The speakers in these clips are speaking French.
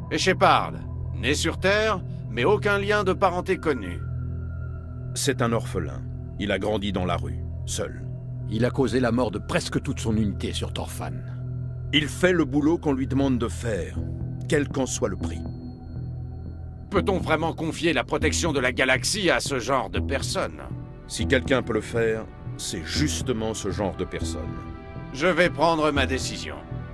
Et Shepard, né sur Terre, mais aucun lien de parenté connu. C'est un orphelin. Il a grandi dans la rue, seul. Il a causé la mort de presque toute son unité sur Torfan. Il fait le boulot qu'on lui demande de faire, quel qu'en soit le prix. Peut-on vraiment confier la protection de la galaxie à ce genre de personne? Si quelqu'un peut le faire, c'est justement ce genre de personne. Je vais prendre ma décision.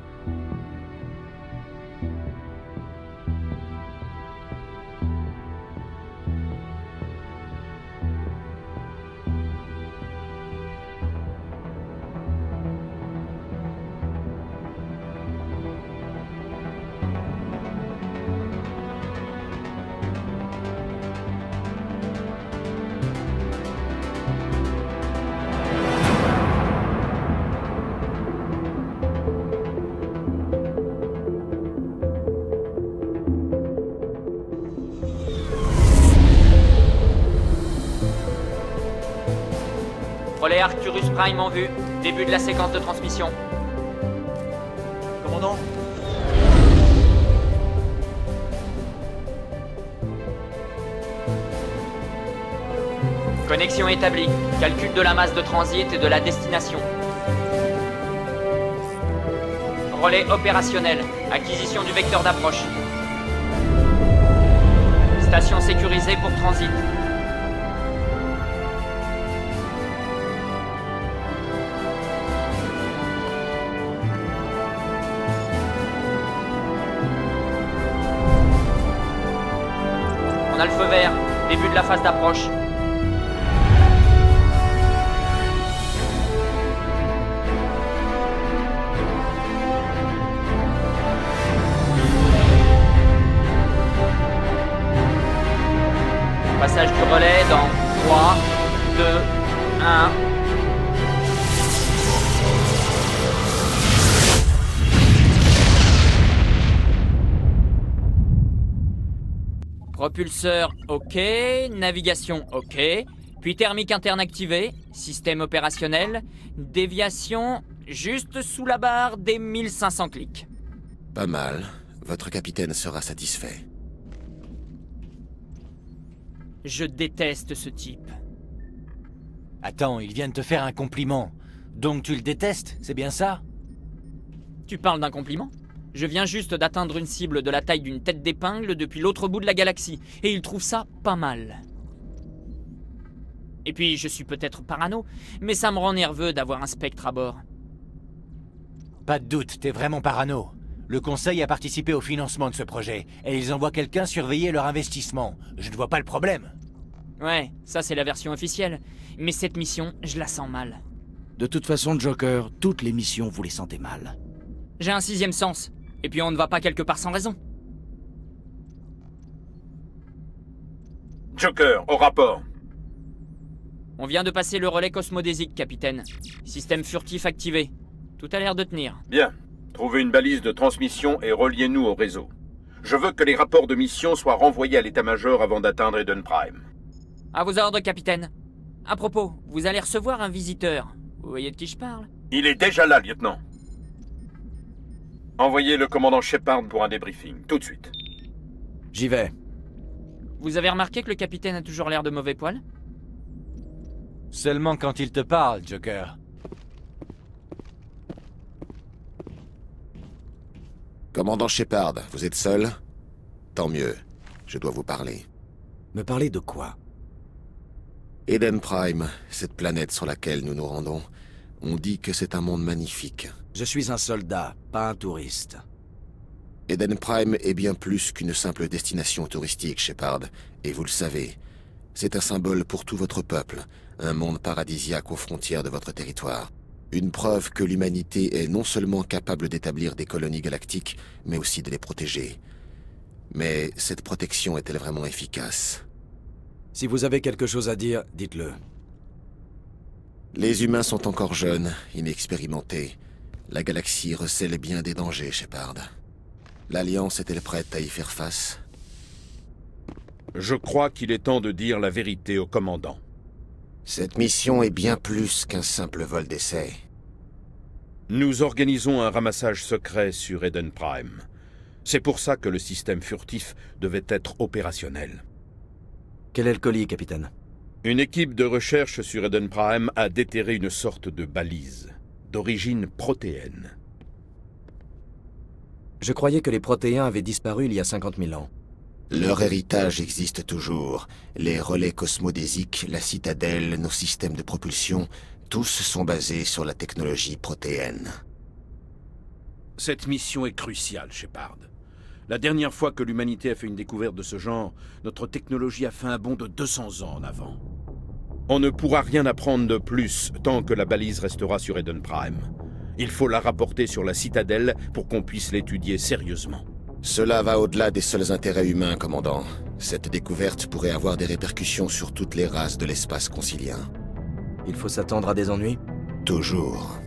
Relais Arcturus Prime en vue. Début de la séquence de transmission. Commandant? Connexion établie. Calcul de la masse de transit et de la destination. Relais opérationnel. Acquisition du vecteur d'approche. Station sécurisée pour transit. On a le feu vert. Début de la phase d'approche. Passage du relais dans 3, 2, 1... Propulseur, ok. Navigation, ok. Puis thermique interne activée. Système opérationnel. Déviation, juste sous la barre des 1500 clics. Pas mal. Votre capitaine sera satisfait. Je déteste ce type. Attends, il vient de te faire un compliment. Donc tu le détestes, c'est bien ça? Tu parles d'un compliment? Je viens juste d'atteindre une cible de la taille d'une tête d'épingle depuis l'autre bout de la galaxie, et il trouve ça pas mal. Et puis, je suis peut-être parano, mais ça me rend nerveux d'avoir un spectre à bord. Pas de doute, t'es vraiment parano. Le Conseil a participé au financement de ce projet, et ils envoient quelqu'un surveiller leur investissement. Je ne vois pas le problème. Ouais, ça c'est la version officielle. Mais cette mission, je la sens mal. De toute façon, Joker, toutes les missions, vous les sentez mal. J'ai un sixième sens. Et puis on ne va pas quelque part sans raison. Joker, au rapport. On vient de passer le relais cosmodésique, capitaine. Système furtif activé. Tout a l'air de tenir. Bien. Trouvez une balise de transmission et reliez-nous au réseau. Je veux que les rapports de mission soient renvoyés à l'état-major avant d'atteindre Eden Prime. À vos ordres, capitaine. À propos, vous allez recevoir un visiteur. Vous voyez de qui je parle? Il est déjà là, lieutenant. Envoyez le commandant Shepard pour un débriefing, tout de suite. J'y vais. Vous avez remarqué que le capitaine a toujours l'air de mauvais poil? Seulement quand il te parle, Joker. Commandant Shepard, vous êtes seul? Tant mieux. Je dois vous parler. Me parler de quoi? Eden Prime, cette planète sur laquelle nous nous rendons, on dit que c'est un monde magnifique. Je suis un soldat, pas un touriste. Eden Prime est bien plus qu'une simple destination touristique, Shepard, et vous le savez. C'est un symbole pour tout votre peuple, un monde paradisiaque aux frontières de votre territoire. Une preuve que l'humanité est non seulement capable d'établir des colonies galactiques, mais aussi de les protéger. Mais cette protection est-elle vraiment efficace? Si vous avez quelque chose à dire, dites-le. Les humains sont encore jeunes, inexpérimentés. La galaxie recèle bien des dangers, Shepard. L'Alliance est-elle prête à y faire face? Je crois qu'il est temps de dire la vérité au commandant. Cette mission est bien plus qu'un simple vol d'essai. Nous organisons un ramassage secret sur Eden Prime. C'est pour ça que le système furtif devait être opérationnel. Quel est le colis, capitaine? Une équipe de recherche sur Eden Prime a déterré une sorte de balise, d'origine protéenne. Je croyais que les protéins avaient disparu il y a 50 000 ans. Leur héritage existe toujours. Les relais cosmodésiques, la citadelle, nos systèmes de propulsion, tous sont basés sur la technologie protéenne. Cette mission est cruciale, Shepard. La dernière fois que l'humanité a fait une découverte de ce genre, notre technologie a fait un bond de 200 ans en avant. On ne pourra rien apprendre de plus tant que la balise restera sur Eden Prime. Il faut la rapporter sur la citadelle pour qu'on puisse l'étudier sérieusement. Cela va au-delà des seuls intérêts humains, commandant. Cette découverte pourrait avoir des répercussions sur toutes les races de l'espace concilien. Il faut s'attendre à des ennuis? Toujours.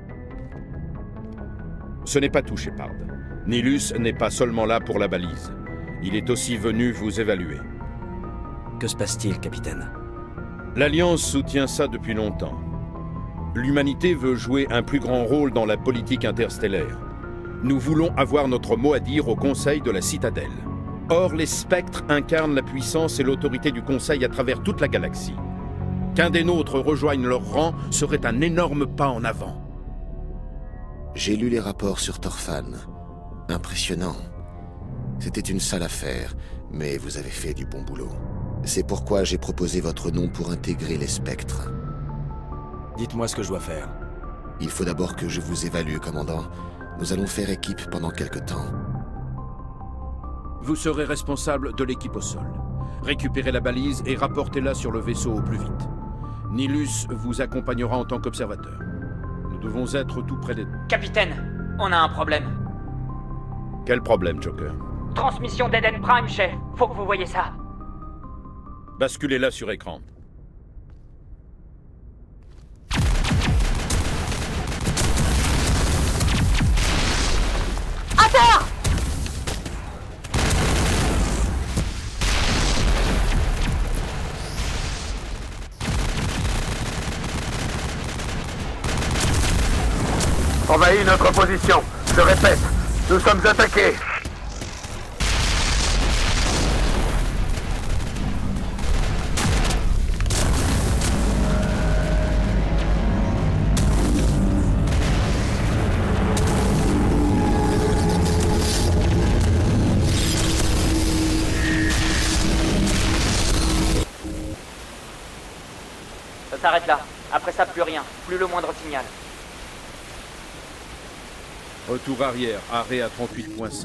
Ce n'est pas tout, Shepard. Nilus n'est pas seulement là pour la balise. Il est aussi venu vous évaluer. Que se passe-t-il, capitaine? L'Alliance soutient ça depuis longtemps. L'humanité veut jouer un plus grand rôle dans la politique interstellaire. Nous voulons avoir notre mot à dire au Conseil de la Citadelle. Or, les spectres incarnent la puissance et l'autorité du Conseil à travers toute la galaxie. Qu'un des nôtres rejoigne leur rang serait un énorme pas en avant. J'ai lu les rapports sur Torfan. Impressionnant. C'était une sale affaire, mais vous avez fait du bon boulot. C'est pourquoi j'ai proposé votre nom pour intégrer les spectres. Dites-moi ce que je dois faire. Il faut d'abord que je vous évalue, commandant. Nous allons faire équipe pendant quelque temps. Vous serez responsable de l'équipe au sol. Récupérez la balise et rapportez-la sur le vaisseau au plus vite. Nilus vous accompagnera en tant qu'observateur. Nous devons être tout près des... Capitaine, on a un problème. Quel problème, Joker? Transmission d'Eden Prime, chef. Faut que vous voyez ça. Basculez-la sur écran. À terre! Envahis notre position. Je répète, nous sommes attaqués. Ça s'arrête là. Après ça, plus rien. Plus le moindre signal. Retour arrière, arrêt à 38.5.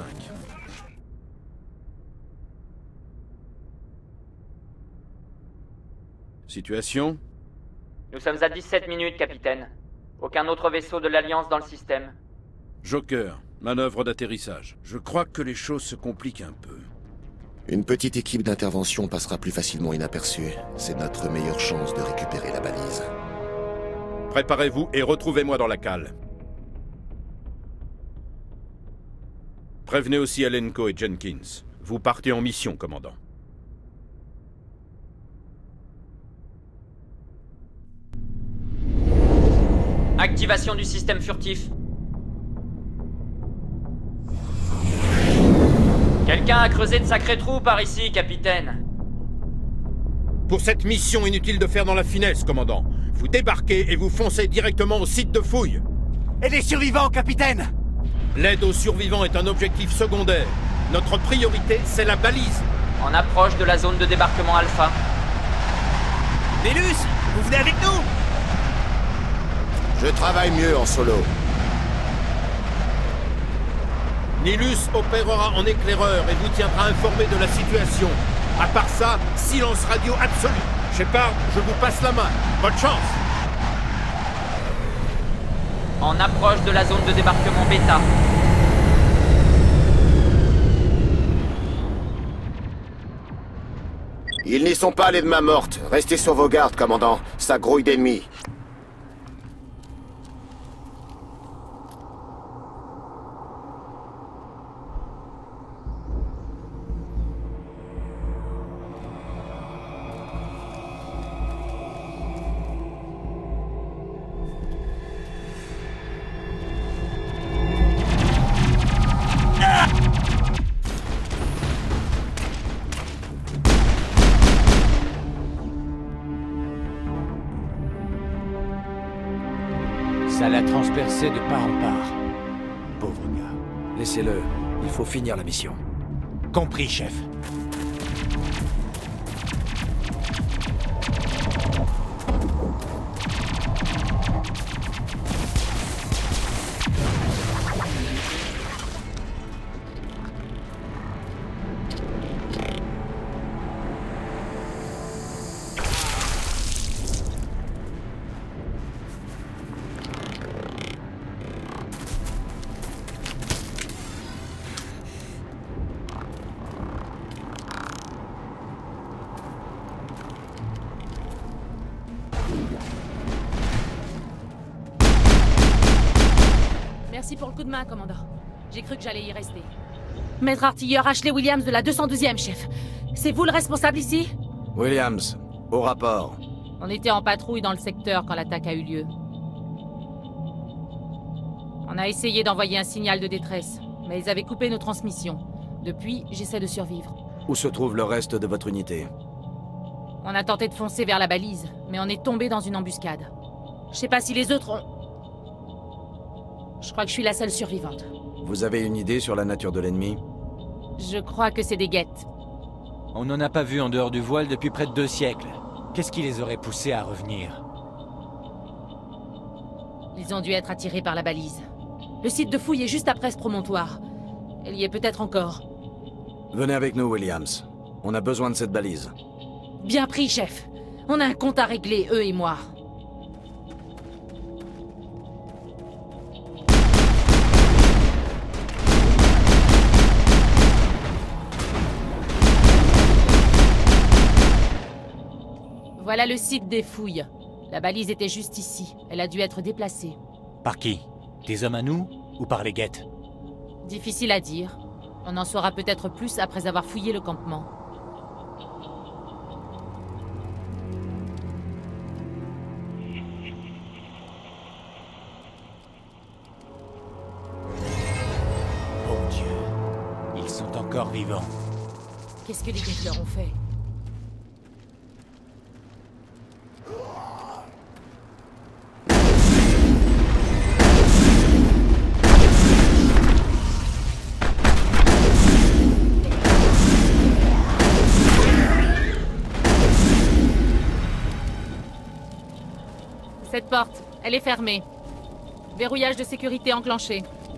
Situation? Nous sommes à 17 minutes, capitaine. Aucun autre vaisseau de l'Alliance dans le système. Joker, manœuvre d'atterrissage. Je crois que les choses se compliquent un peu. Une petite équipe d'intervention passera plus facilement inaperçue. C'est notre meilleure chance de récupérer la balise. Préparez-vous et retrouvez-moi dans la cale. Prévenez aussi Alenko et Jenkins. Vous partez en mission, commandant. Activation du système furtif. Quelqu'un a creusé de sacrés trous par ici, capitaine. Pour cette mission, inutile de faire dans la finesse, commandant. Vous débarquez et vous foncez directement au site de fouille. Et les survivants, capitaine! L'aide aux survivants est un objectif secondaire. Notre priorité, c'est la balise. En approche de la zone de débarquement Alpha. Nilus, vous venez avec nous? Je travaille mieux en solo. Nilus opérera en éclaireur et vous tiendra informé de la situation. À part ça, silence radio absolu. Shepard, je vous passe la main. Bonne chance. En approche de la zone de débarquement Beta. Ils n'y sont pas, les de main morte. Restez sur vos gardes, commandant. Ça grouille d'ennemis. l'a transpercé de part en part. Pauvre gars. Laissez-le. Il faut finir la mission. Compris, chef. Merci pour le coup de main, commandant. J'ai cru que j'allais y rester. Maître artilleur Ashley Williams de la 212e, chef. C'est vous le responsable ici? Williams, au rapport. On était en patrouille dans le secteur quand l'attaque a eu lieu. On a essayé d'envoyer un signal de détresse, mais ils avaient coupé nos transmissions. Depuis, j'essaie de survivre. Où se trouve le reste de votre unité? On a tenté de foncer vers la balise, mais on est tombé dans une embuscade. Je sais pas si les autres ont... Je crois que je suis la seule survivante. Vous avez une idée sur la nature de l'ennemi? Je crois que c'est des guettes. On n'en a pas vu en dehors du voile depuis près de 2 siècles. Qu'est-ce qui les aurait poussés à revenir? Ils ont dû être attirés par la balise. Le site de fouille est juste après ce promontoire. Elle y est peut-être encore. Venez avec nous, Williams. On a besoin de cette balise. Bien pris, chef. On a un compte à régler, eux et moi. Voilà le site des fouilles. La balise était juste ici. Elle a dû être déplacée. Par qui? Des hommes à nous ou par les guettes? Difficile à dire. On en saura peut-être plus après avoir fouillé le campement. Bon Dieu. Ils sont encore vivants. Qu'est-ce que les guettes leur ont fait? Cette porte, elle est fermée. Verrouillage de sécurité enclenché.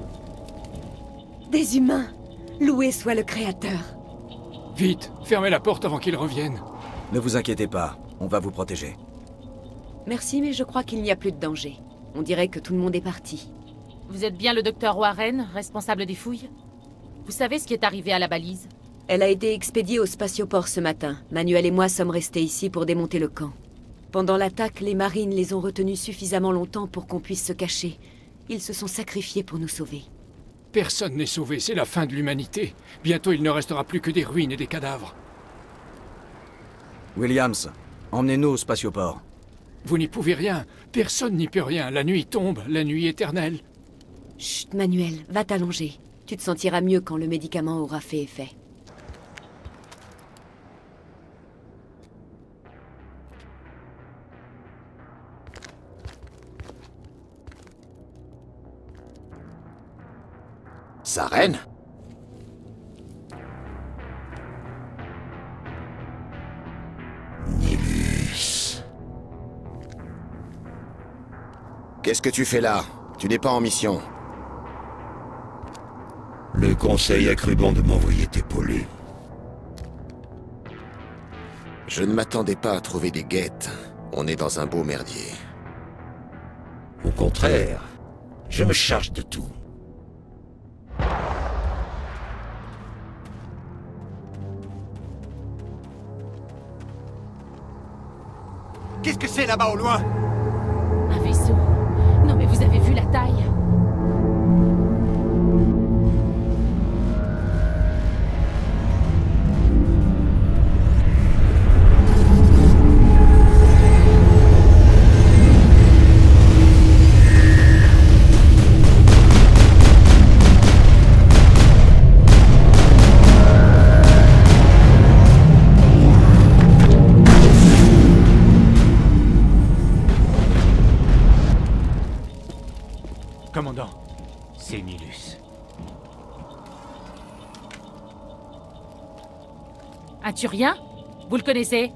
Des humains! Loué soit le Créateur! Vite, fermez la porte avant qu'ils reviennent. Ne vous inquiétez pas, on va vous protéger. Merci, mais je crois qu'il n'y a plus de danger. On dirait que tout le monde est parti. Vous êtes bien le docteur Warren, responsable des fouilles? Vous savez ce qui est arrivé à la balise? Elle a été expédiée au spatioport ce matin. Manuel et moi sommes restés ici pour démonter le camp. Pendant l'attaque, les marines les ont retenus suffisamment longtemps pour qu'on puisse se cacher. Ils se sont sacrifiés pour nous sauver. Personne n'est sauvé, c'est la fin de l'humanité. Bientôt, il ne restera plus que des ruines et des cadavres. Williams, emmenez-nous au spatioport. Vous n'y pouvez rien. Personne n'y peut rien. La nuit tombe, la nuit éternelle. Chut, Manuel, va t'allonger. Tu te sentiras mieux quand le médicament aura fait effet. Sa reine? Nihilus. Qu'est-ce que tu fais là? Tu n'es pas en mission. Le Conseil a cru bon de m'envoyer t'épauler. Je ne m'attendais pas à trouver des guettes. On est dans un beau merdier. Au contraire, je me charge de tout. Qu'est-ce que c'est là-bas au loin? Un vaisseau. Non mais vous avez vu la taille? C'est Nilus. Un Turien? Vous le connaissez?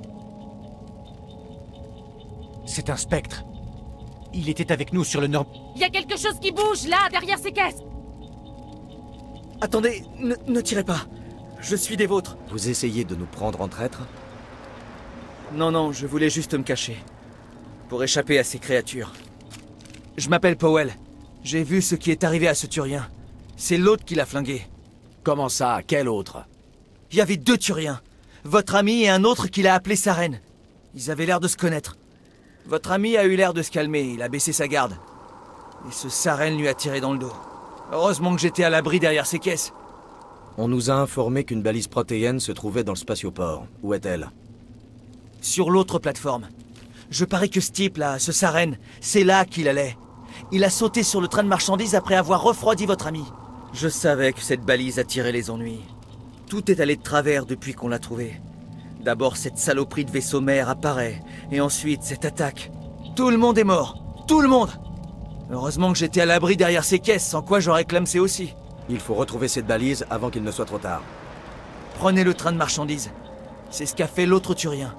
C'est un spectre. Il était avec nous sur le nord... Il y a quelque chose qui bouge, là, derrière ces caisses! Attendez, ne tirez pas. Je suis des vôtres. Vous essayez de nous prendre en traître? Non, je voulais juste me cacher. Pour échapper à ces créatures. Je m'appelle Powell. J'ai vu ce qui est arrivé à ce Turien. C'est l'autre qui l'a flingué. Comment ça? Quel autre? Il y avait 2 Turiens. Votre ami et un autre qui l'a appelé Saren. Ils avaient l'air de se connaître. Votre ami a eu l'air de se calmer, il a baissé sa garde. Et ce Saren lui a tiré dans le dos. Heureusement que j'étais à l'abri derrière ces caisses. On nous a informé qu'une balise protéenne se trouvait dans le spatioport. Où est-elle? Sur l'autre plateforme. Je parie que ce type-là, ce Saren, c'est là qu'il allait. Il a sauté sur le train de marchandises après avoir refroidi votre ami. Je savais que cette balise attirait les ennuis. Tout est allé de travers depuis qu'on l'a trouvé. D'abord, cette saloperie de vaisseau mère apparaît, et ensuite, cette attaque. Tout le monde est mort. Tout le monde. Heureusement que j'étais à l'abri derrière ces caisses, sans quoi j'aurais clamsé aussi. Il faut retrouver cette balise avant qu'il ne soit trop tard. Prenez le train de marchandises. C'est ce qu'a fait l'autre Turien.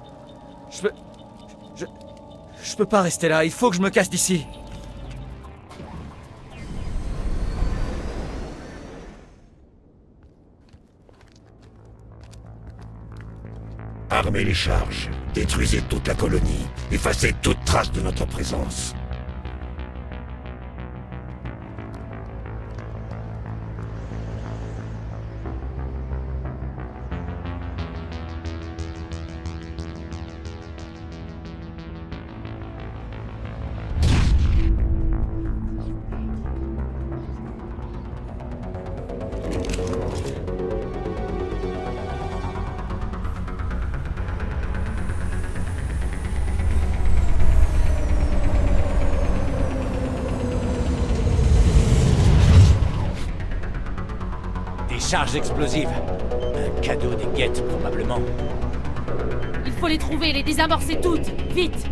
Je peux pas rester là, il faut que je me casse d'ici. Armez les charges, détruisez toute la colonie, effacez toute trace de notre présence. Charges explosives. Un cadeau des guettes, probablement. Il faut les trouver, les désamorcer toutes! Vite!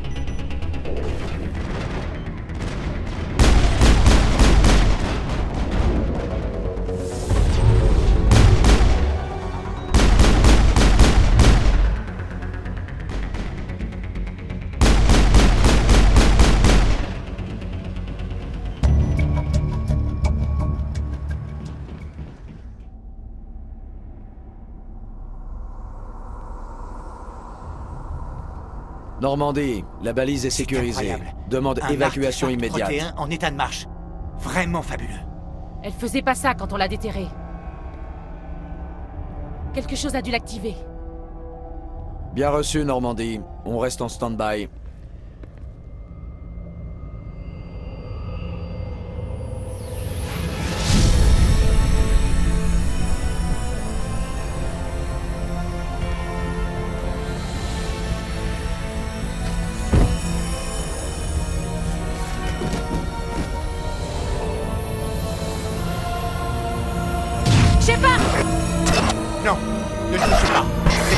Normandie, la balise est sécurisée. Demande évacuation immédiate. Protéin en état de marche. Vraiment fabuleux. Elle faisait pas ça quand on l'a déterrée. Quelque chose a dû l'activer. Bien reçu, Normandie. On reste en stand-by. Non, ne touchez pas.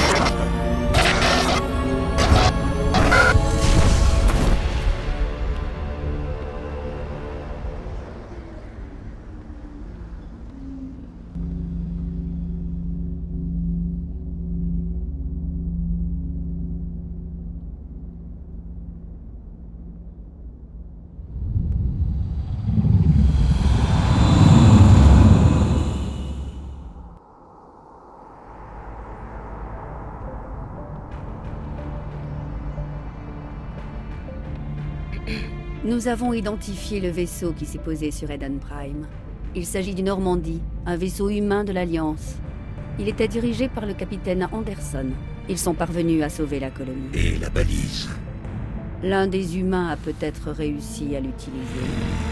Nous avons identifié le vaisseau qui s'est posé sur Eden Prime. Il s'agit du Normandie, un vaisseau humain de l'Alliance. Il était dirigé par le capitaine Anderson. Ils sont parvenus à sauver la colonie. Et la balise? L'un des humains a peut-être réussi à l'utiliser.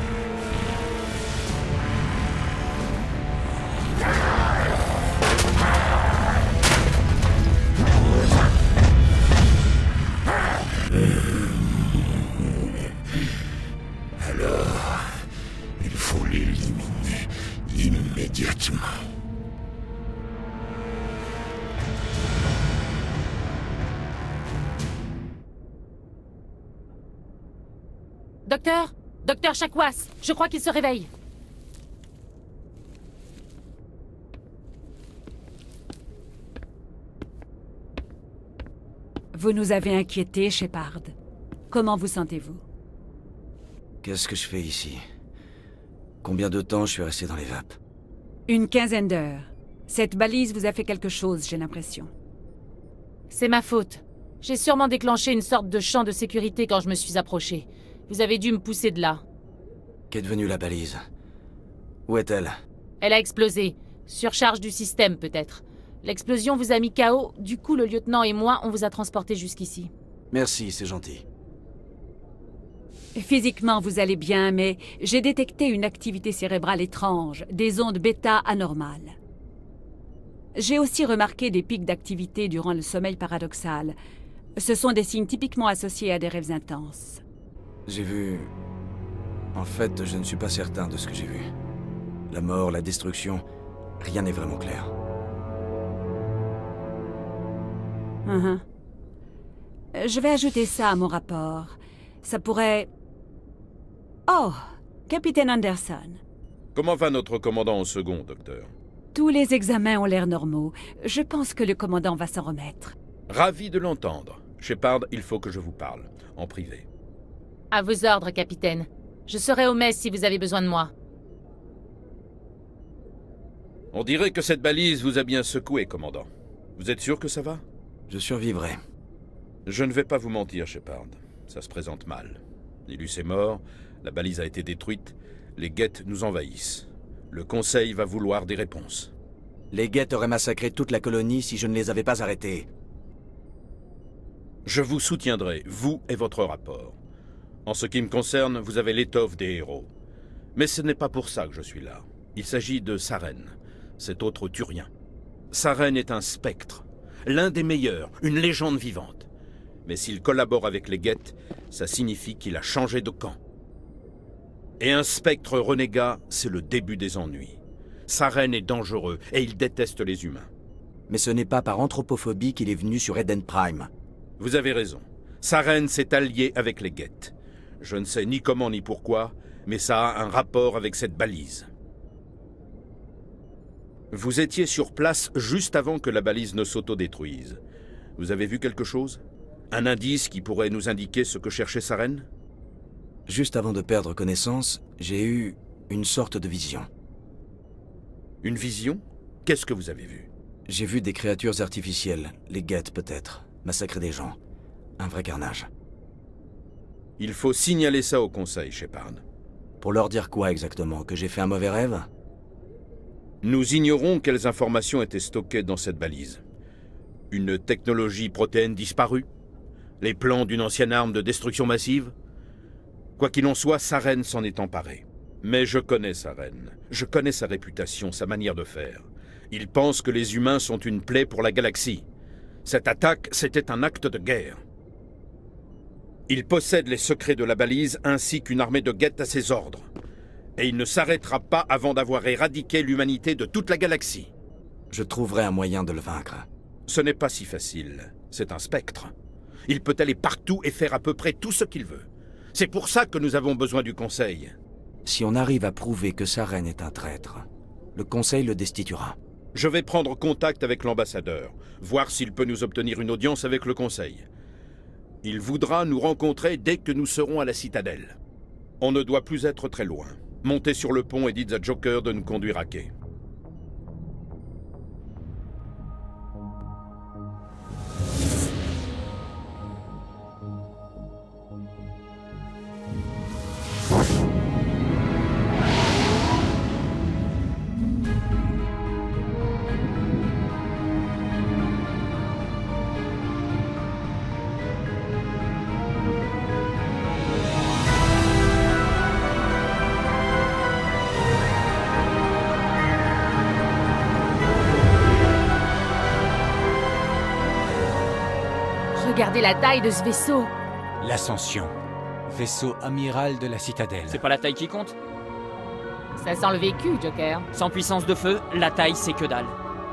Alors, il faut l'éliminer immédiatement. Docteur Chakwas, je crois qu'il se réveille. Vous nous avez inquiétés, Shepard. Comment vous sentez-vous? Qu'est-ce que je fais ici? Combien de temps je suis resté dans les vapes? Une quinzaine d'heures. Cette balise vous a fait quelque chose, j'ai l'impression. C'est ma faute. J'ai sûrement déclenché une sorte de champ de sécurité quand je me suis approché. Vous avez dû me pousser de là. Qu'est devenue la balise? Où est-elle? Elle a explosé. Surcharge du système, peut-être. L'explosion vous a mis KO, du coup le lieutenant et moi, on vous a transporté jusqu'ici. Merci, c'est gentil. Physiquement, vous allez bien, mais j'ai détecté une activité cérébrale étrange, des ondes bêta anormales. J'ai aussi remarqué des pics d'activité durant le sommeil paradoxal. Ce sont des signes typiquement associés à des rêves intenses. J'ai vu... En fait, je ne suis pas certain de ce que j'ai vu. La mort, la destruction, rien n'est vraiment clair. Je vais ajouter ça à mon rapport. Ça pourrait... Oh, Capitaine Anderson. Comment va notre commandant en second, docteur? Tous les examens ont l'air normaux. Je pense que le commandant va s'en remettre. Ravi de l'entendre. Shepard, il faut que je vous parle, en privé. À vos ordres, capitaine. Je serai au mess si vous avez besoin de moi. On dirait que cette balise vous a bien secoué, commandant. Vous êtes sûr que ça va? Je survivrai. Je ne vais pas vous mentir, Shepard. Ça se présente mal. Nilus est mort, la balise a été détruite, les Geth nous envahissent. Le Conseil va vouloir des réponses. Les Geth auraient massacré toute la colonie si je ne les avais pas arrêtés. Je vous soutiendrai, vous et votre rapport. En ce qui me concerne, vous avez l'étoffe des héros. Mais ce n'est pas pour ça que je suis là. Il s'agit de Saren, cet autre Turien. Saren est un spectre, l'un des meilleurs, une légende vivante. Mais s'il collabore avec les Geth, ça signifie qu'il a changé de camp. Et un spectre renégat, c'est le début des ennuis. Saren est dangereux et il déteste les humains. Mais ce n'est pas par anthropophobie qu'il est venu sur Eden Prime. Vous avez raison. Saren s'est allié avec les Geth. Je ne sais ni comment ni pourquoi, mais ça a un rapport avec cette balise. Vous étiez sur place juste avant que la balise ne s'autodétruise. Vous avez vu quelque chose? Un indice qui pourrait nous indiquer ce que cherchait Saren? Juste avant de perdre connaissance, j'ai eu une sorte de vision. Une vision? Qu'est-ce que vous avez vu? J'ai vu des créatures artificielles, les Geth peut-être, massacrer des gens. Un vrai carnage. Il faut signaler ça au Conseil, Shepard. Pour leur dire quoi exactement? Que j'ai fait un mauvais rêve? Nous ignorons quelles informations étaient stockées dans cette balise. Une technologie protéine disparue? Les plans d'une ancienne arme de destruction massive? Quoi qu'il en soit, Saren s'en est emparé. Mais je connais Saren. Je connais sa réputation, sa manière de faire. Il pense que les humains sont une plaie pour la galaxie. Cette attaque, c'était un acte de guerre. Il possède les secrets de la balise ainsi qu'une armée de Geth à ses ordres. Et il ne s'arrêtera pas avant d'avoir éradiqué l'humanité de toute la galaxie. Je trouverai un moyen de le vaincre. Ce n'est pas si facile. C'est un spectre. Il peut aller partout et faire à peu près tout ce qu'il veut. C'est pour ça que nous avons besoin du Conseil. Si on arrive à prouver que Saren est un traître, le Conseil le destituera. Je vais prendre contact avec l'ambassadeur, voir s'il peut nous obtenir une audience avec le Conseil. Il voudra nous rencontrer dès que nous serons à la citadelle. On ne doit plus être très loin. Montez sur le pont et dites à Joker de nous conduire à quai. Regardez la taille de ce vaisseau. L'Ascension. Vaisseau amiral de la Citadelle. C'est pas la taille qui compte? Ça sent le vécu, Joker. Sans puissance de feu, la taille c'est que dalle.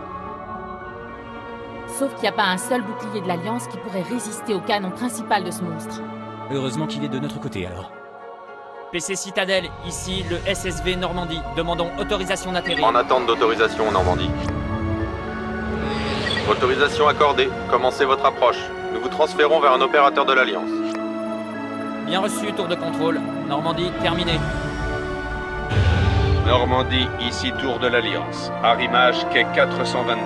Sauf qu'il n'y a pas un seul bouclier de l'Alliance qui pourrait résister au canon principal de ce monstre. Heureusement qu'il est de notre côté alors. PC Citadelle, ici le SSV Normandie. Demandons autorisation d'atterrir. En attente d'autorisation Normandie. Autorisation accordée. Commencez votre approche. Nous vous transférons vers un opérateur de l'Alliance. Bien reçu, tour de contrôle. Normandie, terminé. Normandie, ici tour de l'Alliance. Arrimage quai 422.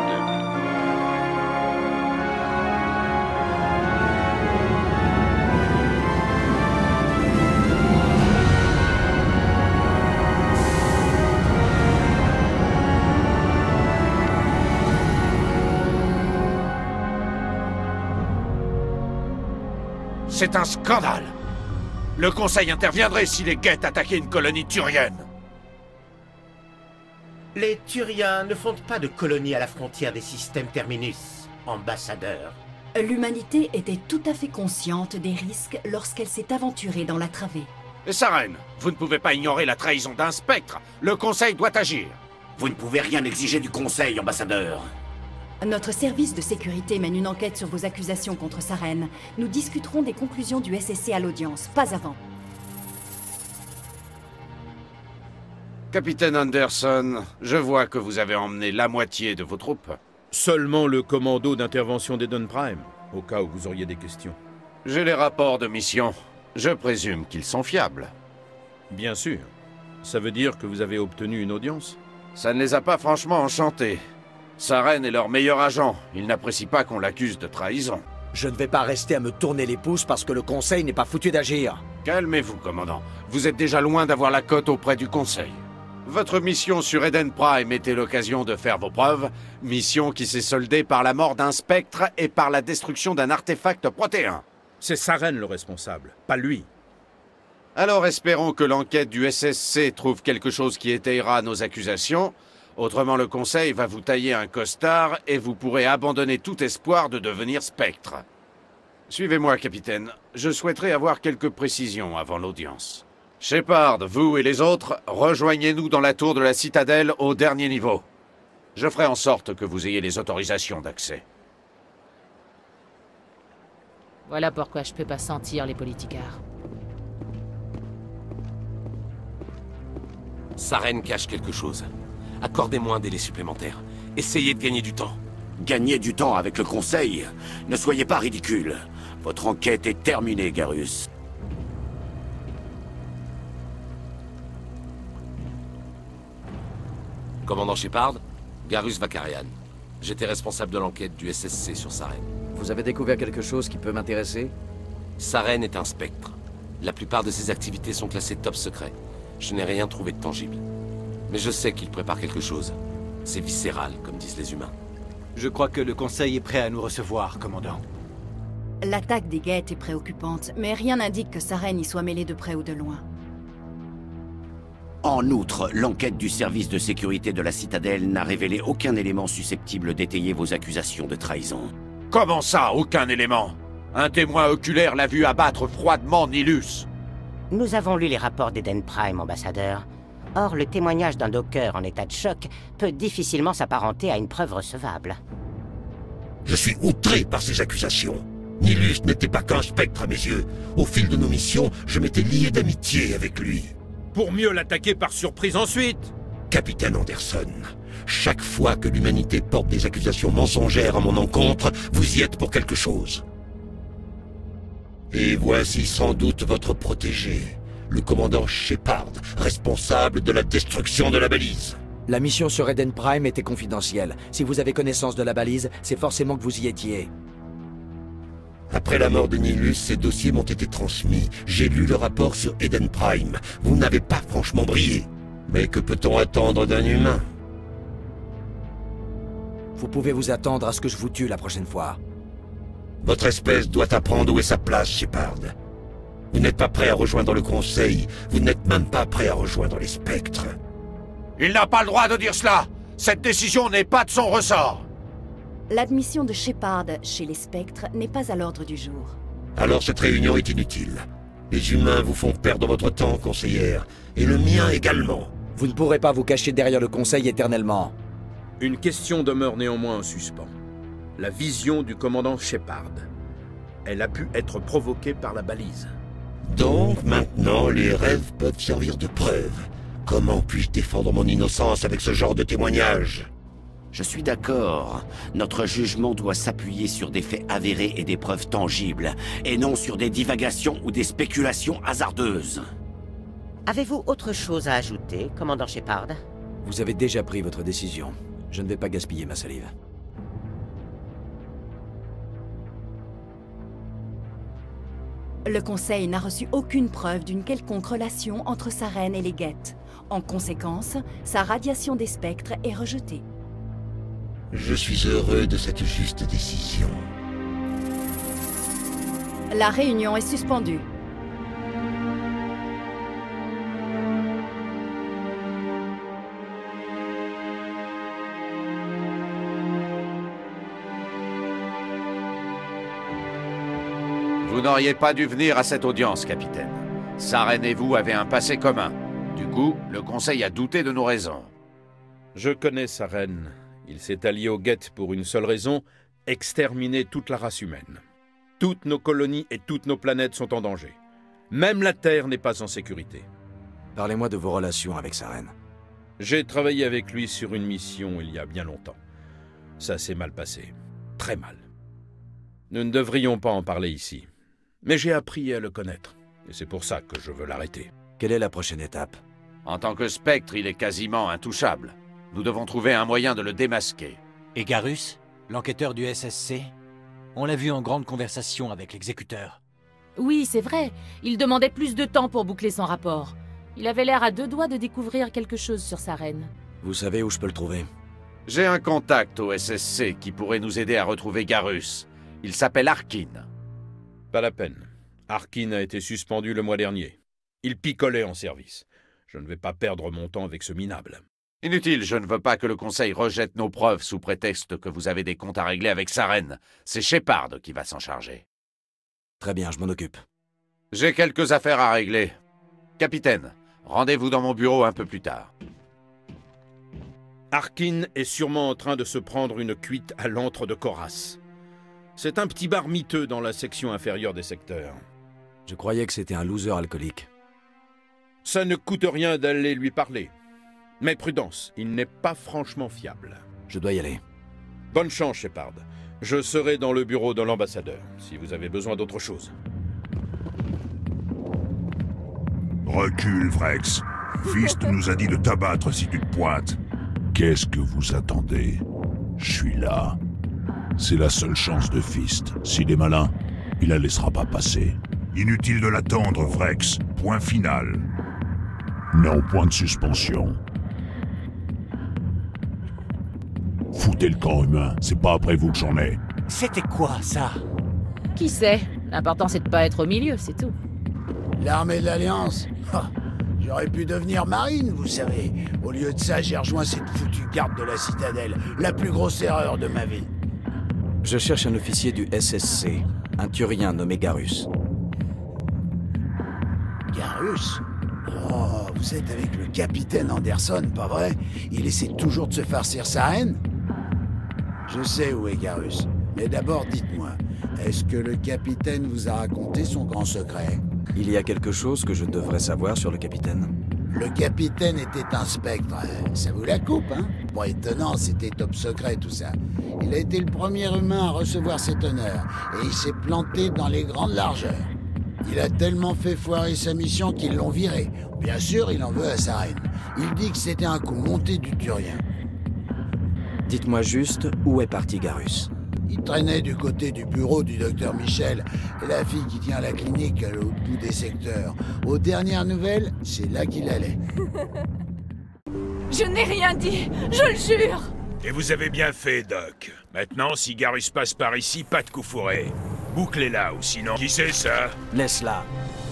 C'est un scandale! Le Conseil interviendrait si les Geth attaquaient une colonie turienne. Les Turiens ne fondent pas de colonie à la frontière des systèmes Terminus, ambassadeur. L'humanité était tout à fait consciente des risques lorsqu'elle s'est aventurée dans la travée. Et Saren, vous ne pouvez pas ignorer la trahison d'un spectre. Le Conseil doit agir. Vous ne pouvez rien exiger du Conseil, ambassadeur. Notre service de sécurité mène une enquête sur vos accusations contre Saren. Nous discuterons des conclusions du SSC à l'audience, pas avant. Capitaine Anderson, je vois que vous avez emmené la moitié de vos troupes. Seulement le commando d'intervention d'Eden Prime, au cas où vous auriez des questions. J'ai les rapports de mission. Je présume qu'ils sont fiables. Bien sûr. Ça veut dire que vous avez obtenu une audience? Ça ne les a pas franchement enchantés. Saren est leur meilleur agent. Il n'apprécie pas qu'on l'accuse de trahison. Je ne vais pas rester à me tourner les pouces parce que le Conseil n'est pas foutu d'agir. Calmez-vous, commandant. Vous êtes déjà loin d'avoir la cote auprès du Conseil. Votre mission sur Eden Prime était l'occasion de faire vos preuves, mission qui s'est soldée par la mort d'un spectre et par la destruction d'un artefact protéin. C'est Saren le responsable, pas lui. Alors espérons que l'enquête du SSC trouve quelque chose qui étayera nos accusations. Autrement, le Conseil va vous tailler un costard et vous pourrez abandonner tout espoir de devenir spectre. Suivez-moi, capitaine. Je souhaiterais avoir quelques précisions avant l'audience. Shepard, vous et les autres, rejoignez-nous dans la tour de la citadelle au dernier niveau. Je ferai en sorte que vous ayez les autorisations d'accès. Voilà pourquoi je peux pas sentir les politicards. Saren cache quelque chose. Accordez-moi un délai supplémentaire. Essayez de gagner du temps. Gagner du temps avec le Conseil? Ne soyez pas ridicule. Votre enquête est terminée, Garrus. Commandant Shepard, Garrus Vakarian. J'étais responsable de l'enquête du SSC sur Saren. Vous avez découvert quelque chose qui peut m'intéresser? Saren est un spectre. La plupart de ses activités sont classées top secret. Je n'ai rien trouvé de tangible. Mais je sais qu'il prépare quelque chose. C'est viscéral, comme disent les humains. Je crois que le Conseil est prêt à nous recevoir, commandant. L'attaque des Geth est préoccupante, mais rien n'indique que Saren y soit mêlé de près ou de loin. En outre, l'enquête du service de sécurité de la Citadelle n'a révélé aucun élément susceptible d'étayer vos accusations de trahison. Comment ça, aucun élément? Un témoin oculaire l'a vu abattre froidement Nilus. Nous avons lu les rapports d'Eden Prime, ambassadeur. Or, le témoignage d'un docker en état de choc peut difficilement s'apparenter à une preuve recevable. Je suis outré par ces accusations. Nilus n'était pas qu'un spectre à mes yeux. Au fil de nos missions, je m'étais lié d'amitié avec lui. Pour mieux l'attaquer par surprise ensuite. Capitaine Anderson, chaque fois que l'humanité porte des accusations mensongères à mon encontre, vous y êtes pour quelque chose. Et voici sans doute votre protégé, le commandant Shepard, responsable de la destruction de la balise. La mission sur Eden Prime était confidentielle. Si vous avez connaissance de la balise, c'est forcément que vous y étiez. Après la mort de Nilus, ces dossiers m'ont été transmis. J'ai lu le rapport sur Eden Prime. Vous n'avez pas franchement brillé. Mais que peut-on attendre d'un humain? Vous pouvez vous attendre à ce que je vous tue la prochaine fois. Votre espèce doit apprendre où est sa place, Shepard. Vous n'êtes pas prêt à rejoindre le Conseil. Vous n'êtes même pas prêt à rejoindre les spectres. Il n'a pas le droit de dire cela. Cette décision n'est pas de son ressort. L'admission de Shepard chez les spectres n'est pas à l'ordre du jour. Alors cette réunion est inutile. Les humains vous font perdre votre temps, conseillère, et le mien également. Vous ne pourrez pas vous cacher derrière le Conseil éternellement. Une question demeure néanmoins en suspens. La vision du commandant Shepard. Elle a pu être provoquée par la balise. Donc maintenant, les rêves peuvent servir de preuve. Comment puis-je défendre mon innocence avec ce genre de témoignage? Je suis d'accord. Notre jugement doit s'appuyer sur des faits avérés et des preuves tangibles, et non sur des divagations ou des spéculations hasardeuses. Avez-vous autre chose à ajouter, commandant Shepard? Vous avez déjà pris votre décision. Je ne vais pas gaspiller ma salive. Le Conseil n'a reçu aucune preuve d'une quelconque relation entre Saren et les Geth. En conséquence, sa radiation des spectres est rejetée. Je suis heureux de cette juste décision. La réunion est suspendue. Vous n'auriez pas dû venir à cette audience, capitaine. Saren et vous avez un passé commun. Du coup, le Conseil a douté de nos raisons. Je connais Saren. Il s'est allié aux Geth pour une seule raison, exterminer toute la race humaine. Toutes nos colonies et toutes nos planètes sont en danger. Même la Terre n'est pas en sécurité. Parlez-moi de vos relations avec Saren. J'ai travaillé avec lui sur une mission il y a bien longtemps. Ça s'est mal passé. Très mal. Nous ne devrions pas en parler ici. Mais j'ai appris à le connaître. Et c'est pour ça que je veux l'arrêter. Quelle est la prochaine étape? En tant que spectre, il est quasiment intouchable. Nous devons trouver un moyen de le démasquer. Et Garus, l'enquêteur du SSC? On l'a vu en grande conversation avec l'exécuteur. Oui, c'est vrai. Il demandait plus de temps pour boucler son rapport. Il avait l'air à deux doigts de découvrir quelque chose sur Saren. Vous savez où je peux le trouver? J'ai un contact au SSC qui pourrait nous aider à retrouver Garus. Il s'appelle Arkin. Pas la peine. Arkin a été suspendu le mois dernier. Il picolait en service. Je ne vais pas perdre mon temps avec ce minable. Inutile, je ne veux pas que le Conseil rejette nos preuves sous prétexte que vous avez des comptes à régler avec Saren. C'est Shepard qui va s'en charger. Très bien, je m'en occupe. J'ai quelques affaires à régler. Capitaine, rendez-vous dans mon bureau un peu plus tard. Arkin est sûrement en train de se prendre une cuite à l'antre de Koras. C'est un petit bar miteux dans la section inférieure des secteurs. Je croyais que c'était un loser alcoolique. Ça ne coûte rien d'aller lui parler. Mais prudence, il n'est pas franchement fiable. Je dois y aller. Bonne chance, Shepard. Je serai dans le bureau de l'ambassadeur, si vous avez besoin d'autre chose. Recule, Vrex. Fist nous a dit de t'abattre si tu te pointes. Qu'est-ce que vous attendez? Je suis là. C'est la seule chance de Fist. S'il est malin, il la laissera pas passer. Inutile de l'attendre, Vrex. Point final. Non, point de suspension. Foutez le camp humain, c'est pas après vous que j'en ai. C'était quoi, ça? Qui sait? L'important, c'est de pas être au milieu, c'est tout. L'armée de l'Alliance? J'aurais pu devenir marine, vous savez. Au lieu de ça, j'ai rejoint cette foutue garde de la citadelle. La plus grosse erreur de ma vie. Je cherche un officier du SSC, un Turien nommé Garus. Garus? Oh, vous êtes avec le capitaine Anderson, pas vrai? Il essaie toujours de se farcir Saren? Je sais où est Garus. Mais d'abord, dites-moi, est-ce que le capitaine vous a raconté son grand secret? Il y a quelque chose que je devrais savoir sur le capitaine? Le capitaine était un spectre. Ça vous la coupe, hein? Bon, étonnant, c'était top secret, tout ça. Il a été le premier humain à recevoir cet honneur, et il s'est planté dans les grandes largeurs. Il a tellement fait foirer sa mission qu'ils l'ont viré. Bien sûr, il en veut à Saren. Il dit que c'était un coup monté du Turien. Dites-moi juste, où est parti Garus? Il traînait du côté du bureau du docteur Michel, la fille qui tient la clinique à l'autre bout des secteurs. Aux dernières nouvelles, c'est là qu'il allait. Je n'ai rien dit, je le jure! Et vous avez bien fait, Doc. Maintenant, si Garus passe par ici, pas de coup fourré. Bouclez-la, ou sinon... Qui c'est, ça? Laisse-la.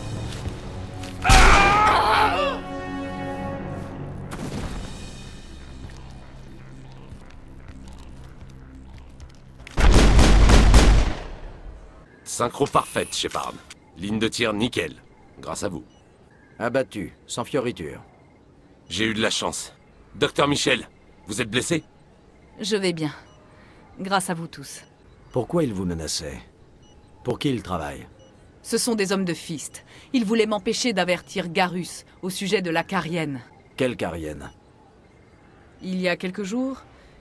Synchro parfaite, Shepard. Ligne de tir nickel. Grâce à vous. Abattu, sans fioriture. J'ai eu de la chance. Docteur Michel, vous êtes blessé? Je vais bien. Grâce à vous tous. Pourquoi il vous menaçait? Pour qui il travaille? Ce sont des hommes de Fist. Ils voulaient m'empêcher d'avertir Garus au sujet de la Carienne. Quelle Carienne? Il y a quelques jours,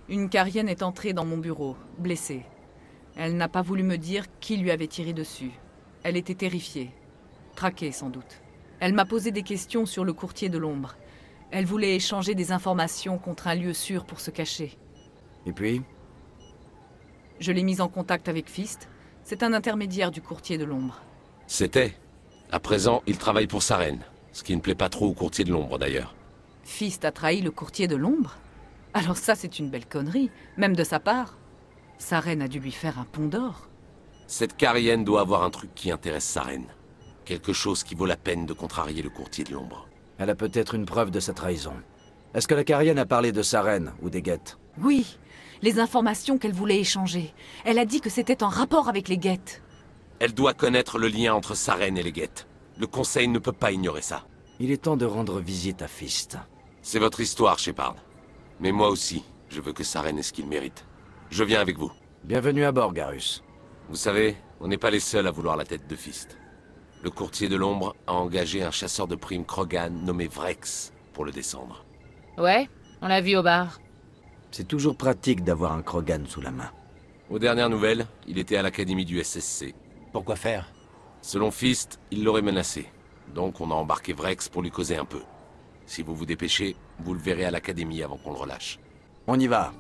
Une Carienne est entrée dans mon bureau, blessée. Elle n'a pas voulu me dire qui lui avait tiré dessus. Elle était terrifiée. Traquée, sans doute. Elle m'a posé des questions sur le courtier de l'ombre. Elle voulait échanger des informations contre un lieu sûr pour se cacher. Et puis? Je l'ai mise en contact avec Fist. C'est un intermédiaire du courtier de l'ombre. C'était. À présent, il travaille pour Saren. Ce qui ne plaît pas trop au courtier de l'ombre, d'ailleurs. Fist a trahi le courtier de l'ombre? Alors ça, c'est une belle connerie, même de sa part. Saren a dû lui faire un pont d'or. Cette Carienne doit avoir un truc qui intéresse Saren. Quelque chose qui vaut la peine de contrarier le courtier de l'ombre. Elle a peut-être une preuve de sa trahison. Est-ce que la Carienne a parlé de Saren ou des Geth? Oui, les informations qu'elle voulait échanger. Elle a dit que c'était en rapport avec les Geth. Elle doit connaître le lien entre Saren et les Geth. Le Conseil ne peut pas ignorer ça. Il est temps de rendre visite à Fist. C'est votre histoire, Shepard. Mais moi aussi, je veux que Saren ait ce qu'il mérite. Je viens avec vous. Bienvenue à bord, Garrus. Vous savez, on n'est pas les seuls à vouloir la tête de Fist. Le courtier de l'ombre a engagé un chasseur de primes Krogan nommé Vrex pour le descendre. Ouais, on l'a vu au bar. C'est toujours pratique d'avoir un Krogan sous la main. Aux dernières nouvelles, il était à l'académie du SSC. Pourquoi faire? Selon Fist, il l'aurait menacé. Donc on a embarqué Vrex pour lui causer un peu. Si vous vous dépêchez, vous le verrez à l'académie avant qu'on le relâche. On y va.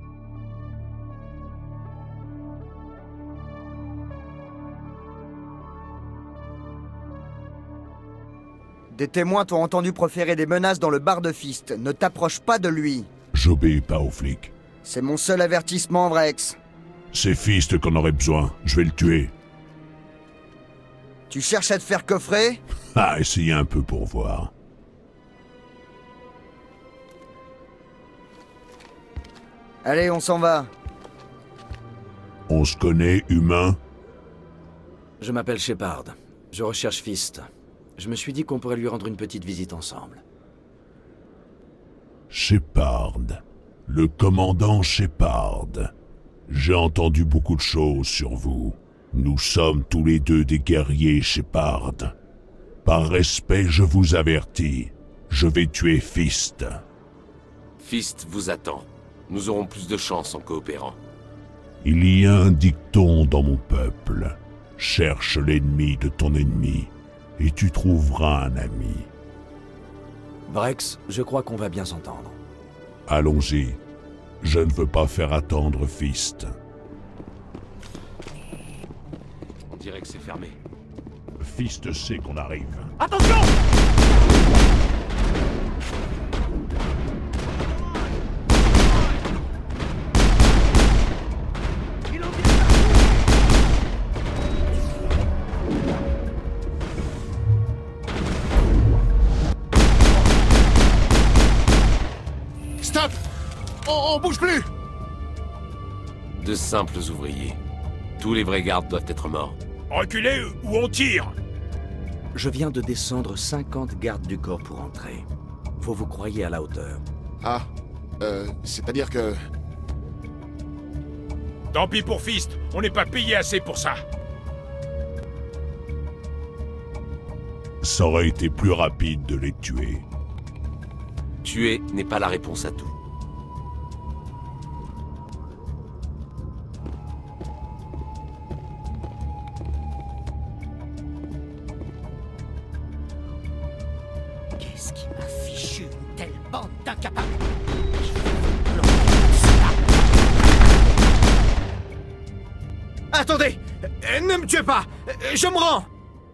Des témoins t'ont entendu proférer des menaces dans le bar de Fist. Ne t'approche pas de lui. J'obéis pas aux flics. C'est mon seul avertissement, Vrex. C'est Fist qu'on aurait besoin. Je vais le tuer. Tu cherches à te faire coffrer? Ah, essayez un peu pour voir. Allez, on s'en va. On se connaît, humain? Je m'appelle Shepard. Je recherche Fist. Je me suis dit qu'on pourrait lui rendre une petite visite ensemble. Shepard. Le commandant Shepard. J'ai entendu beaucoup de choses sur vous. Nous sommes tous les deux des guerriers, Shepard. Par respect, je vous avertis. Je vais tuer Fist. Fist vous attend. Nous aurons plus de chance en coopérant. Il y a un dicton dans mon peuple. Cherche l'ennemi de ton ennemi, et tu trouveras un ami. Vrex, je crois qu'on va bien s'entendre. Allons-y. Je ne veux pas faire attendre Fist. On dirait que c'est fermé. Fist sait qu'on arrive. Attention! Stop! On bouge plus! De simples ouvriers. Tous les vrais gardes doivent être morts. Reculez ou on tire! Je viens de descendre 50 gardes du corps pour entrer. Faut vous croyez à la hauteur. Ah, c'est-à-dire que... Tant pis pour Fist, on n'est pas payé assez pour ça. Ça aurait été plus rapide de les tuer. Tuer n'est pas la réponse à tout. Qu'est-ce qui m'a fichu une telle bande d'incapables? Attendez! Ne me tuez pas! Je me rends!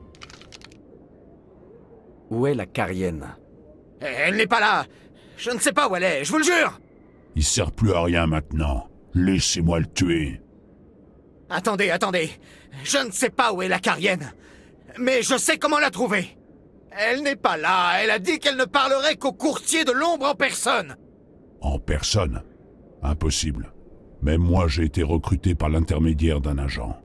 Où est la Carienne? Elle n'est pas là! Je ne sais pas où elle est, je vous le jure! Il sert plus à rien maintenant. Laissez-moi le tuer. Attendez, attendez. Je ne sais pas où est la Carienne. Mais je sais comment la trouver. Elle n'est pas là. Elle a dit qu'elle ne parlerait qu'au courtier de l'ombre en personne. En personne? Impossible. Même moi, j'ai été recruté par l'intermédiaire d'un agent.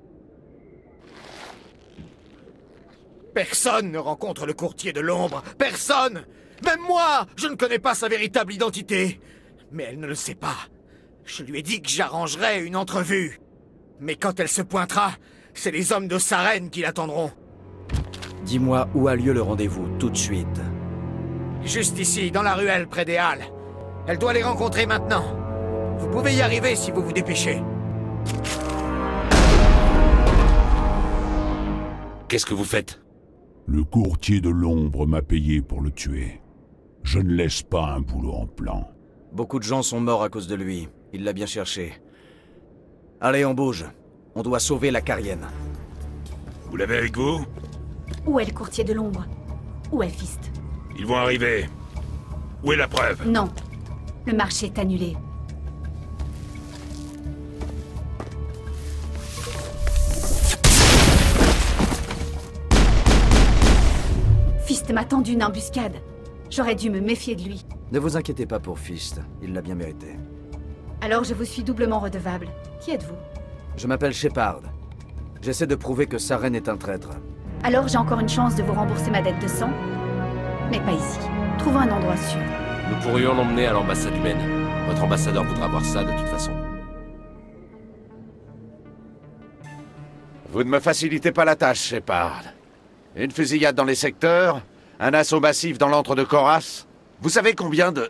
Personne ne rencontre le courtier de l'ombre. Personne! Même moi, je ne connais pas sa véritable identité. Mais elle ne le sait pas. Je lui ai dit que j'arrangerais une entrevue. Mais quand elle se pointera, c'est les hommes de Saren qui l'attendront. Dis-moi où a lieu le rendez-vous, tout de suite. Juste ici, dans la ruelle, près des Halles. Elle doit les rencontrer maintenant. Vous pouvez y arriver si vous vous dépêchez. Qu'est-ce que vous faites? Le courtier de l'ombre m'a payé pour le tuer. Je ne laisse pas un boulot en plan. Beaucoup de gens sont morts à cause de lui. Il l'a bien cherché. Allez, on bouge. On doit sauver la Carienne. Vous l'avez avec vous? Où est le courtier de l'ombre? Où est Fist? Ils vont arriver. Où est la preuve? Non. Le marché est annulé. Fist m'a tendu une embuscade. J'aurais dû me méfier de lui. Ne vous inquiétez pas pour Fist. Il l'a bien mérité. Alors je vous suis doublement redevable. Qui êtes-vous? Je m'appelle Shepard. J'essaie de prouver que Saren est un traître. Alors j'ai encore une chance de vous rembourser ma dette de sang? Mais pas ici. Trouvons un endroit sûr. Nous pourrions l'emmener à l'ambassade humaine. Votre ambassadeur voudra voir ça de toute façon. Vous ne me facilitez pas la tâche, Shepard. Une fusillade dans les secteurs, un assaut massif dans l'antre de Koras. Vous savez combien de...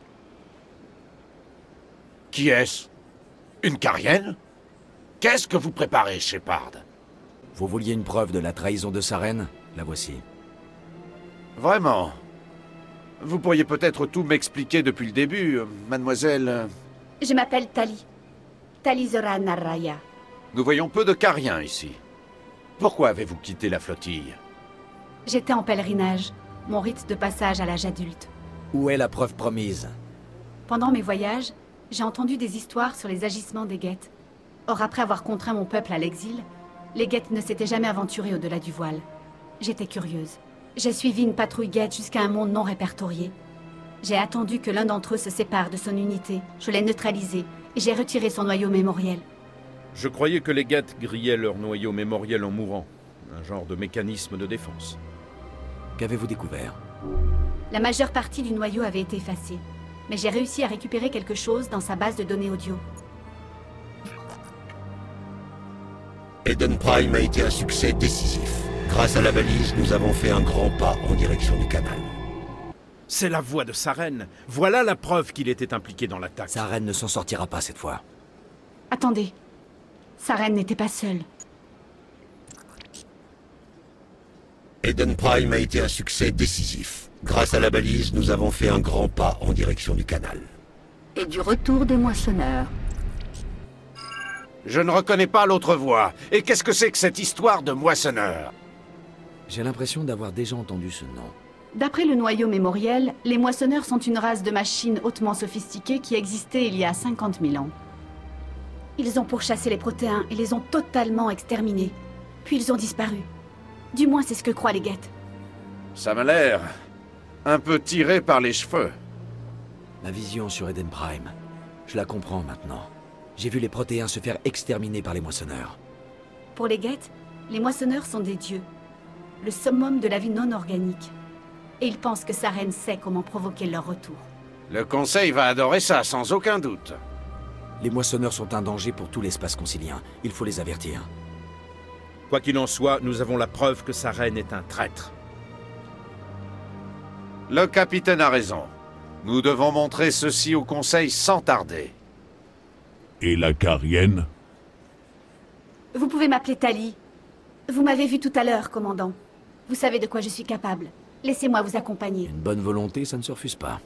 Qui est-ce? Une Carienne? Qu'est-ce que vous préparez, Shepard? Vous vouliez une preuve de la trahison de Saren? La voici. Vraiment? Vous pourriez peut-être tout m'expliquer depuis le début, mademoiselle... Je m'appelle Tali. Tali Zora Naraya. Nous voyons peu de Cariens ici. Pourquoi avez-vous quitté la flottille? J'étais en pèlerinage. Mon rite de passage à l'âge adulte. Où est la preuve promise? Pendant mes voyages, j'ai entendu des histoires sur les agissements des Geth. Or, après avoir contraint mon peuple à l'exil, les Geth ne s'étaient jamais aventurés au-delà du voile. J'étais curieuse. J'ai suivi une patrouille Geth jusqu'à un monde non répertorié. J'ai attendu que l'un d'entre eux se sépare de son unité. Je l'ai neutralisé et j'ai retiré son noyau mémoriel. Je croyais que les Geth grillaient leur noyau mémoriel en mourant. Un genre de mécanisme de défense. Qu'avez-vous découvert? La majeure partie du noyau avait été effacée. Mais j'ai réussi à récupérer quelque chose dans sa base de données audio. Eden Prime a été un succès décisif. Grâce à la balise, nous avons fait un grand pas en direction du canal. C'est la voix de Saren. Voilà la preuve qu'il était impliqué dans l'attaque. Saren ne s'en sortira pas cette fois. Attendez. Saren n'était pas seule. Eden Prime a été un succès décisif. Grâce à la balise, nous avons fait un grand pas en direction du canal. Et du retour des moissonneurs. Je ne reconnais pas l'autre voix. Et qu'est-ce que c'est que cette histoire de moissonneur? J'ai l'impression d'avoir déjà entendu ce nom. D'après le noyau mémoriel, les moissonneurs sont une race de machines hautement sophistiquées qui existait il y a 50 000 ans. Ils ont pourchassé les protéins et les ont totalement exterminés. Puis ils ont disparu. Du moins, c'est ce que croient les Geth. Ça m'a l'air un peu tiré par les cheveux. Ma vision sur Eden Prime, je la comprends maintenant. J'ai vu les protéins se faire exterminer par les moissonneurs. Pour les Geth, les moissonneurs sont des dieux. Le summum de la vie non organique. Et ils pensent que Saren sait comment provoquer leur retour. Le Conseil va adorer ça, sans aucun doute. Les moissonneurs sont un danger pour tout l'espace concilien. Il faut les avertir. Quoi qu'il en soit, nous avons la preuve que Saren est un traître. Le capitaine a raison. Nous devons montrer ceci au Conseil sans tarder. Et la Carienne? Vous pouvez m'appeler Tali. Vous m'avez vu tout à l'heure, commandant. Vous savez de quoi je suis capable. Laissez-moi vous accompagner. Une bonne volonté, ça ne se refuse pas.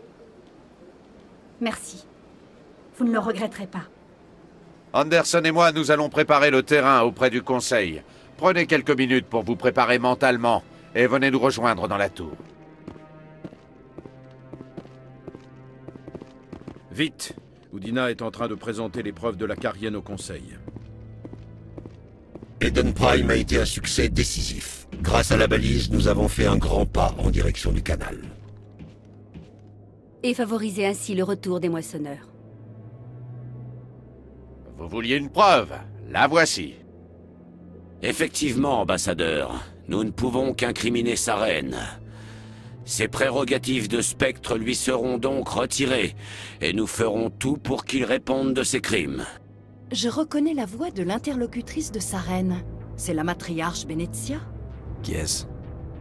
Merci. Vous ne le regretterez pas. Anderson et moi, nous allons préparer le terrain auprès du Conseil. Prenez quelques minutes pour vous préparer mentalement et venez nous rejoindre dans la tour. Vite! Udina est en train de présenter les preuves de la Carienne au Conseil. Eden Prime a été un succès décisif. Grâce à la balise, nous avons fait un grand pas en direction du canal. Et favoriser ainsi le retour des moissonneurs. Vous vouliez une preuve? La voici. Effectivement, ambassadeur. Nous ne pouvons qu'incriminer Saren. Ses prérogatives de spectre lui seront donc retirées, et nous ferons tout pour qu'il réponde de ses crimes. Je reconnais la voix de l'interlocutrice de Saren. C'est la matriarche Benezia. Qui est-ce?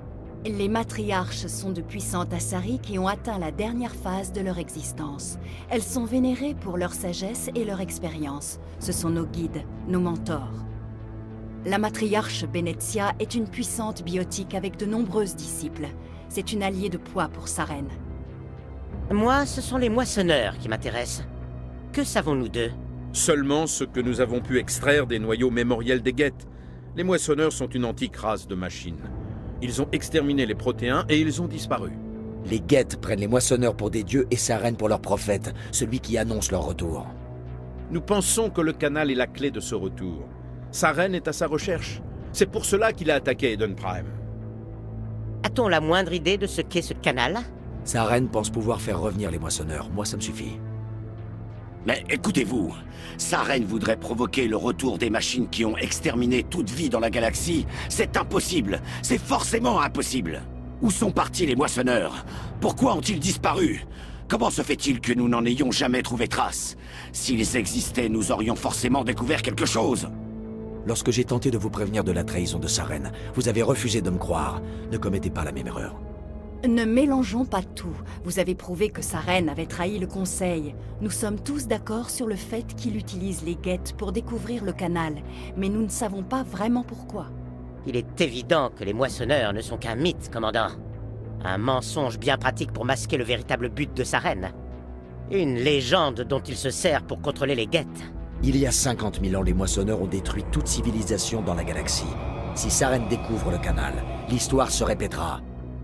Les matriarches sont de puissantes Asari qui ont atteint la dernière phase de leur existence. Elles sont vénérées pour leur sagesse et leur expérience. Ce sont nos guides, nos mentors. La matriarche Benezia est une puissante biotique avec de nombreuses disciples. C'est une alliée de poids pour Saren. Moi, ce sont les moissonneurs qui m'intéressent. Que savons-nous d'eux? Seulement ce que nous avons pu extraire des noyaux mémoriels des Geth. Les moissonneurs sont une antique race de machines. Ils ont exterminé les protéins et ils ont disparu. Les Geth prennent les moissonneurs pour des dieux et Saren pour leur prophète, celui qui annonce leur retour. Nous pensons que le canal est la clé de ce retour. Saren est à sa recherche. C'est pour cela qu'il a attaqué Eden Prime. A-t-on la moindre idée de ce qu'est ce canal? Saren pense pouvoir faire revenir les moissonneurs. Moi, ça me suffit. Mais écoutez-vous, Saren voudrait provoquer le retour des machines qui ont exterminé toute vie dans la galaxie. C'est impossible. C'est forcément impossible. Où sont partis les moissonneurs? Pourquoi ont-ils disparu? Comment se fait-il que nous n'en ayons jamais trouvé trace? S'ils existaient, nous aurions forcément découvert quelque chose. Lorsque j'ai tenté de vous prévenir de la trahison de Saren, vous avez refusé de me croire. Ne commettez pas la même erreur. Ne mélangeons pas tout. Vous avez prouvé que Saren avait trahi le Conseil. Nous sommes tous d'accord sur le fait qu'il utilise les Geth pour découvrir le canal, mais nous ne savons pas vraiment pourquoi. Il est évident que les moissonneurs ne sont qu'un mythe, commandant. Un mensonge bien pratique pour masquer le véritable but de Saren. Une légende dont il se sert pour contrôler les Geth. Il y a 50 000 ans, les moissonneurs ont détruit toute civilisation dans la galaxie. Si Saren découvre le canal, l'histoire se répétera.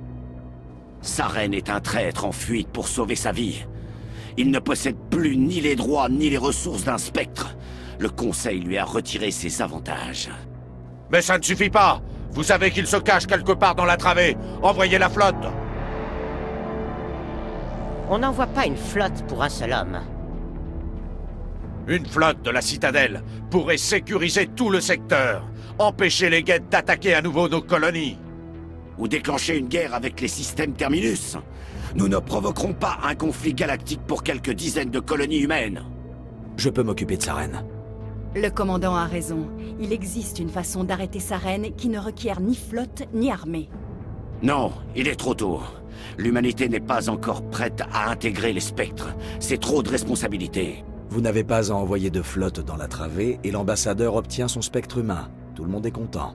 Saren est un traître en fuite pour sauver sa vie. Il ne possède plus ni les droits ni les ressources d'un spectre. Le Conseil lui a retiré ses avantages. Mais ça ne suffit pas! Vous savez qu'il se cache quelque part dans la travée! Envoyez la flotte! On n'envoie pas une flotte pour un seul homme. Une flotte de la citadelle pourrait sécuriser tout le secteur, empêcher les Geth d'attaquer à nouveau nos colonies. Ou déclencher une guerre avec les systèmes Terminus. Nous ne provoquerons pas un conflit galactique pour quelques dizaines de colonies humaines. Je peux m'occuper de Saren. Le commandant a raison. Il existe une façon d'arrêter Saren qui ne requiert ni flotte ni armée. Non, il est trop tôt. L'humanité n'est pas encore prête à intégrer les spectres. C'est trop de responsabilités. Vous n'avez pas à envoyer de flotte dans la travée et l'ambassadeur obtient son spectre humain. Tout le monde est content.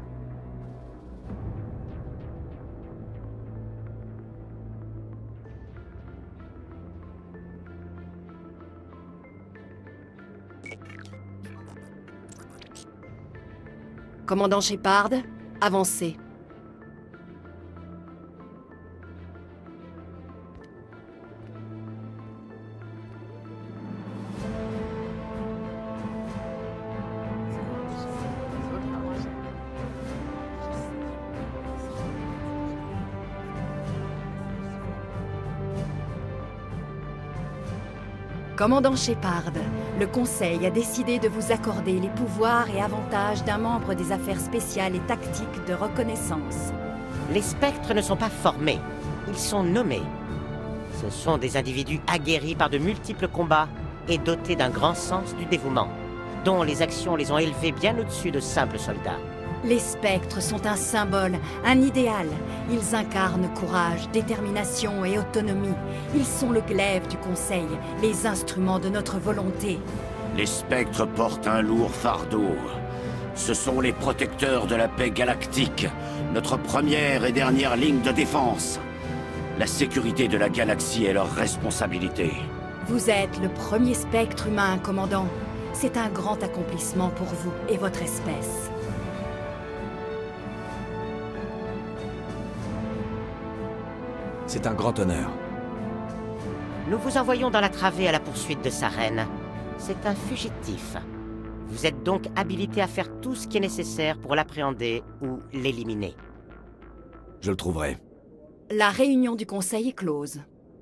Commandant Shepard, avancez. Commandant Shepard, le Conseil a décidé de vous accorder les pouvoirs et avantages d'un membre des affaires spéciales et tactiques de reconnaissance. Les spectres ne sont pas formés, ils sont nommés. Ce sont des individus aguerris par de multiples combats et dotés d'un grand sens du dévouement, dont les actions les ont élevés bien au-dessus de simples soldats. Les spectres sont un symbole, un idéal. Ils incarnent courage, détermination et autonomie. Ils sont le glaive du Conseil, les instruments de notre volonté. Les spectres portent un lourd fardeau. Ce sont les protecteurs de la paix galactique, notre première et dernière ligne de défense. La sécurité de la galaxie est leur responsabilité. Vous êtes le premier spectre humain, commandant. C'est un grand accomplissement pour vous et votre espèce. C'est un grand honneur. Nous vous envoyons dans la travée à la poursuite de Saren. C'est un fugitif. Vous êtes donc habilité à faire tout ce qui est nécessaire pour l'appréhender ou l'éliminer. Je le trouverai. La réunion du Conseil est close.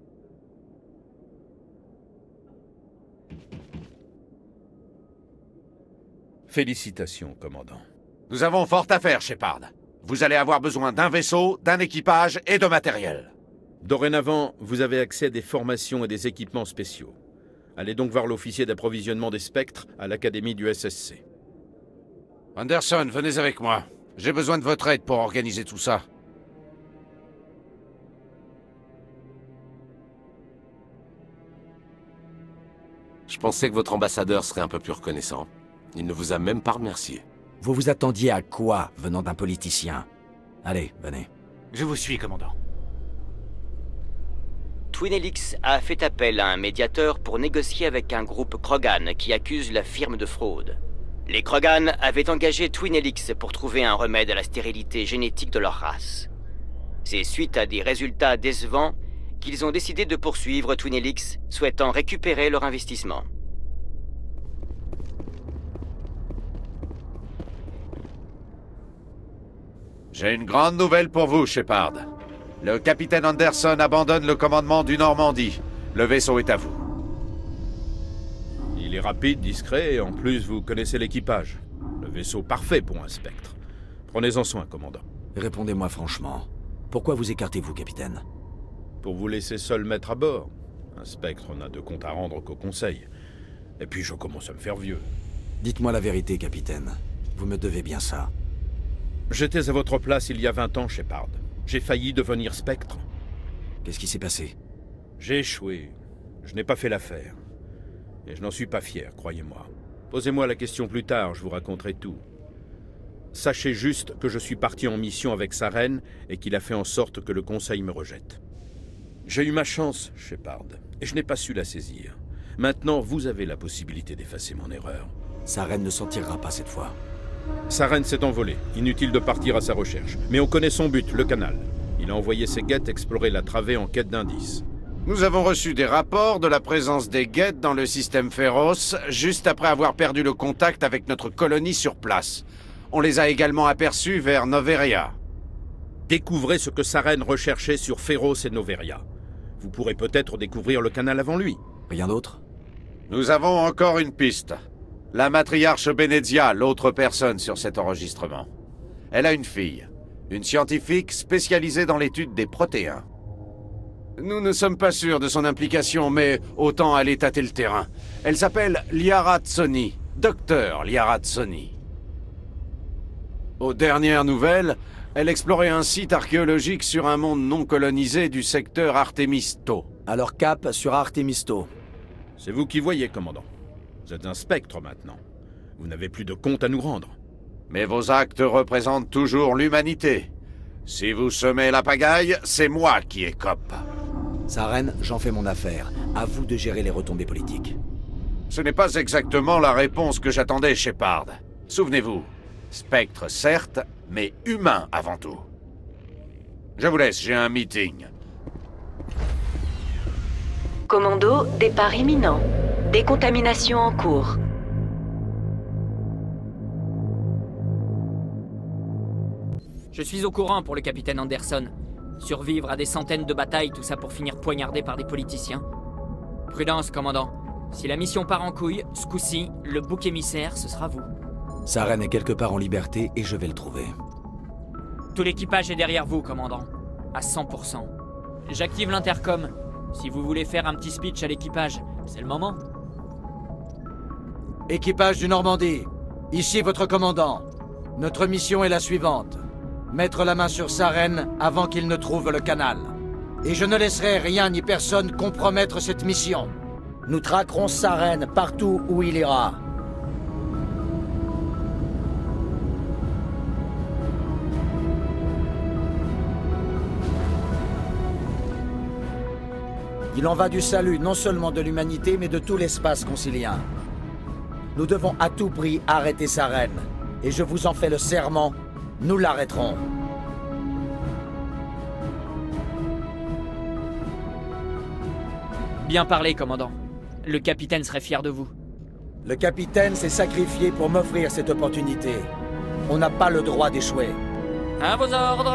Félicitations, commandant. Nous avons fort à faire, Shepard. Vous allez avoir besoin d'un vaisseau, d'un équipage et de matériel. Dorénavant, vous avez accès à des formations et des équipements spéciaux. Allez donc voir l'officier d'approvisionnement des spectres à l'académie du SSC. Anderson, venez avec moi. J'ai besoin de votre aide pour organiser tout ça. Je pensais que votre ambassadeur serait un peu plus reconnaissant. Il ne vous a même pas remercié. Vous vous attendiez à quoi, venant d'un politicien? Allez, venez. Je vous suis, commandant. Twin Helix a fait appel à un médiateur pour négocier avec un groupe Krogan qui accuse la firme de fraude. Les Krogan avaient engagé Twin Helix pour trouver un remède à la stérilité génétique de leur race. C'est suite à des résultats décevants qu'ils ont décidé de poursuivre Twin Helix, souhaitant récupérer leur investissement. J'ai une grande nouvelle pour vous, Shepard. Le capitaine Anderson abandonne le commandement du Normandie. Le vaisseau est à vous. Il est rapide, discret, et en plus vous connaissez l'équipage. Le vaisseau parfait pour un spectre. Prenez-en soin, commandant. Répondez-moi franchement. Pourquoi vous écartez-vous, capitaine? Pour vous laisser seul mettre à bord. Un spectre n'a de compte à rendre qu'au conseil. Et puis je commence à me faire vieux. Dites-moi la vérité, capitaine. Vous me devez bien ça. J'étais à votre place il y a 20 ans, Shepard. J'ai failli devenir spectre. Qu'est-ce qui s'est passé? J'ai échoué. Je n'ai pas fait l'affaire. Et je n'en suis pas fier, croyez-moi. Posez-moi la question plus tard, je vous raconterai tout. Sachez juste que je suis parti en mission avec Saren et qu'il a fait en sorte que le Conseil me rejette. J'ai eu ma chance, Shepard, et je n'ai pas su la saisir. Maintenant, vous avez la possibilité d'effacer mon erreur. Saren ne s'en tirera pas cette fois. Saren s'est envolé. Inutile de partir à sa recherche. Mais on connaît son but, le canal. Il a envoyé ses guettes explorer la travée en quête d'indices. Nous avons reçu des rapports de la présence des guettes dans le système Féroce, juste après avoir perdu le contact avec notre colonie sur place. On les a également aperçus vers Noveria. Découvrez ce que Saren recherchait sur Féroce et Noveria. Vous pourrez peut-être découvrir le canal avant lui. Rien d'autre? Nous avons encore une piste. La matriarche Benezia, l'autre personne sur cet enregistrement. Elle a une fille, une scientifique spécialisée dans l'étude des protéins. Nous ne sommes pas sûrs de son implication, mais autant aller tâter le terrain. Elle s'appelle Liara Tsoni, docteur Liara Tsoni. Aux dernières nouvelles, elle explorait un site archéologique sur un monde non colonisé du secteur Artemisto. Alors cap sur Artemisto. C'est vous qui voyez, commandant. Vous êtes un spectre maintenant. Vous n'avez plus de compte à nous rendre. Mais vos actes représentent toujours l'humanité. Si vous semez la pagaille, c'est moi qui écope. Saren, j'en fais mon affaire. À vous de gérer les retombées politiques. Ce n'est pas exactement la réponse que j'attendais, Shepard. Souvenez-vous, spectre certes, mais humain avant tout. Je vous laisse, j'ai un meeting. Commando, départ imminent. Décontamination en cours. Je suis au courant pour le capitaine Anderson. Survivre à des centaines de batailles, tout ça pour finir poignardé par des politiciens. Prudence, commandant. Si la mission part en couille, ce coup-ci, le bouc émissaire, ce sera vous. Saren est quelque part en liberté et je vais le trouver. Tout l'équipage est derrière vous, commandant. À 100%. J'active l'intercom. Si vous voulez faire un petit speech à l'équipage, c'est le moment. Équipage du Normandie, ici votre commandant. Notre mission est la suivante. Mettre la main sur Saren avant qu'il ne trouve le canal. Et je ne laisserai rien ni personne compromettre cette mission. Nous traquerons Saren partout où il ira. Il en va du salut non seulement de l'humanité, mais de tout l'espace concilien. Nous devons à tout prix arrêter Saren. Et je vous en fais le serment, nous l'arrêterons. Bien parlé, commandant. Le capitaine serait fier de vous. Le capitaine s'est sacrifié pour m'offrir cette opportunité. On n'a pas le droit d'échouer. À vos ordres.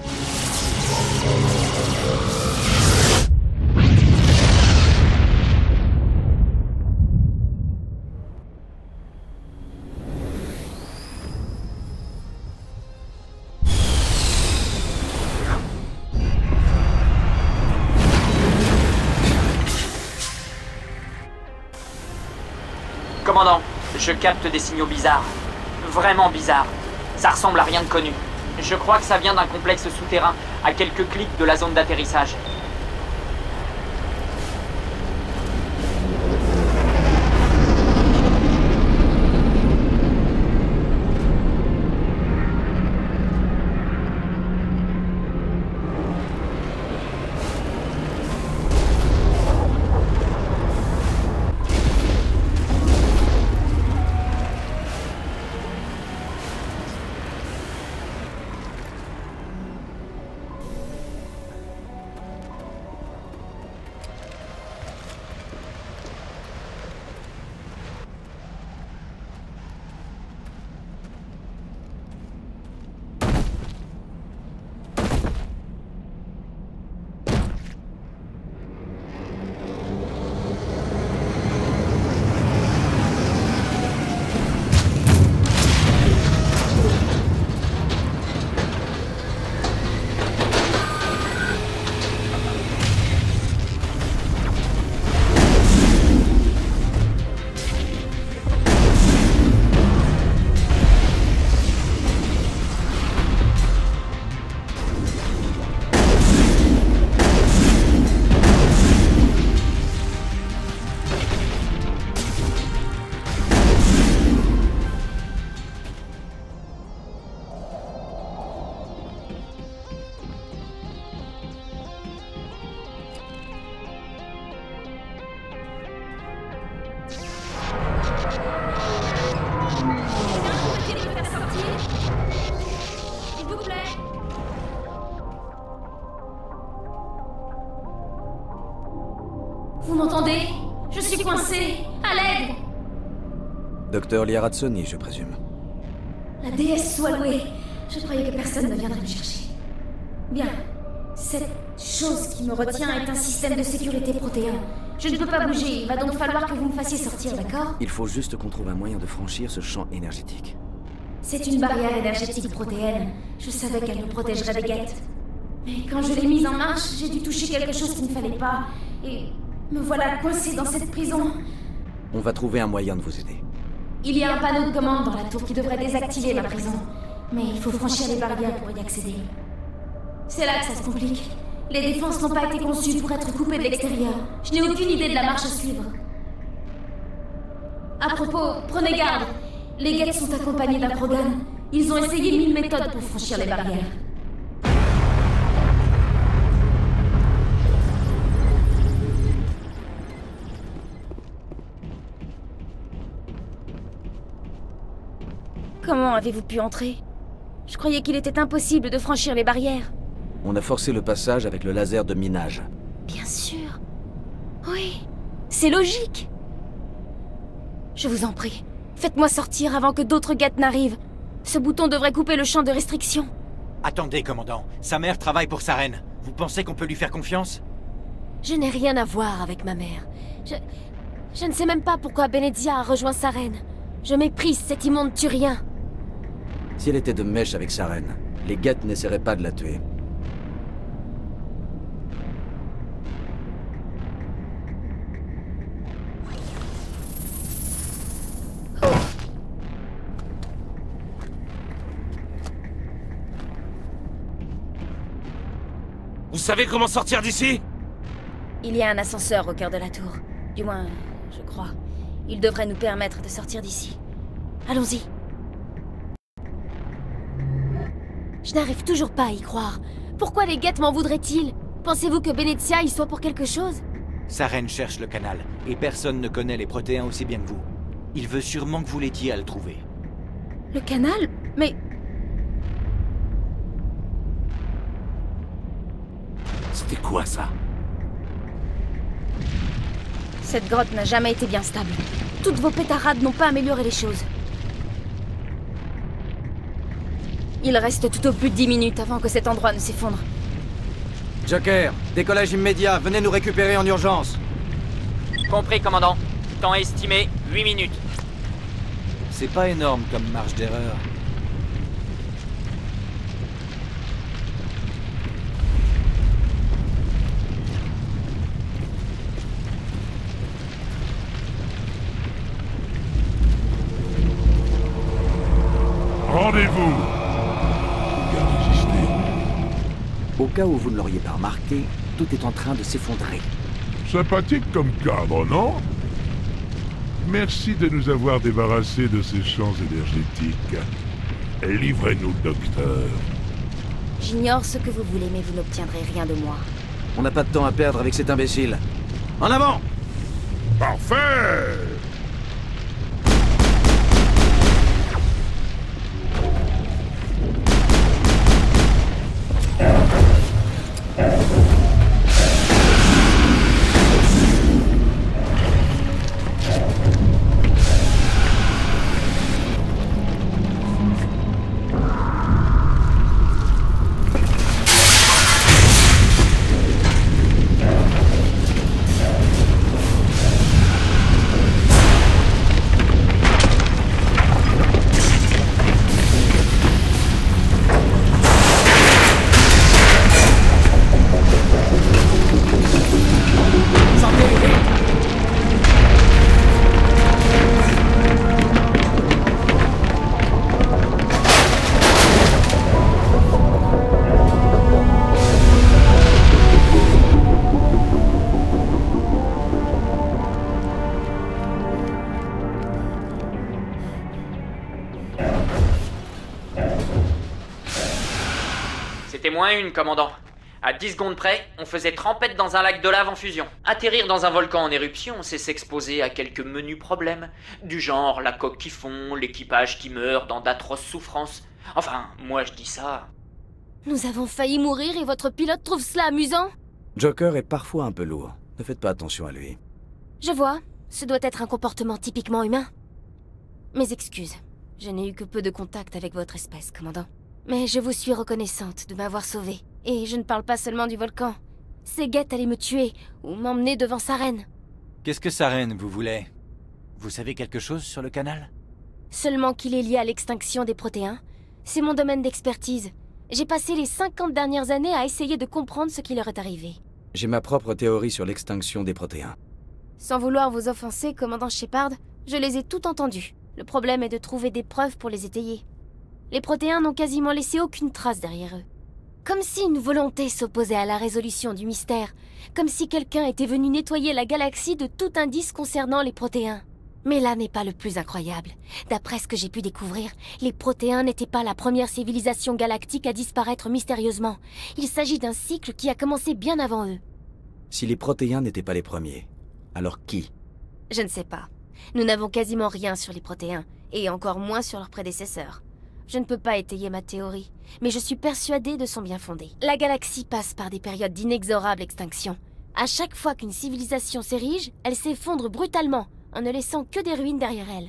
Commandant, je capte des signaux bizarres. Vraiment bizarres. Ça ressemble à rien de connu. Je crois que ça vient d'un complexe souterrain, à quelques clics de la zone d'atterrissage. m'entendez? Je suis coincée. À l'aide! Docteur Liarazzoni, je présume. La déesse soit louée. Je croyais que personne ne viendrait me chercher. Bien. Cette chose qui me retient est un système de sécurité protéin. Je ne peux pas bouger, il va donc falloir que vous me fassiez sortir, d'accord? Il faut juste qu'on trouve un moyen de franchir ce champ énergétique. C'est une barrière énergétique protéenne. Je savais qu'elle nous protégerait des guettes. Mais quand je l'ai mise en marche, j'ai dû toucher quelque chose qu'il ne fallait pas. Et me voilà coincée dans cette prison. On va trouver un moyen de vous aider. Il y a un panneau de commande dans la tour qui devrait désactiver ma prison. Mais il faut franchir les barrières pour y accéder. C'est là que ça se complique. Les défenses n'ont pas été conçues pour être coupées de l'extérieur. Je n'ai aucune idée de la marche à suivre. À propos, prenez garde. Les guettes sont accompagnés d'un Krogan. Ils ont essayé 1000 méthodes pour franchir les barrières. Comment avez-vous pu entrer? Je croyais qu'il était impossible de franchir les barrières. On a forcé le passage avec le laser de minage. Bien sûr. Oui, c'est logique. Je vous en prie, faites-moi sortir avant que d'autres guettes n'arrivent. Ce bouton devrait couper le champ de restriction. Attendez, commandant. Sa mère travaille pour Saren. Vous pensez qu'on peut lui faire confiance? Je n'ai rien à voir avec ma mère. Je ne sais même pas pourquoi Benezia a rejoint Saren. Je méprise cet immonde Turien. Si elle était de mèche avec Saren, les guettes n'essaieraient pas de la tuer. Vous savez comment sortir d'ici? Il y a un ascenseur au cœur de la tour. Du moins, je crois. Il devrait nous permettre de sortir d'ici. Allons-y. Je n'arrive toujours pas à y croire. Pourquoi les guettes m'en voudraient-ils? Pensez-vous que Benezia y soit pour quelque chose? Saren cherche le canal, et personne ne connaît les protéins aussi bien que vous. Il veut sûrement que vous l'aidiez à le trouver. Le canal? Mais... C'était quoi ça? Cette grotte n'a jamais été bien stable. Toutes vos pétarades n'ont pas amélioré les choses. Il reste tout au plus 10 minutes avant que cet endroit ne s'effondre. Joker, décollage immédiat, venez nous récupérer en urgence. Compris, commandant. Temps estimé, 8 minutes. C'est pas énorme comme marge d'erreur. Rendez-vous! Bien résisté. Au cas où vous ne l'auriez pas remarqué, tout est en train de s'effondrer. Sympathique comme cadre, non? Merci de nous avoir débarrassés de ces champs énergétiques. Livrez-nous, docteur. J'ignore ce que vous voulez, mais vous n'obtiendrez rien de moi. On n'a pas de temps à perdre avec cet imbécile. En avant! Parfait! C'était moins une, commandant. À 10 secondes près, on faisait trempette dans un lac de lave en fusion. Atterrir dans un volcan en éruption, c'est s'exposer à quelques menus problèmes. Du genre la coque qui fond, l'équipage qui meurt dans d'atroces souffrances. Enfin, moi je dis ça. Nous avons failli mourir et votre pilote trouve cela amusant? Joker est parfois un peu lourd. Ne faites pas attention à lui. Je vois. Ce doit être un comportement typiquement humain. Mes excuses. Je n'ai eu que peu de contact avec votre espèce, commandant. Mais je vous suis reconnaissante de m'avoir sauvée. Et je ne parle pas seulement du volcan. Ces guettes allaient me tuer, ou m'emmener devant Saren. Qu'est-ce que Saren vous voulait? Vous savez quelque chose sur le canal? Seulement qu'il est lié à l'extinction des protéins. C'est mon domaine d'expertise. J'ai passé les 50 dernières années à essayer de comprendre ce qui leur est arrivé. J'ai ma propre théorie sur l'extinction des protéins. Sans vouloir vous offenser, commandant Shepard, je les ai tout entendus. Le problème est de trouver des preuves pour les étayer. Les protéins n'ont quasiment laissé aucune trace derrière eux. Comme si une volonté s'opposait à la résolution du mystère. Comme si quelqu'un était venu nettoyer la galaxie de tout indice concernant les protéins. Mais là n'est pas le plus incroyable. D'après ce que j'ai pu découvrir, les protéins n'étaient pas la première civilisation galactique à disparaître mystérieusement. Il s'agit d'un cycle qui a commencé bien avant eux. Si les protéins n'étaient pas les premiers, alors qui? Je ne sais pas. Nous n'avons quasiment rien sur les protéins, et encore moins sur leurs prédécesseurs. Je ne peux pas étayer ma théorie, mais je suis persuadée de son bien-fondé. La galaxie passe par des périodes d'inexorable extinction. À chaque fois qu'une civilisation s'érige, elle s'effondre brutalement, en ne laissant que des ruines derrière elle.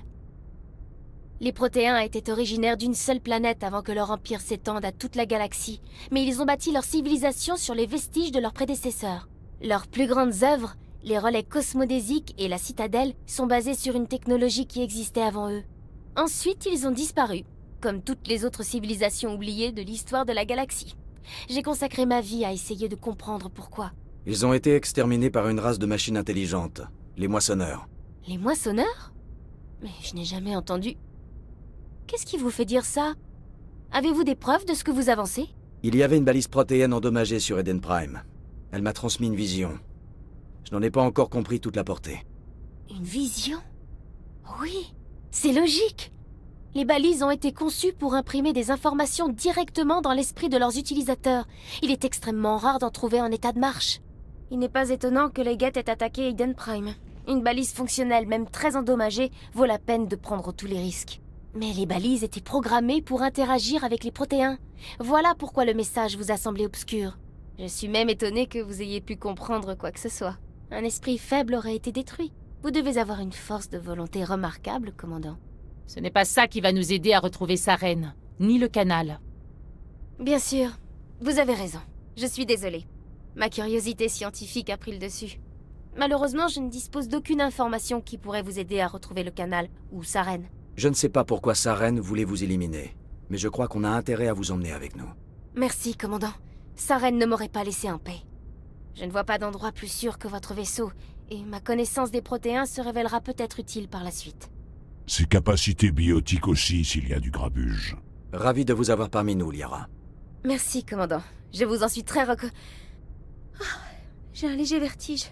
Les protéins étaient originaires d'une seule planète avant que leur empire s'étende à toute la galaxie, mais ils ont bâti leur civilisation sur les vestiges de leurs prédécesseurs. Leurs plus grandes œuvres, les relais cosmodésiques et la citadelle, sont basées sur une technologie qui existait avant eux. Ensuite, ils ont disparu, comme toutes les autres civilisations oubliées de l'histoire de la galaxie. J'ai consacré ma vie à essayer de comprendre pourquoi. Ils ont été exterminés par une race de machines intelligentes, les moissonneurs. Les moissonneurs? Mais je n'ai jamais entendu... Qu'est-ce qui vous fait dire ça? Avez-vous des preuves de ce que vous avancez? Il y avait une balise protéenne endommagée sur Eden Prime. Elle m'a transmis une vision. Je n'en ai pas encore compris toute la portée. Une vision? Oui, c'est logique. Les balises ont été conçues pour imprimer des informations directement dans l'esprit de leurs utilisateurs. Il est extrêmement rare d'en trouver en état de marche. Il n'est pas étonnant que les Geth aient attaqué Eden Prime. Une balise fonctionnelle, même très endommagée, vaut la peine de prendre tous les risques. Mais les balises étaient programmées pour interagir avec les protéins. Voilà pourquoi le message vous a semblé obscur. Je suis même étonnée que vous ayez pu comprendre quoi que ce soit. Un esprit faible aurait été détruit. Vous devez avoir une force de volonté remarquable, commandant. Ce n'est pas ça qui va nous aider à retrouver Saren, ni le canal. Bien sûr, vous avez raison. Je suis désolée. Ma curiosité scientifique a pris le dessus. Malheureusement, je ne dispose d'aucune information qui pourrait vous aider à retrouver le canal ou Saren. Je ne sais pas pourquoi Saren voulait vous éliminer, mais je crois qu'on a intérêt à vous emmener avec nous. Merci, commandant. Saren ne m'aurait pas laissé en paix. Je ne vois pas d'endroit plus sûr que votre vaisseau, et ma connaissance des protéins se révélera peut-être utile par la suite. Ses capacités biotiques aussi, s'il y a du grabuge. Ravi de vous avoir parmi nous, Liara. Merci, commandant. Je vous en suis très j'ai un léger vertige.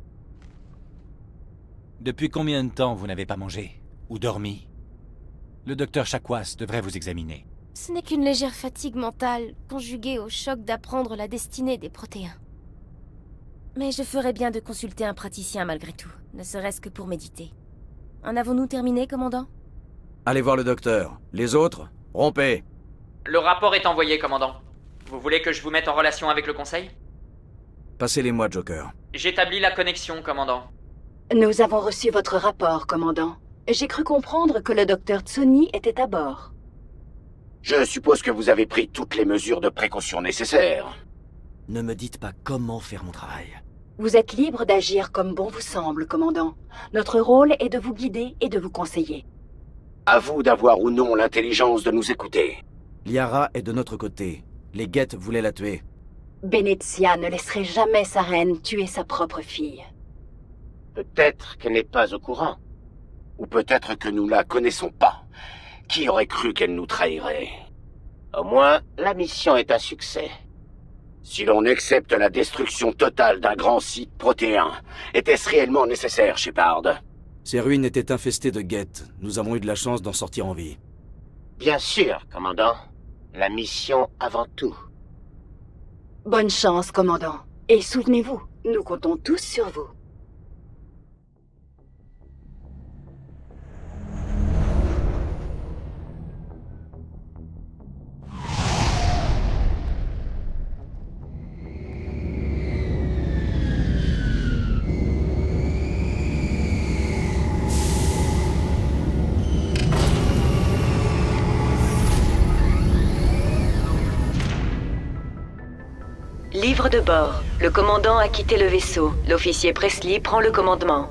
Depuis combien de temps vous n'avez pas mangé? Ou dormi? Le docteur Chakwas devrait vous examiner. Ce n'est qu'une légère fatigue mentale, conjuguée au choc d'apprendre la destinée des protéins. Mais je ferais bien de consulter un praticien malgré tout, ne serait-ce que pour méditer. En avons-nous terminé, commandant? Allez voir le docteur. Les autres, rompez. Le rapport est envoyé, commandant. Vous voulez que je vous mette en relation avec le conseil? Passez-les-moi, Joker. J'établis la connexion, commandant. Nous avons reçu votre rapport, commandant. J'ai cru comprendre que le docteur Tsoni était à bord. Je suppose que vous avez pris toutes les mesures de précaution nécessaires. Ne me dites pas comment faire mon travail. Vous êtes libre d'agir comme bon vous semble, commandant. Notre rôle est de vous guider et de vous conseiller. À vous d'avoir ou non l'intelligence de nous écouter. Liara est de notre côté. Les Geth voulaient la tuer. Benezia ne laisserait jamais sa reine tuer sa propre fille. Peut-être qu'elle n'est pas au courant. Ou peut-être que nous la connaissons pas. Qui aurait cru qu'elle nous trahirait? Au moins, la mission est un succès. Si l'on accepte la destruction totale d'un grand site protéin, était-ce réellement nécessaire, Shepard? Ces ruines étaient infestées de Geth. Nous avons eu de la chance d'en sortir en vie. Bien sûr, commandant. La mission avant tout. Bonne chance, commandant. Et souvenez-vous, nous comptons tous sur vous. Livre de bord. Le commandant a quitté le vaisseau. L'officier Presley prend le commandement.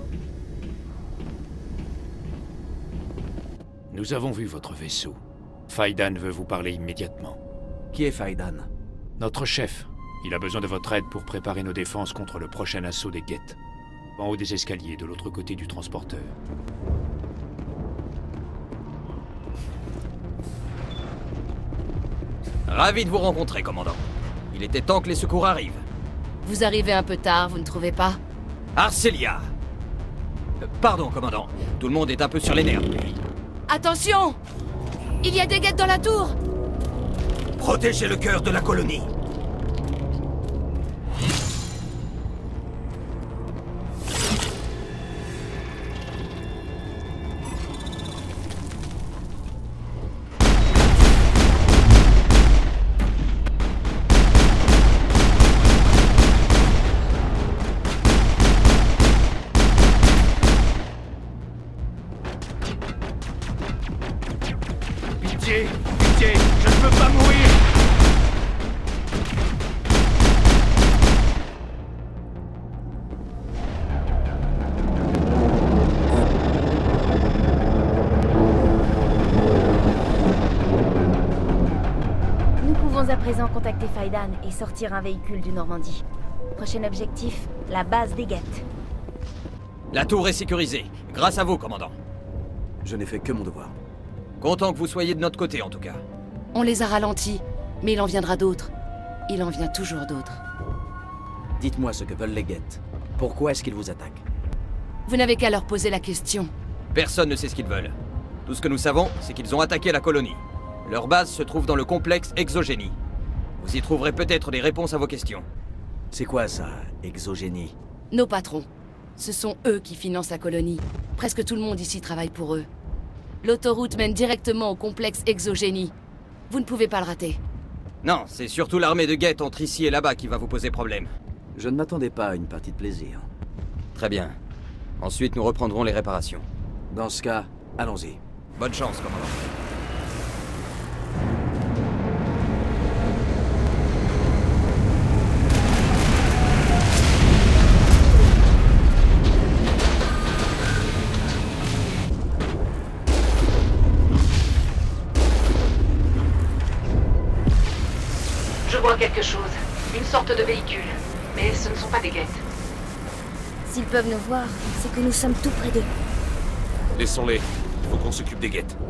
Nous avons vu votre vaisseau. Faidan veut vous parler immédiatement. Qui est Faidan? Notre chef. Il a besoin de votre aide pour préparer nos défenses contre le prochain assaut des Geth. En haut des escaliers, de l'autre côté du transporteur. Ravi de vous rencontrer, commandant. Il était temps que les secours arrivent. Vous arrivez un peu tard, vous ne trouvez pas? Arcelia! Pardon, commandant. Tout le monde est un peu sur les nerfs. Attention! Il y a des Geth dans la tour! Protégez le cœur de la colonie. Pitié, pitié, je ne peux pas mourir! Nous pouvons à présent contacter Faidan et sortir un véhicule du Normandie. Prochain objectif, la base des Geth. La tour est sécurisée, grâce à vous, commandant. Je n'ai fait que mon devoir. Content que vous soyez de notre côté, en tout cas. On les a ralentis, mais il en viendra d'autres. Il en vient toujours d'autres. Dites-moi ce que veulent les Geth. Pourquoi est-ce qu'ils vous attaquent? Vous n'avez qu'à leur poser la question. Personne ne sait ce qu'ils veulent. Tout ce que nous savons, c'est qu'ils ont attaqué la colonie. Leur base se trouve dans le complexe Exogénie. Vous y trouverez peut-être des réponses à vos questions. C'est quoi ça, Exogénie? Nos patrons. Ce sont eux qui financent la colonie. Presque tout le monde ici travaille pour eux. L'autoroute mène directement au complexe Exogénie. Vous ne pouvez pas le rater. Non, c'est surtout l'armée de Geth entre ici et là-bas qui va vous poser problème. Je ne m'attendais pas à une partie de plaisir. Très bien. Ensuite, nous reprendrons les réparations. Dans ce cas, allons-y. Bonne chance, commandant. Je vois quelque chose. Une sorte de véhicule. Mais ce ne sont pas des Geth. S'ils peuvent nous voir, c'est que nous sommes tout près d'eux. Laissons-les. Il faut qu'on s'occupe des Geth.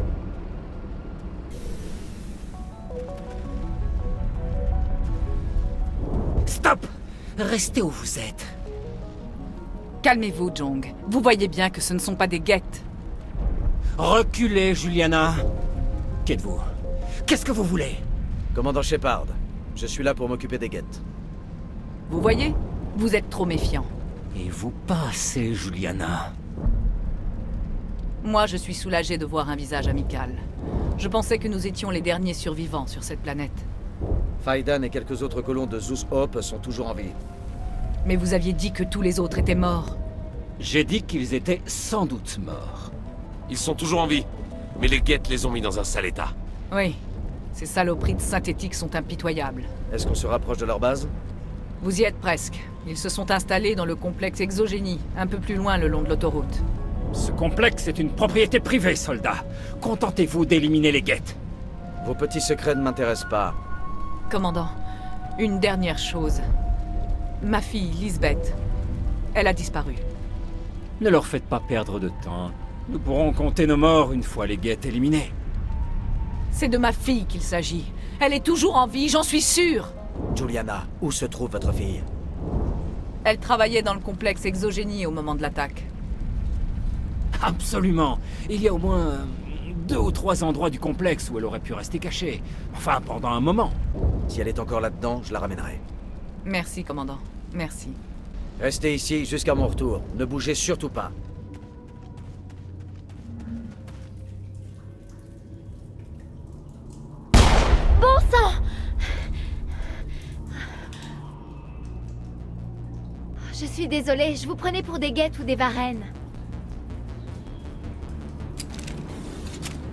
Stop! Restez où vous êtes. Calmez-vous, Jong. Vous voyez bien que ce ne sont pas des Geth. Reculez, Juliana. Qu'êtes-vous? Qu'est-ce que vous voulez? Commandant Shepard, je suis là pour m'occuper des Geth. Vous voyez? Vous êtes trop méfiant. Et vous pas assez, Juliana. Moi, je suis soulagé de voir un visage amical. Je pensais que nous étions les derniers survivants sur cette planète. Faidan et quelques autres colons de Zeus Hope sont toujours en vie. Mais vous aviez dit que tous les autres étaient morts. J'ai dit qu'ils étaient sans doute morts. Ils sont toujours en vie, mais les Geth les ont mis dans un sale état. Oui. Ces saloperies de synthétiques sont impitoyables. Est-ce qu'on se rapproche de leur base? Vous y êtes presque. Ils se sont installés dans le complexe Exogénie, un peu plus loin le long de l'autoroute. Ce complexe est une propriété privée, soldat. Contentez-vous d'éliminer les Geth. Vos petits secrets ne m'intéressent pas. Commandant, une dernière chose. Ma fille, Lisbeth, elle a disparu. Ne leur faites pas perdre de temps. Nous pourrons compter nos morts une fois les Geth éliminés. C'est de ma fille qu'il s'agit. Elle est toujours en vie, j'en suis sûr. Juliana, où se trouve votre fille? Elle travaillait dans le complexe Exogénie au moment de l'attaque. Absolument. Il y a au moins 2 ou 3 endroits du complexe où elle aurait pu rester cachée. Enfin, pendant un moment. Si elle est encore là-dedans, je la ramènerai. Merci, commandant. Merci. Restez ici jusqu'à mon retour. Ne bougez surtout pas. Bon sang! Je suis désolée, je vous prenais pour des Geth ou des Varrennes.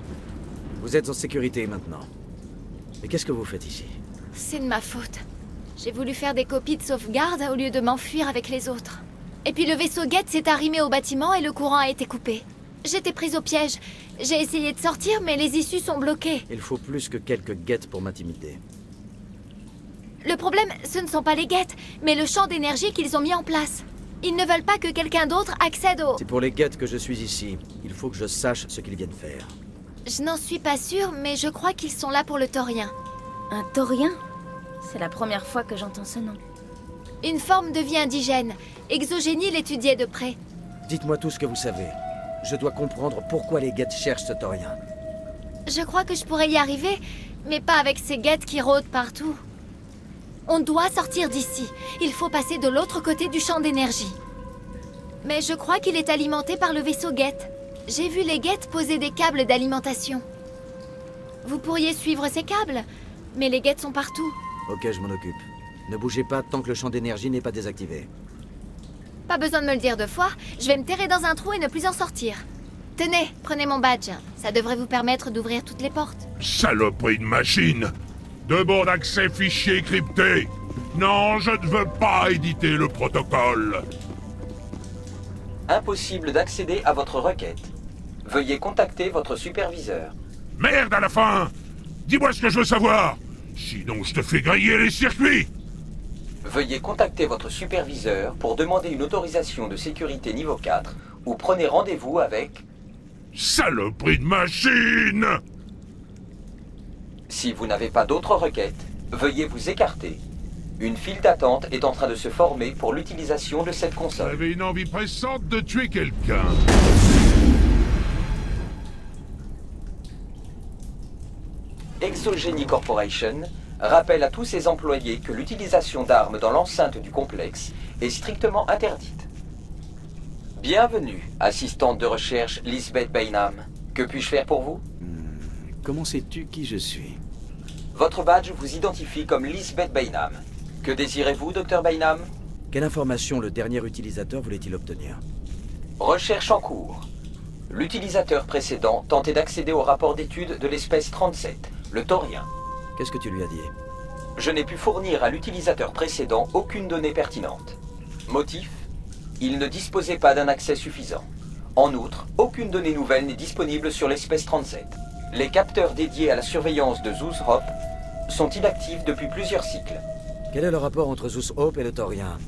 Vous êtes en sécurité maintenant. Mais qu'est-ce que vous faites ici? C'est de ma faute. J'ai voulu faire des copies de sauvegarde au lieu de m'enfuir avec les autres. Et puis le vaisseau Geth s'est arrimé au bâtiment et le courant a été coupé. J'étais prise au piège. J'ai essayé de sortir, mais les issues sont bloquées. Il faut plus que quelques Geth pour m'intimider. Le problème, ce ne sont pas les Geth, mais le champ d'énergie qu'ils ont mis en place. Ils ne veulent pas que quelqu'un d'autre accède au... C'est pour les Geth que je suis ici. Il faut que je sache ce qu'ils viennent faire. Je n'en suis pas sûre, mais je crois qu'ils sont là pour le taurien. Un taurien? C'est la première fois que j'entends ce nom. Une forme de vie indigène. Exogénie l'étudiait de près. Dites-moi tout ce que vous savez. Je dois comprendre pourquoi les Geth cherchent ce taurien. Je crois que je pourrais y arriver, mais pas avec ces Geth qui rôdent partout. On doit sortir d'ici. Il faut passer de l'autre côté du champ d'énergie. Mais je crois qu'il est alimenté par le vaisseau Geth. J'ai vu les Geth poser des câbles d'alimentation. Vous pourriez suivre ces câbles, mais les Geth sont partout. Ok, je m'en occupe. Ne bougez pas tant que le champ d'énergie n'est pas désactivé. Pas besoin de me le dire deux fois, je vais me terrer dans un trou et ne plus en sortir. Tenez, prenez mon badge. Ça devrait vous permettre d'ouvrir toutes les portes. Saloperie de machine! Demande accès fichier crypté! Non, je ne veux pas éditer le protocole! Impossible d'accéder à votre requête. Veuillez contacter votre superviseur. Merde à la fin! Dis-moi ce que je veux savoir! Sinon je te fais griller les circuits! Veuillez contacter votre superviseur pour demander une autorisation de sécurité niveau 4 ou prenez rendez-vous avec... Saloperie de machine! Si vous n'avez pas d'autres requêtes, veuillez vous écarter. Une file d'attente est en train de se former pour l'utilisation de cette console. J'avais une envie pressante de tuer quelqu'un. Exogeny Corporation rappelle à tous ses employés que l'utilisation d'armes dans l'enceinte du complexe est strictement interdite. Bienvenue, assistante de recherche Lisbeth Bainham. Que puis-je faire pour vous? Comment sais-tu qui je suis? Votre badge vous identifie comme Lisbeth Bainham. Que désirez-vous, Dr Bainham? Quelle information le dernier utilisateur voulait-il obtenir? Recherche en cours. L'utilisateur précédent tentait d'accéder au rapport d'étude de l'espèce 37, le taurien. Qu'est-ce que tu lui as dit? Je n'ai pu fournir à l'utilisateur précédent aucune donnée pertinente. Motif? Il ne disposait pas d'un accès suffisant. En outre, aucune donnée nouvelle n'est disponible sur l'espèce 37. Les capteurs dédiés à la surveillance de Zeus Hope sont inactifs depuis plusieurs cycles. Quel est le rapport entre Zeus Hope et le taurien?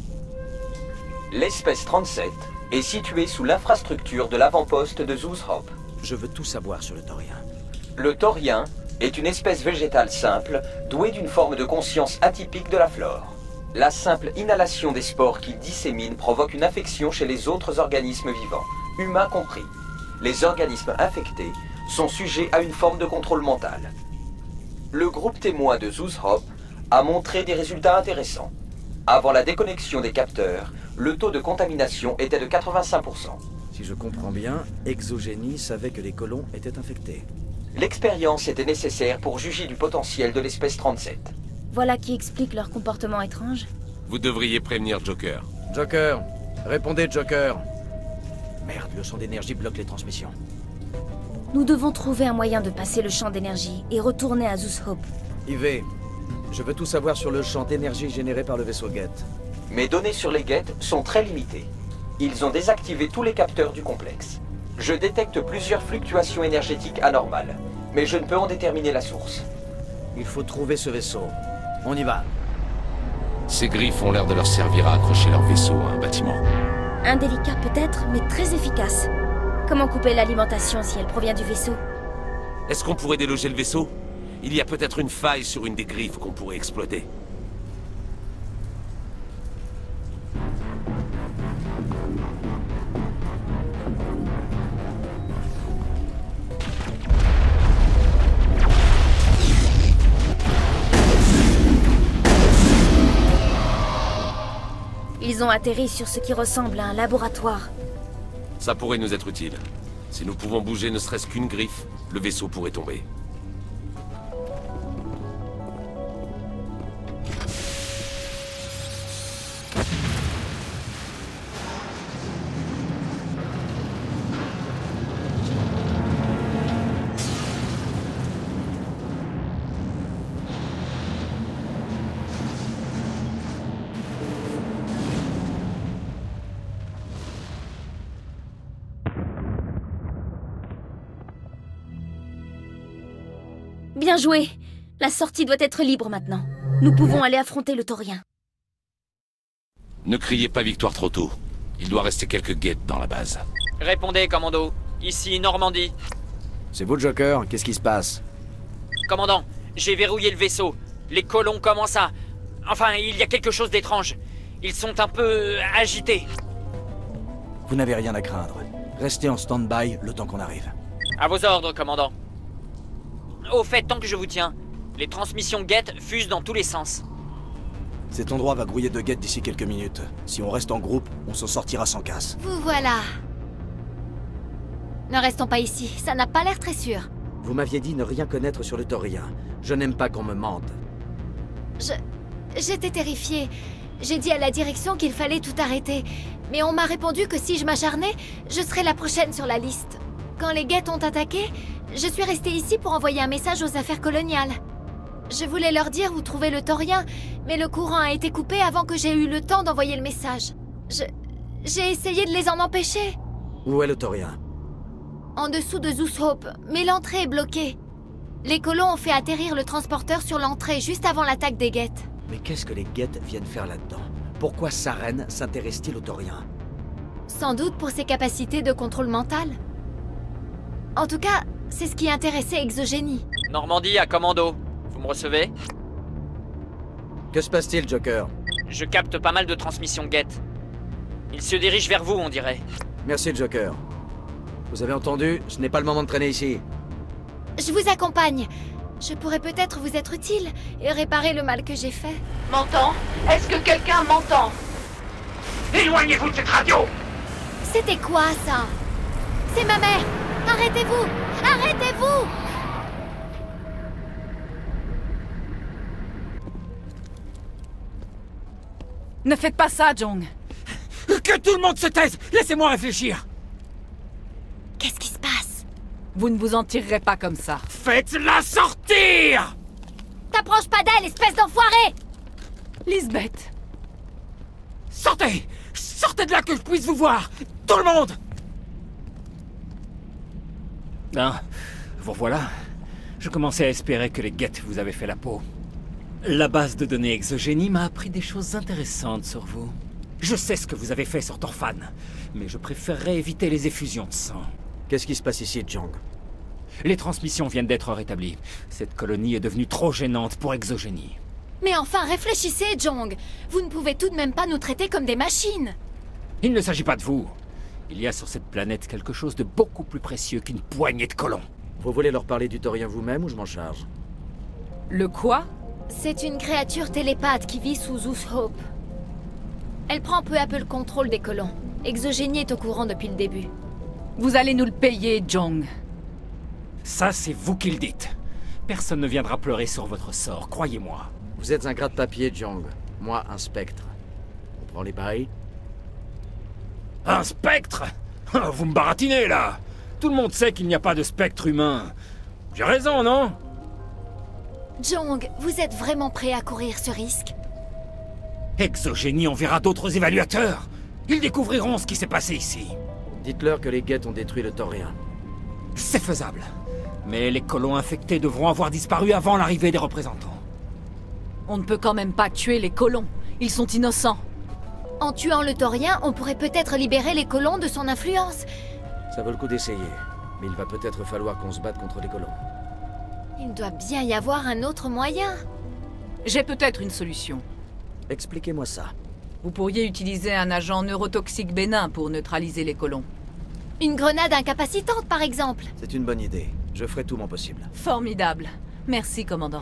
L'espèce 37 est située sous l'infrastructure de l'avant-poste de Zeus Hope. Je veux tout savoir sur le taurien. Le taurien est une espèce végétale simple, douée d'une forme de conscience atypique de la flore. La simple inhalation des spores qu'il dissémine provoque une infection chez les autres organismes vivants, humains compris. Les organismes infectés sont sujets à une forme de contrôle mental. Le groupe témoin de Zeus Hope a montré des résultats intéressants. Avant la déconnexion des capteurs, le taux de contamination était de 85%. Si je comprends bien, Exogeny savait que les colons étaient infectés. L'expérience était nécessaire pour juger du potentiel de l'espèce 37. Voilà qui explique leur comportement étrange. Vous devriez prévenir Joker. Joker! Répondez, Joker! Merde, le champ d'énergie bloque les transmissions. Nous devons trouver un moyen de passer le champ d'énergie et retourner à Zeus Hope. IV, je veux tout savoir sur le champ d'énergie généré par le vaisseau Geth. Mes données sur les Geth sont très limitées. Ils ont désactivé tous les capteurs du complexe. Je détecte plusieurs fluctuations énergétiques anormales, mais je ne peux en déterminer la source. Il faut trouver ce vaisseau. On y va. Ces griffes ont l'air de leur servir à accrocher leur vaisseau à un bâtiment. Indélicat peut-être, mais très efficace. Comment couper l'alimentation si elle provient du vaisseau? Est-ce qu'on pourrait déloger le vaisseau? Il y a peut-être une faille sur une des griffes qu'on pourrait exploiter. Ils ont atterri sur ce qui ressemble à un laboratoire. Ça pourrait nous être utile. Si nous pouvons bouger ne serait-ce qu'une griffe, le vaisseau pourrait tomber. Bien joué. La sortie doit être libre maintenant. Nous pouvons aller affronter le taurien. Ne criez pas victoire trop tôt. Il doit rester quelques guettes dans la base. Répondez, commando. Ici, Normandie. C'est vous, Joker? Qu'est-ce qui se passe? Commandant, j'ai verrouillé le vaisseau. Les colons commencent à... Enfin, il y a quelque chose d'étrange. Ils sont un peu agités. Vous n'avez rien à craindre. Restez en stand-by le temps qu'on arrive. À vos ordres, commandant. Au fait, tant que je vous tiens, les transmissions Geth fusent dans tous les sens. Cet endroit va grouiller de Geth d'ici quelques minutes. Si on reste en groupe, on s'en sortira sans casse. Vous voilà. Ne restons pas ici, ça n'a pas l'air très sûr. Vous m'aviez dit ne rien connaître sur le taurien. Je n'aime pas qu'on me mente. J'étais terrifiée. J'ai dit à la direction qu'il fallait tout arrêter. Mais on m'a répondu que si je m'acharnais, je serais la prochaine sur la liste. Quand les Geth ont attaqué, je suis restée ici pour envoyer un message aux affaires coloniales. Je voulais leur dire où trouver le taurien, mais le courant a été coupé avant que j'aie eu le temps d'envoyer le message. J'ai essayé de les en empêcher. Où est le taurien? En dessous de Zeus Hope, mais l'entrée est bloquée. Les colons ont fait atterrir le transporteur sur l'entrée juste avant l'attaque des Geth. Mais qu'est-ce que les Geth viennent faire là-dedans? Pourquoi Saren s'intéresse-t-il au taurien? Sans doute pour ses capacités de contrôle mental. En tout cas, c'est ce qui intéressait Exogénie. Normandie à commando. Vous me recevez? Que se passe-t-il, Joker? Je capte pas mal de transmissions Geth. Ils se dirigent vers vous, on dirait. Merci, Joker. Vous avez entendu? Ce n'est pas le moment de traîner ici. Je vous accompagne. Je pourrais peut-être vous être utile et réparer le mal que j'ai fait. M'entend? Est-ce que quelqu'un m'entend? Éloignez-vous de cette radio! C'était quoi, ça? C'est ma mère! Arrêtez-vous! Arrêtez-vous! Ne faites pas ça, Jong. Que tout le monde se taise! Laissez-moi réfléchir! Qu'est-ce qui se passe? Vous ne vous en tirerez pas comme ça. Faites-la sortir! T'approches pas d'elle, espèce d'enfoiré! Lisbeth! Sortez! Sortez de là que je puisse vous voir! Tout le monde! Ah, vous voilà. Je commençais à espérer que les Geth vous avaient fait la peau. La base de données Exogénie m'a appris des choses intéressantes sur vous. Je sais ce que vous avez fait sur Torfan, mais je préférerais éviter les effusions de sang. Qu'est-ce qui se passe ici, Jong? Les transmissions viennent d'être rétablies. Cette colonie est devenue trop gênante pour Exogénie. Mais enfin, réfléchissez, Jong. Vous ne pouvez tout de même pas nous traiter comme des machines. Il ne s'agit pas de vous. Il y a sur cette planète quelque chose de beaucoup plus précieux qu'une poignée de colons. Vous voulez leur parler du taurien vous-même ou je m'en charge? Le quoi? C'est une créature télépathe qui vit sous Zeus Hope. Elle prend peu à peu le contrôle des colons. Exogénie est au courant depuis le début. Vous allez nous le payer, Jong. Ça, c'est vous qui le dites. Personne ne viendra pleurer sur votre sort, croyez-moi. Vous êtes un gratte-papier, Jong. Moi, un spectre. On prend les bails? Un spectre? Vous me baratinez, là! Tout le monde sait qu'il n'y a pas de spectre humain. J'ai raison, non? Jong, vous êtes vraiment prêt à courir ce risque? Exogénie enverra d'autres évaluateurs. Ils découvriront ce qui s'est passé ici. Dites-leur que les Geth ont détruit le taurien. C'est faisable. Mais les colons infectés devront avoir disparu avant l'arrivée des représentants. On ne peut quand même pas tuer les colons. Ils sont innocents. En tuant le taurien, on pourrait peut-être libérer les colons de son influence. Ça vaut le coup d'essayer. Mais il va peut-être falloir qu'on se batte contre les colons. Il doit bien y avoir un autre moyen. J'ai peut-être une solution. Expliquez-moi ça. Vous pourriez utiliser un agent neurotoxique bénin pour neutraliser les colons. Une grenade incapacitante, par exemple. C'est une bonne idée. Je ferai tout mon possible. Formidable. Merci, commandant.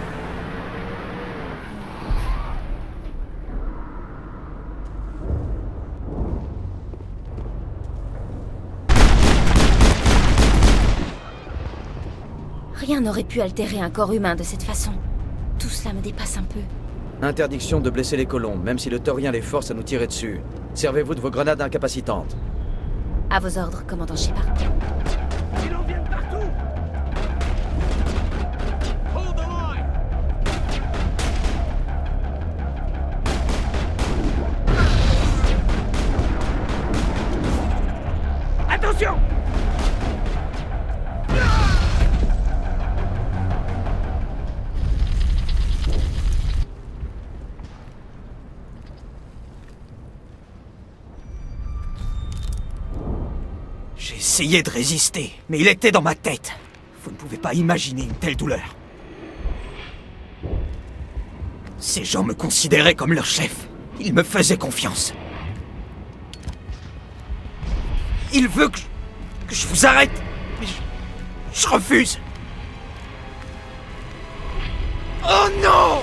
Rien n'aurait pu altérer un corps humain de cette façon. Tout cela me dépasse un peu. Interdiction de blesser les colons, même si le taurien les force à nous tirer dessus. Servez-vous de vos grenades incapacitantes. À vos ordres, commandant Shepard. Ils en viennent partout! Hold the line! Attention! essayé de résister, mais il était dans ma tête. Vous ne pouvez pas imaginer une telle douleur. Ces gens me considéraient comme leur chef. Ils me faisaient confiance. Il veut que je vous arrête, mais je refuse. Oh non!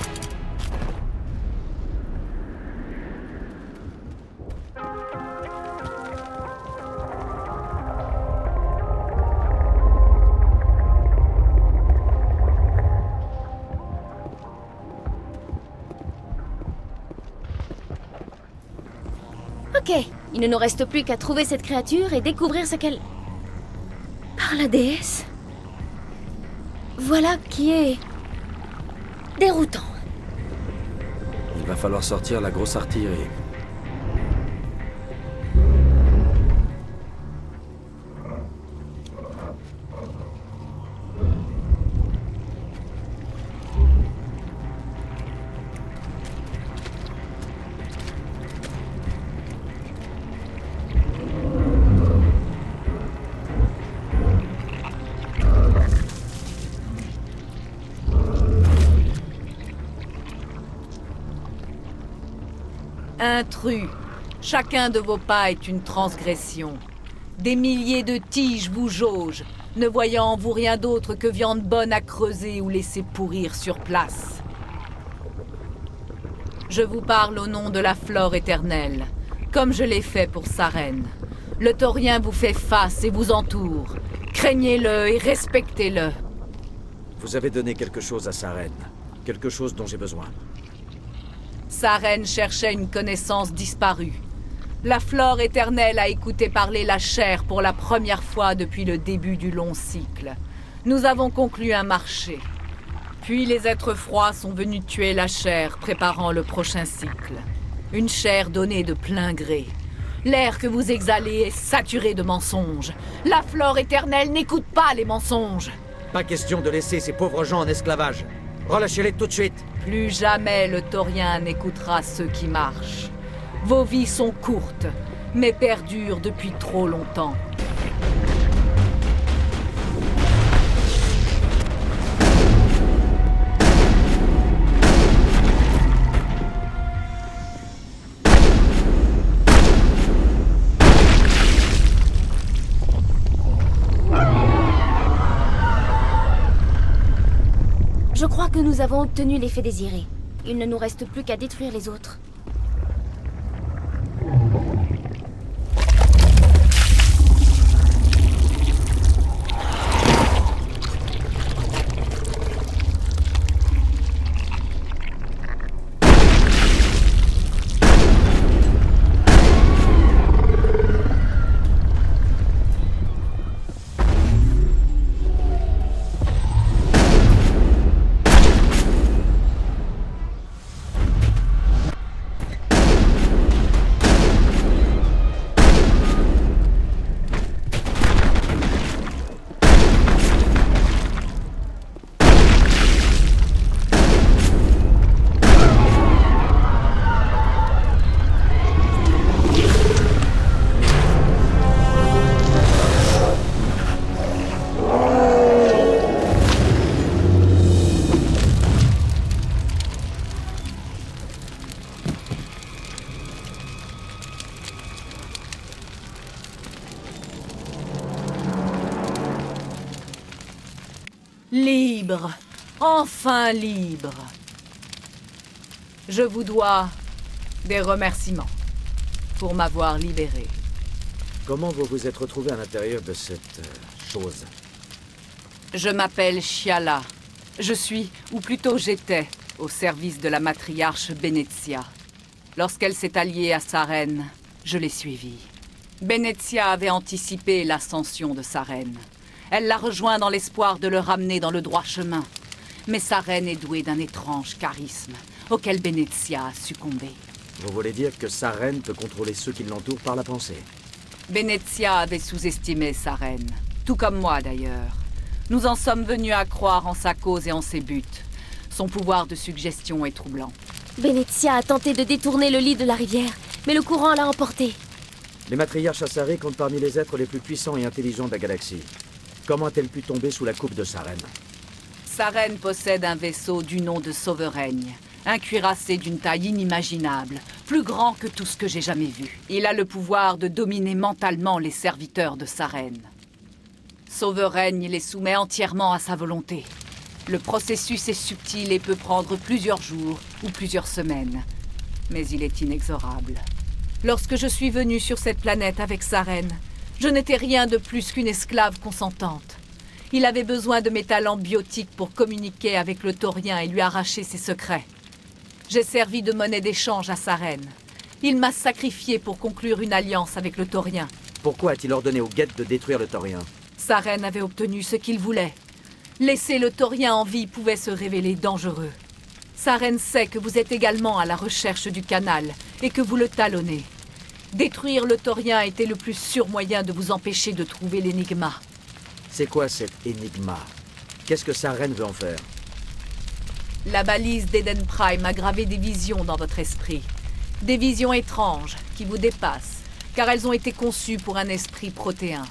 Ok, il ne nous reste plus qu'à trouver cette créature et découvrir ce qu'elle... Par la déesse. Voilà qui est... déroutant. Il va falloir sortir la grosse artillerie. Intrus, chacun de vos pas est une transgression. Des milliers de tiges vous jaugent, ne voyant en vous rien d'autre que viande bonne à creuser ou laisser pourrir sur place. Je vous parle au nom de la flore éternelle, comme je l'ai fait pour Sarene. Le taurien vous fait face et vous entoure. Craignez-le et respectez-le. Vous avez donné quelque chose à Sarene. Quelque chose dont j'ai besoin. Sarene cherchait une connaissance disparue. La flore éternelle a écouté parler la chair pour la première fois depuis le début du long cycle. Nous avons conclu un marché. Puis les êtres froids sont venus tuer la chair, préparant le prochain cycle. Une chair donnée de plein gré. L'air que vous exhalez est saturé de mensonges. La flore éternelle n'écoute pas les mensonges. Pas question de laisser ces pauvres gens en esclavage. Relâchez-les tout de suite. Plus jamais le taurien n'écoutera ceux qui marchent. Vos vies sont courtes, mais perdurent depuis trop longtemps. Je crois que nous avons obtenu l'effet désiré. Il ne nous reste plus qu'à détruire les autres. Libre, enfin libre. Je vous dois des remerciements pour m'avoir libéré. Comment vous vous êtes retrouvé à l'intérieur de cette chose? Je m'appelle Shyala. Je suis, ou plutôt j'étais, au service de la matriarche Benezia. Lorsqu'elle s'est alliée à Sarene, je l'ai suivie. Benezia avait anticipé l'ascension de Sarene. Elle l'a rejoint dans l'espoir de le ramener dans le droit chemin. Mais Sarene est douée d'un étrange charisme, auquel Benezia a succombé. Vous voulez dire que Sarene peut contrôler ceux qui l'entourent par la pensée? Benezia avait sous-estimé Sarene, tout comme moi d'ailleurs. Nous en sommes venus à croire en sa cause et en ses buts. Son pouvoir de suggestion est troublant. Benezia a tenté de détourner le lit de la rivière, mais le courant l'a emporté. Les matriarches Asari comptent parmi les êtres les plus puissants et intelligents de la galaxie. Comment a-t-elle pu tomber sous la coupe de Saren? Saren possède un vaisseau du nom de Sauveraigne. Un cuirassé d'une taille inimaginable, plus grand que tout ce que j'ai jamais vu. Il a le pouvoir de dominer mentalement les serviteurs de Saren. Sauveraigne les soumet entièrement à sa volonté. Le processus est subtil et peut prendre plusieurs jours ou plusieurs semaines. Mais il est inexorable. Lorsque je suis venue sur cette planète avec Saren, je n'étais rien de plus qu'une esclave consentante. Il avait besoin de mes talents biotiques pour communiquer avec le Taurien et lui arracher ses secrets. J'ai servi de monnaie d'échange à Saren. Il m'a sacrifié pour conclure une alliance avec le Taurien. Pourquoi a-t-il ordonné aux Geth de détruire le Taurien? Saren avait obtenu ce qu'il voulait. Laisser le Taurien en vie pouvait se révéler dangereux. Saren sait que vous êtes également à la recherche du canal et que vous le talonnez. Détruire le Taurien était le plus sûr moyen de vous empêcher de trouver l'énigma. C'est quoi cet énigma? Qu'est-ce que Saren veut en faire? La balise d'Eden Prime a gravé des visions dans votre esprit. Des visions étranges qui vous dépassent, car elles ont été conçues pour un esprit protéin.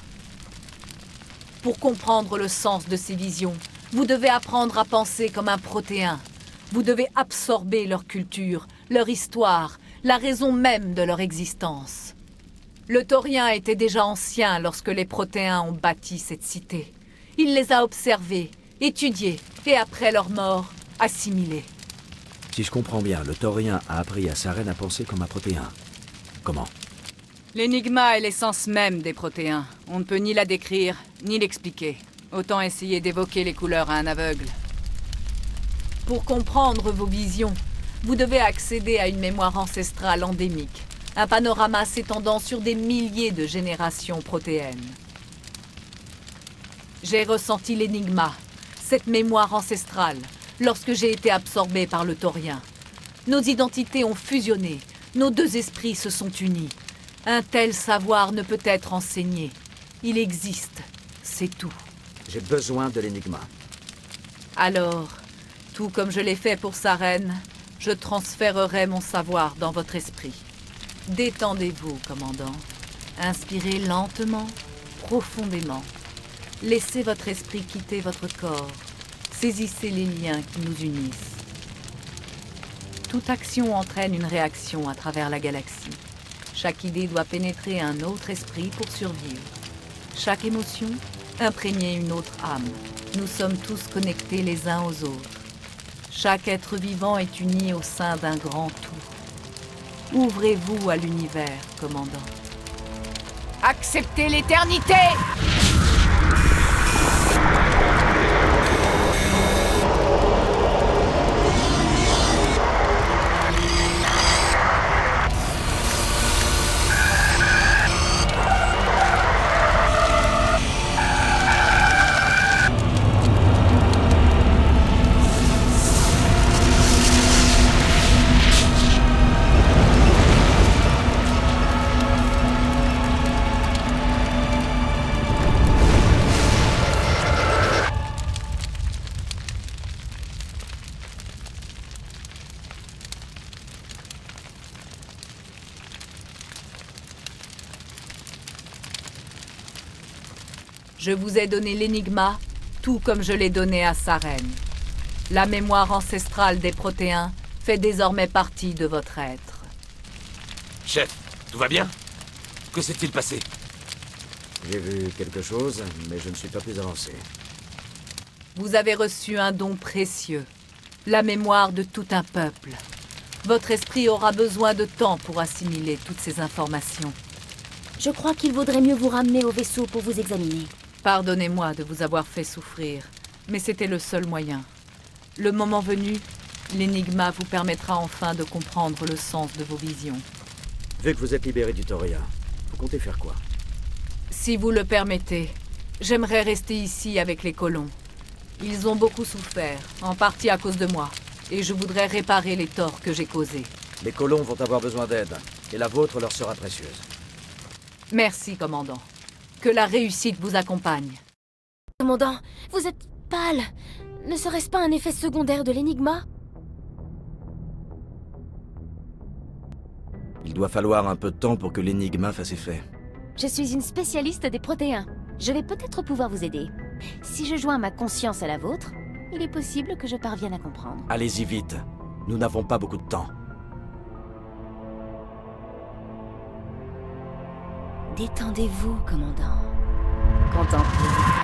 Pour comprendre le sens de ces visions, vous devez apprendre à penser comme un protéin. Vous devez absorber leur culture, leur histoire, la raison même de leur existence. Le Taurien était déjà ancien lorsque les protéins ont bâti cette cité. Il les a observés, étudiés, et après leur mort, assimilés. Si je comprends bien, le Taurien a appris à Saren à penser comme un protéin. Comment? L'énigma est l'essence même des protéins. On ne peut ni la décrire, ni l'expliquer. Autant essayer d'évoquer les couleurs à un aveugle. Pour comprendre vos visions, vous devez accéder à une mémoire ancestrale endémique. Un panorama s'étendant sur des milliers de générations protéennes. J'ai ressenti l'énigma, cette mémoire ancestrale, lorsque j'ai été absorbé par le Taurien. Nos identités ont fusionné, nos deux esprits se sont unis. Un tel savoir ne peut être enseigné. Il existe, c'est tout. J'ai besoin de l'énigma. Alors, tout comme je l'ai fait pour Saren, je transférerai mon savoir dans votre esprit. Détendez-vous, commandant. Inspirez lentement, profondément. Laissez votre esprit quitter votre corps. Saisissez les liens qui nous unissent. Toute action entraîne une réaction à travers la galaxie. Chaque idée doit pénétrer un autre esprit pour survivre. Chaque émotion imprégner une autre âme. Nous sommes tous connectés les uns aux autres. Chaque être vivant est uni au sein d'un grand tout. Ouvrez-vous à l'univers, commandant. Acceptez l'éternité! Je vous ai donné l'énigma, tout comme je l'ai donné à Saren. La mémoire ancestrale des protéins fait désormais partie de votre être. Chef, tout va bien? Que s'est-il passé? J'ai vu quelque chose, mais je ne suis pas plus avancé. Vous avez reçu un don précieux, la mémoire de tout un peuple. Votre esprit aura besoin de temps pour assimiler toutes ces informations. Je crois qu'il vaudrait mieux vous ramener au vaisseau pour vous examiner. Pardonnez-moi de vous avoir fait souffrir, mais c'était le seul moyen. Le moment venu, l'énigma vous permettra enfin de comprendre le sens de vos visions. Vu que vous êtes libéré du Taurien, vous comptez faire quoi? Si vous le permettez, j'aimerais rester ici avec les colons. Ils ont beaucoup souffert, en partie à cause de moi, et je voudrais réparer les torts que j'ai causés. Les colons vont avoir besoin d'aide, et la vôtre leur sera précieuse. Merci, commandant. Que la réussite vous accompagne. Commandant, vous êtes pâle. Ne serait-ce pas un effet secondaire de l'énigma? Il doit falloir un peu de temps pour que l'énigme fasse effet. Je suis une spécialiste des protéins. Je vais peut-être pouvoir vous aider. Si je joins ma conscience à la vôtre, il est possible que je parvienne à comprendre. Allez-y vite. Nous n'avons pas beaucoup de temps. Détendez-vous, commandant. Contemplez.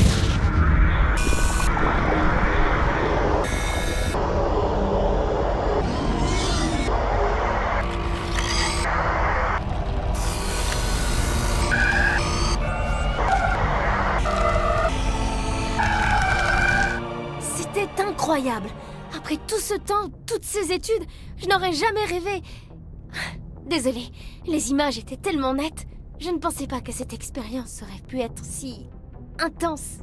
C'était incroyable. Après tout ce temps, toutes ces études, je n'aurais jamais rêvé. Désolée, les images étaient tellement nettes. Je ne pensais pas que cette expérience aurait pu être si intense.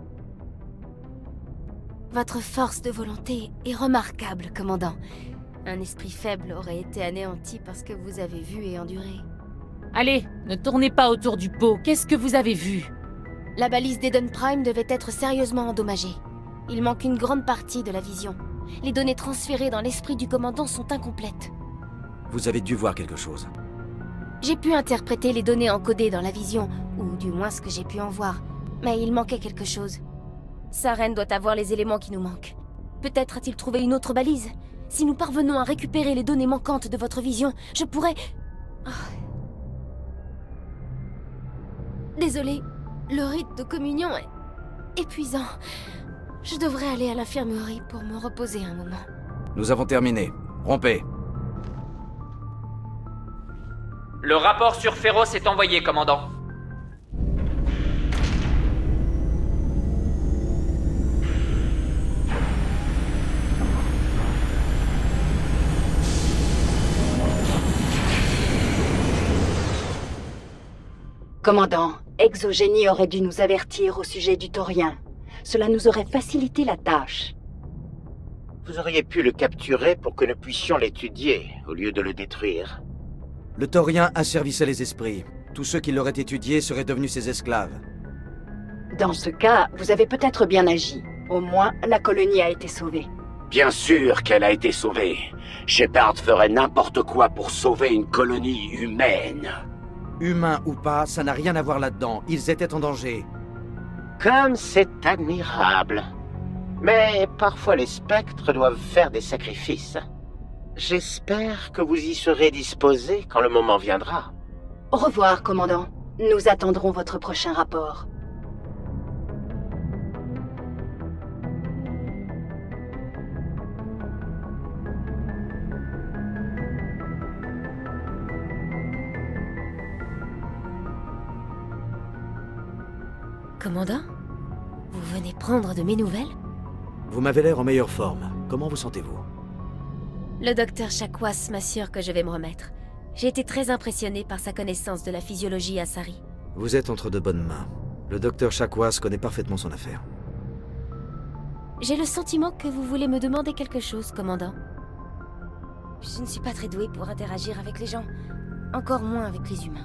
Votre force de volonté est remarquable, commandant. Un esprit faible aurait été anéanti par ce que vous avez vu et enduré. Allez, ne tournez pas autour du pot. Qu'est-ce que vous avez vu? La balise d'Eden Prime devait être sérieusement endommagée. Il manque une grande partie de la vision. Les données transférées dans l'esprit du commandant sont incomplètes. Vous avez dû voir quelque chose. J'ai pu interpréter les données encodées dans la vision, ou du moins ce que j'ai pu en voir. Mais il manquait quelque chose. Saren doit avoir les éléments qui nous manquent. Peut-être a-t-il trouvé une autre balise. Si nous parvenons à récupérer les données manquantes de votre vision, je pourrais... Désolée, le rite de communion est épuisant. Je devrais aller à l'infirmerie pour me reposer un moment. Nous avons terminé. Rompez. Le rapport sur Féroce est envoyé, commandant. Commandant, Exogénie aurait dû nous avertir au sujet du Taurien. Cela nous aurait facilité la tâche. Vous auriez pu le capturer pour que nous puissions l'étudier, au lieu de le détruire. Le Taurien asservissait les esprits. Tous ceux qui l'auraient étudié seraient devenus ses esclaves. Dans ce cas, vous avez peut-être bien agi. Au moins, la colonie a été sauvée. Bien sûr qu'elle a été sauvée. Shepard ferait n'importe quoi pour sauver une colonie humaine. Humains ou pas, ça n'a rien à voir là-dedans. Ils étaient en danger. Comme c'est admirable. Mais parfois les spectres doivent faire des sacrifices. J'espère que vous y serez disposé quand le moment viendra. Au revoir, commandant. Nous attendrons votre prochain rapport. Commandant? Vous venez prendre de mes nouvelles? Vous m'avez l'air en meilleure forme. Comment vous sentez-vous? Le docteur Chakwas m'assure que je vais me remettre. J'ai été très impressionné par sa connaissance de la physiologie Asari. Vous êtes entre de bonnes mains. Le docteur Chakwas connaît parfaitement son affaire. J'ai le sentiment que vous voulez me demander quelque chose, commandant. Je ne suis pas très douée pour interagir avec les gens, encore moins avec les humains.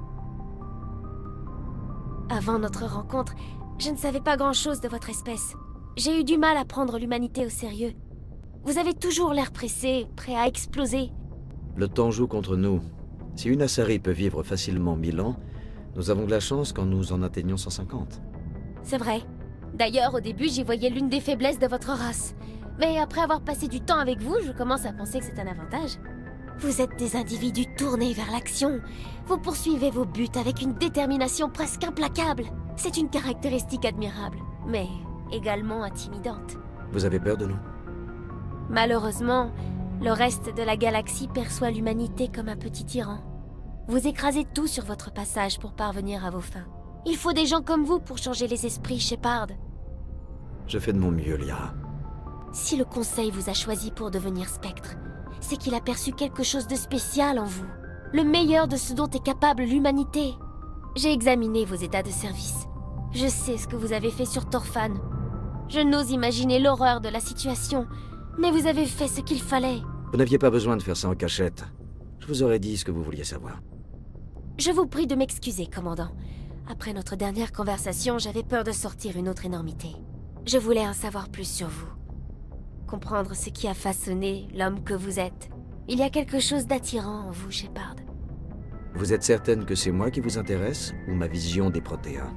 Avant notre rencontre, je ne savais pas grand-chose de votre espèce. J'ai eu du mal à prendre l'humanité au sérieux. Vous avez toujours l'air pressé, prêt à exploser. Le temps joue contre nous. Si une Asari peut vivre facilement 1000 ans, nous avons de la chance quand nous en atteignons 150. C'est vrai. D'ailleurs, au début, j'y voyais l'une des faiblesses de votre race. Mais après avoir passé du temps avec vous, je commence à penser que c'est un avantage. Vous êtes des individus tournés vers l'action. Vous poursuivez vos buts avec une détermination presque implacable. C'est une caractéristique admirable, mais également intimidante. Vous avez peur de nous? Malheureusement, le reste de la galaxie perçoit l'humanité comme un petit tyran. Vous écrasez tout sur votre passage pour parvenir à vos fins. Il faut des gens comme vous pour changer les esprits, Shepard. Je fais de mon mieux, Lyra. Si le Conseil vous a choisi pour devenir Spectre, c'est qu'il a perçu quelque chose de spécial en vous. Le meilleur de ce dont est capable l'humanité. J'ai examiné vos états de service. Je sais ce que vous avez fait sur Torfan. Je n'ose imaginer l'horreur de la situation, mais vous avez fait ce qu'il fallait. Vous n'aviez pas besoin de faire ça en cachette. Je vous aurais dit ce que vous vouliez savoir. Je vous prie de m'excuser, commandant. Après notre dernière conversation, j'avais peur de sortir une autre énormité. Je voulais en savoir plus sur vous. Comprendre ce qui a façonné l'homme que vous êtes. Il y a quelque chose d'attirant en vous, Shepard. Vous êtes certaine que c'est moi qui vous intéresse, ou ma vision des Protéens?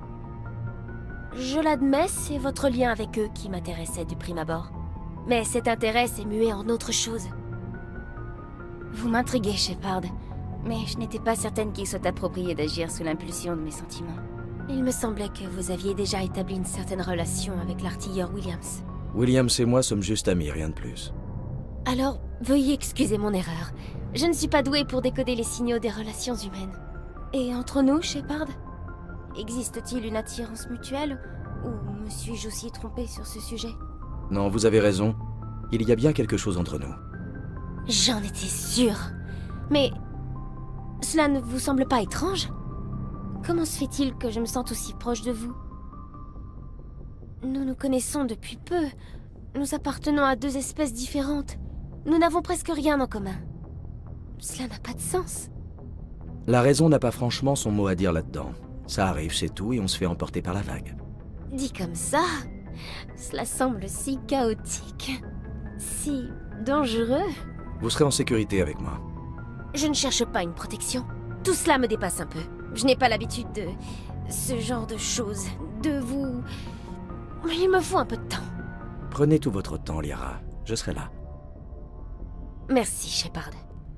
Je l'admets, c'est votre lien avec eux qui m'intéressait du prime abord. Mais cet intérêt s'est mué en autre chose. Vous m'intriguez, Shepard, mais je n'étais pas certaine qu'il soit approprié d'agir sous l'impulsion de mes sentiments. Il me semblait que vous aviez déjà établi une certaine relation avec l'artilleur Williams. Williams et moi sommes juste amis, rien de plus. Alors, veuillez excuser mon erreur. Je ne suis pas douée pour décoder les signaux des relations humaines. Et entre nous, Shepard, existe-t-il une attirance mutuelle? Ou me suis-je aussi trompée sur ce sujet? Non, vous avez raison. Il y a bien quelque chose entre nous. J'en étais sûre. Mais cela ne vous semble pas étrange? Comment se fait-il que je me sente aussi proche de vous? Nous nous connaissons depuis peu. Nous appartenons à deux espèces différentes. Nous n'avons presque rien en commun. Cela n'a pas de sens. La raison n'a pas franchement son mot à dire là-dedans. Ça arrive, c'est tout, et on se fait emporter par la vague. Dit comme ça, cela semble si chaotique, si dangereux. Vous serez en sécurité avec moi. Je ne cherche pas une protection. Tout cela me dépasse un peu. Je n'ai pas l'habitude de ce genre de choses. De vous... Il me faut un peu de temps. Prenez tout votre temps, Liara. Je serai là. Merci, Shepard.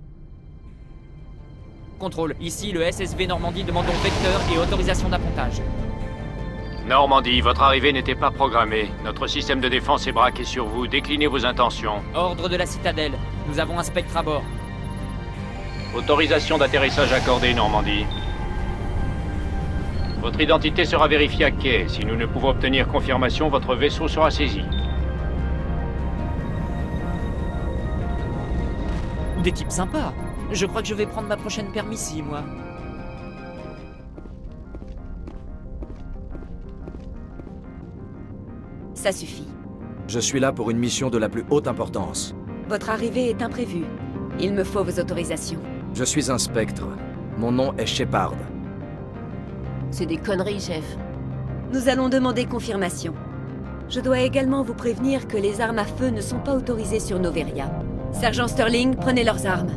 Contrôle, ici le SSV Normandie demande donc vecteur et autorisation d'appontage. Normandie, votre arrivée n'était pas programmée. Notre système de défense est braqué sur vous. Déclinez vos intentions. Ordre de la citadelle. Nous avons un spectre à bord. Autorisation d'atterrissage accordée, Normandie. Votre identité sera vérifiée à quai. Si nous ne pouvons obtenir confirmation, votre vaisseau sera saisi. Des types sympas. Je crois que je vais prendre ma prochaine permis ici, moi. Ça suffit. Je suis là pour une mission de la plus haute importance. Votre arrivée est imprévue. Il me faut vos autorisations. Je suis un spectre. Mon nom est Shepard. C'est des conneries, chef. Nous allons demander confirmation. Je dois également vous prévenir que les armes à feu ne sont pas autorisées sur Noveria. Sergent Sterling, prenez leurs armes.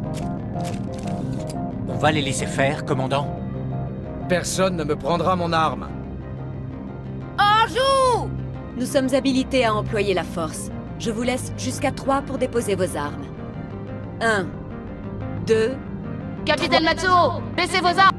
On va les laisser faire, commandant? Personne ne me prendra mon arme. En joue! Nous sommes habilités à employer la force. Je vous laisse jusqu'à 3 pour déposer vos armes. 1, 2... Capitaine Matsuo, baissez vos armes!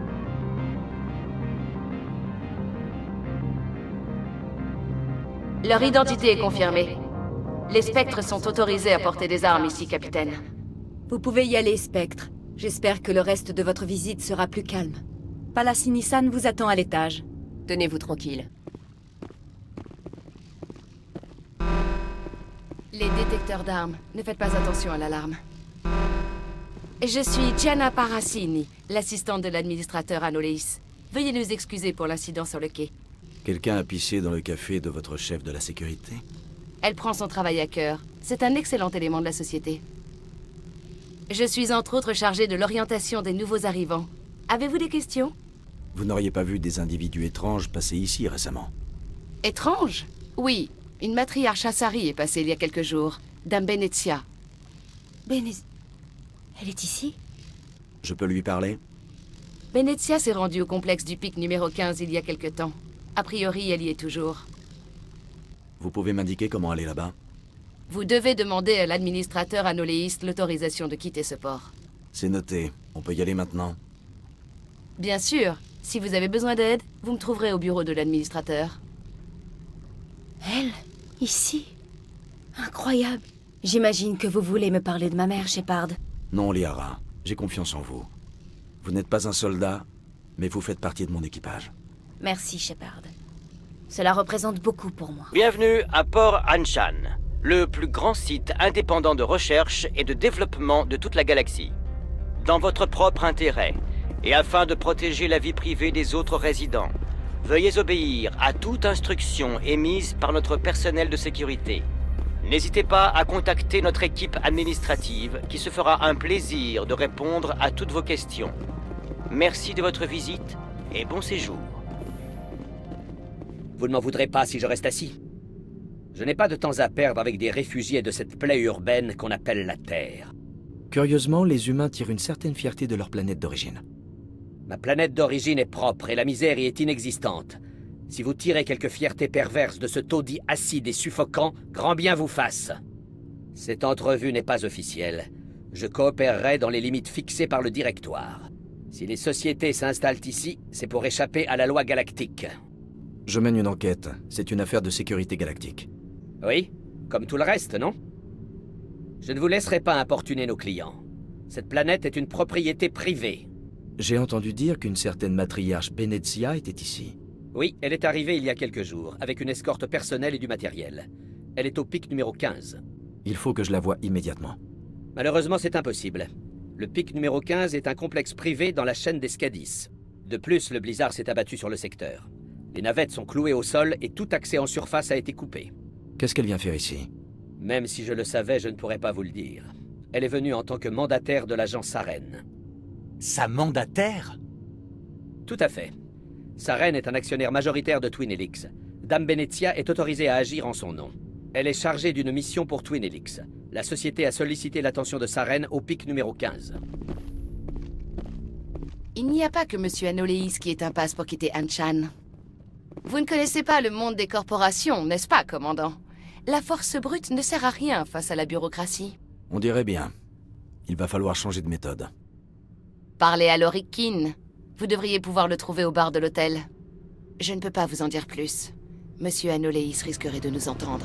Leur identité est confirmée. Les spectres sont autorisés à porter des armes ici, capitaine. Vous pouvez y aller, Spectre. J'espère que le reste de votre visite sera plus calme. Palace-Nissan vous attend à l'étage. Tenez-vous tranquille. Les détecteurs d'armes. Ne faites pas attention à l'alarme. Je suis Gianna Parassini, l'assistante de l'administrateur Anoleis. Veuillez nous excuser pour l'incident sur le quai. Quelqu'un a pissé dans le café de votre chef de la sécurité? Elle prend son travail à cœur. C'est un excellent élément de la société. Je suis entre autres chargée de l'orientation des nouveaux arrivants. Avez-vous des questions? Vous n'auriez pas vu des individus étranges passer ici récemment? Étranges? Oui. Une matriarche Asari est passée il y a quelques jours. Dame Benezia. Elle est ici? Je peux lui parler? Benezia s'est rendue au complexe du pic numéro 15 il y a quelque temps. A priori, elle y est toujours. Vous pouvez m'indiquer comment aller là-bas? Vous devez demander à l'administrateur anoléiste l'autorisation de quitter ce port. C'est noté. On peut y aller maintenant? Bien sûr. Si vous avez besoin d'aide, vous me trouverez au bureau de l'administrateur. Elle? Ici? Incroyable. J'imagine que vous voulez me parler de ma mère, Shepard. Non, Liara. J'ai confiance en vous. Vous n'êtes pas un soldat, mais vous faites partie de mon équipage. Merci, Shepard. Cela représente beaucoup pour moi. Bienvenue à Port Anshan, le plus grand site indépendant de recherche et de développement de toute la galaxie. Dans votre propre intérêt, et afin de protéger la vie privée des autres résidents, veuillez obéir à toute instruction émise par notre personnel de sécurité. N'hésitez pas à contacter notre équipe administrative qui se fera un plaisir de répondre à toutes vos questions. Merci de votre visite et bon séjour. Vous ne m'en voudrez pas si je reste assis. Je n'ai pas de temps à perdre avec des réfugiés de cette plaie urbaine qu'on appelle la Terre. Curieusement, les humains tirent une certaine fierté de leur planète d'origine. Ma planète d'origine est propre et la misère y est inexistante. Si vous tirez quelque fierté perverse de ce taudis acide et suffocant, grand bien vous fasse. Cette entrevue n'est pas officielle. Je coopérerai dans les limites fixées par le directoire. Si les sociétés s'installent ici, c'est pour échapper à la loi galactique. Je mène une enquête. C'est une affaire de sécurité galactique. Oui, comme tout le reste, non? Je ne vous laisserai pas importuner nos clients. Cette planète est une propriété privée. J'ai entendu dire qu'une certaine matriarche Benezia était ici. Oui, elle est arrivée il y a quelques jours, avec une escorte personnelle et du matériel. Elle est au pic numéro 15. Il faut que je la voie immédiatement. Malheureusement, c'est impossible. Le pic numéro 15 est un complexe privé dans la chaîne des Scadis. De plus, le blizzard s'est abattu sur le secteur. Les navettes sont clouées au sol et tout accès en surface a été coupé. Qu'est-ce qu'elle vient faire ici? Même si je le savais, je ne pourrais pas vous le dire. Elle est venue en tant que mandataire de l'agent Saren. Sa mandataire? Tout à fait. Saren est un actionnaire majoritaire de Twin Helix. Dame Benezia est autorisée à agir en son nom. Elle est chargée d'une mission pour Twin Helix. La société a sollicité l'attention de Saren au pic numéro 15. Il n'y a pas que Monsieur Anoleis qui est un passe pour quitter Anshan. Vous ne connaissez pas le monde des corporations, n'est-ce pas, commandant? La force brute ne sert à rien face à la bureaucratie. On dirait bien. Il va falloir changer de méthode. Parlez à Lorik Kin. Vous devriez pouvoir le trouver au bar de l'hôtel. Je ne peux pas vous en dire plus. Monsieur Anoleis risquerait de nous entendre.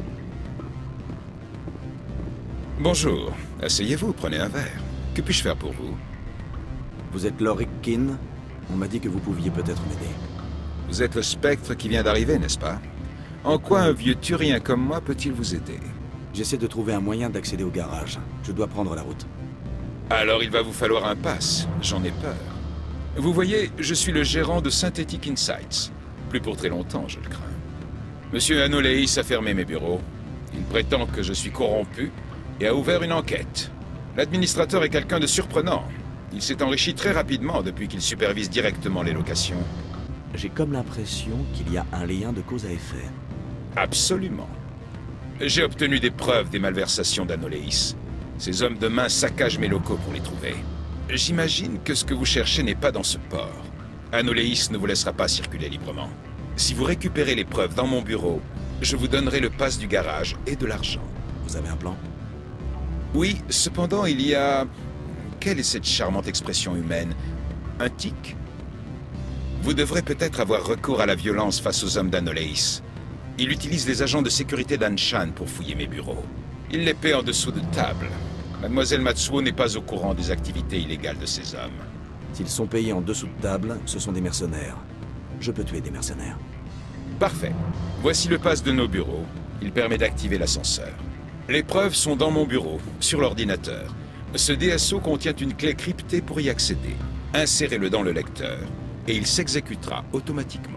Bonjour. Asseyez-vous, prenez un verre. Que puis-je faire pour vous? Vous êtes Lorik Kin? On m'a dit que vous pouviez peut-être m'aider. Vous êtes le spectre qui vient d'arriver, n'est-ce pas? En quoi un vieux turien comme moi peut-il vous aider? J'essaie de trouver un moyen d'accéder au garage. Je dois prendre la route. Alors il va vous falloir un pass. J'en ai peur. Vous voyez, je suis le gérant de Synthetic Insights. Plus pour très longtemps, je le crains. Monsieur Anoleis a fermé mes bureaux. Il prétend que je suis corrompu et a ouvert une enquête. L'administrateur est quelqu'un de surprenant. Il s'est enrichi très rapidement depuis qu'il supervise directement les locations. J'ai comme l'impression qu'il y a un lien de cause à effet. Absolument. J'ai obtenu des preuves des malversations d'Anoleis. Ces hommes de main saccagent mes locaux pour les trouver. J'imagine que ce que vous cherchez n'est pas dans ce port. Anoleis ne vous laissera pas circuler librement. Si vous récupérez les preuves dans mon bureau, je vous donnerai le pass du garage et de l'argent. Vous avez un plan? Oui, cependant il y a... Quelle est cette charmante expression humaine? Un tic? Vous devrez peut-être avoir recours à la violence face aux hommes d'Anoleis. Il utilise les agents de sécurité d'Anshan pour fouiller mes bureaux. Il les paie en dessous de table. Mademoiselle Matsuo n'est pas au courant des activités illégales de ces hommes. S'ils sont payés en dessous de table, ce sont des mercenaires. Je peux tuer des mercenaires. Parfait. Voici le pass de nos bureaux. Il permet d'activer l'ascenseur. Les preuves sont dans mon bureau, sur l'ordinateur. Ce DSO contient une clé cryptée pour y accéder. Insérez-le dans le lecteur, et il s'exécutera automatiquement.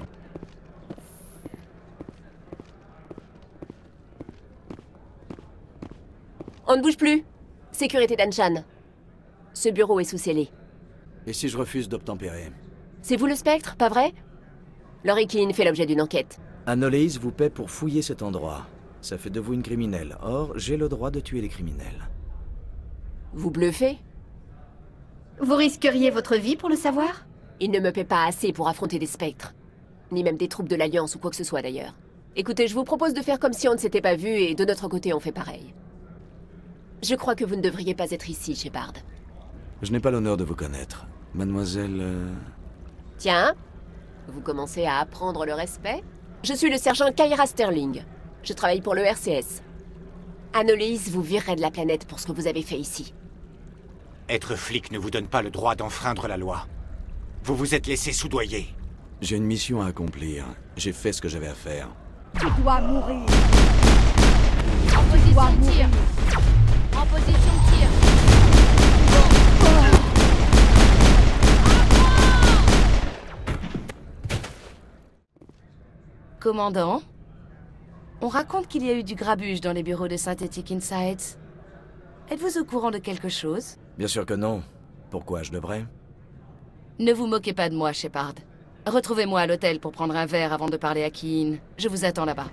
On ne bouge plus. Sécurité d'Anshan. Ce bureau est sous scellé. Et si je refuse d'obtempérer? C'est vous le spectre, pas vrai? Lorik Kin fait l'objet d'une enquête. Anoleis vous paie pour fouiller cet endroit. Ça fait de vous une criminelle. Or, j'ai le droit de tuer les criminels. Vous bluffez? Vous risqueriez votre vie pour le savoir? Il ne me paie pas assez pour affronter des spectres. Ni même des troupes de l'Alliance ou quoi que ce soit d'ailleurs. Écoutez, je vous propose de faire comme si on ne s'était pas vu et de notre côté on fait pareil. Je crois que vous ne devriez pas être ici, Shepard. Je n'ai pas l'honneur de vous connaître. Mademoiselle... Tiens, vous commencez à apprendre le respect? Je suis le sergent Kyra Sterling. Je travaille pour le RCS. Anoleis vous virerait de la planète pour ce que vous avez fait ici. Être flic ne vous donne pas le droit d'enfreindre la loi. Vous vous êtes laissé soudoyer. J'ai une mission à accomplir. J'ai fait ce que j'avais à faire. Tu dois mourir. En position de tir. En position de tir. Commandant, on raconte qu'il y a eu du grabuge dans les bureaux de Synthetic Insights. Êtes-vous au courant de quelque chose? Bien sûr que non. Pourquoi je devrais? Ne vous moquez pas de moi, Shepard. Retrouvez-moi à l'hôtel pour prendre un verre avant de parler à Keen. Je vous attends là-bas.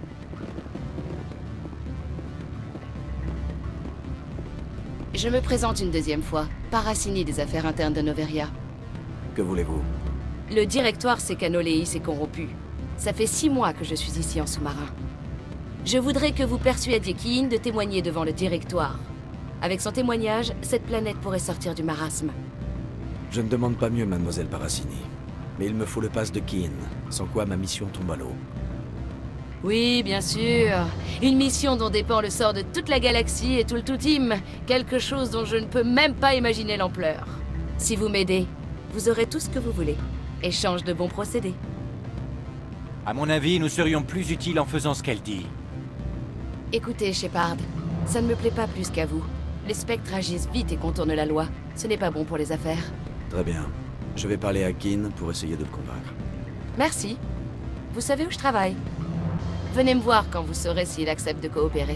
Je me présente une deuxième fois. Paracini des affaires internes de Noveria. Que voulez-vous? Le directoire sait qu'Anoleis est corrompu. Ça fait 6 mois que je suis ici en sous-marin. Je voudrais que vous persuadiez Kiin de témoigner devant le directoire. Avec son témoignage, cette planète pourrait sortir du marasme. Je ne demande pas mieux, mademoiselle Paracini. Mais il me faut le pass de Kiin, sans quoi ma mission tombe à l'eau. Oui, bien sûr. Une mission dont dépend le sort de toute la galaxie et tout le tout-team. Quelque chose dont je ne peux même pas imaginer l'ampleur. Si vous m'aidez, vous aurez tout ce que vous voulez. Échange de bons procédés. À mon avis, nous serions plus utiles en faisant ce qu'elle dit. Écoutez, Shepard, ça ne me plaît pas plus qu'à vous. Les spectres agissent vite et contournent la loi. Ce n'est pas bon pour les affaires. Très bien. Je vais parler à Kiin pour essayer de le convaincre. Merci. Vous savez où je travaille. Venez me voir quand vous saurez s'il accepte de coopérer.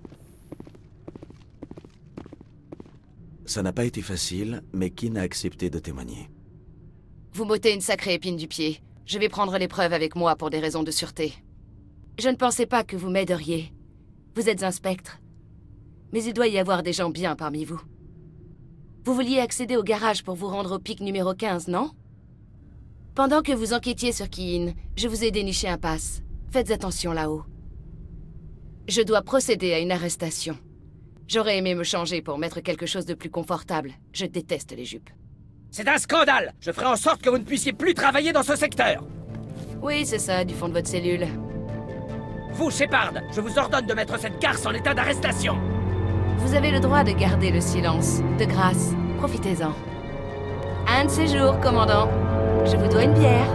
Ça n'a pas été facile, mais Kiin a accepté de témoigner. Vous m'ôtez une sacrée épine du pied. Je vais prendre les preuves avec moi pour des raisons de sûreté. Je ne pensais pas que vous m'aideriez. Vous êtes un spectre. Mais il doit y avoir des gens bien parmi vous. Vous vouliez accéder au garage pour vous rendre au pic numéro 15, non? Pendant que vous enquêtiez sur Kiin, je vous ai déniché un pass. Faites attention là-haut. Je dois procéder à une arrestation. J'aurais aimé me changer pour mettre quelque chose de plus confortable. Je déteste les jupes. C'est un scandale! Je ferai en sorte que vous ne puissiez plus travailler dans ce secteur! Oui, c'est ça, du fond de votre cellule. Vous, Shepard, je vous ordonne de mettre cette garce en état d'arrestation! Vous avez le droit de garder le silence. De grâce, profitez-en. Un de ces jours, commandant. Je vous dois une bière.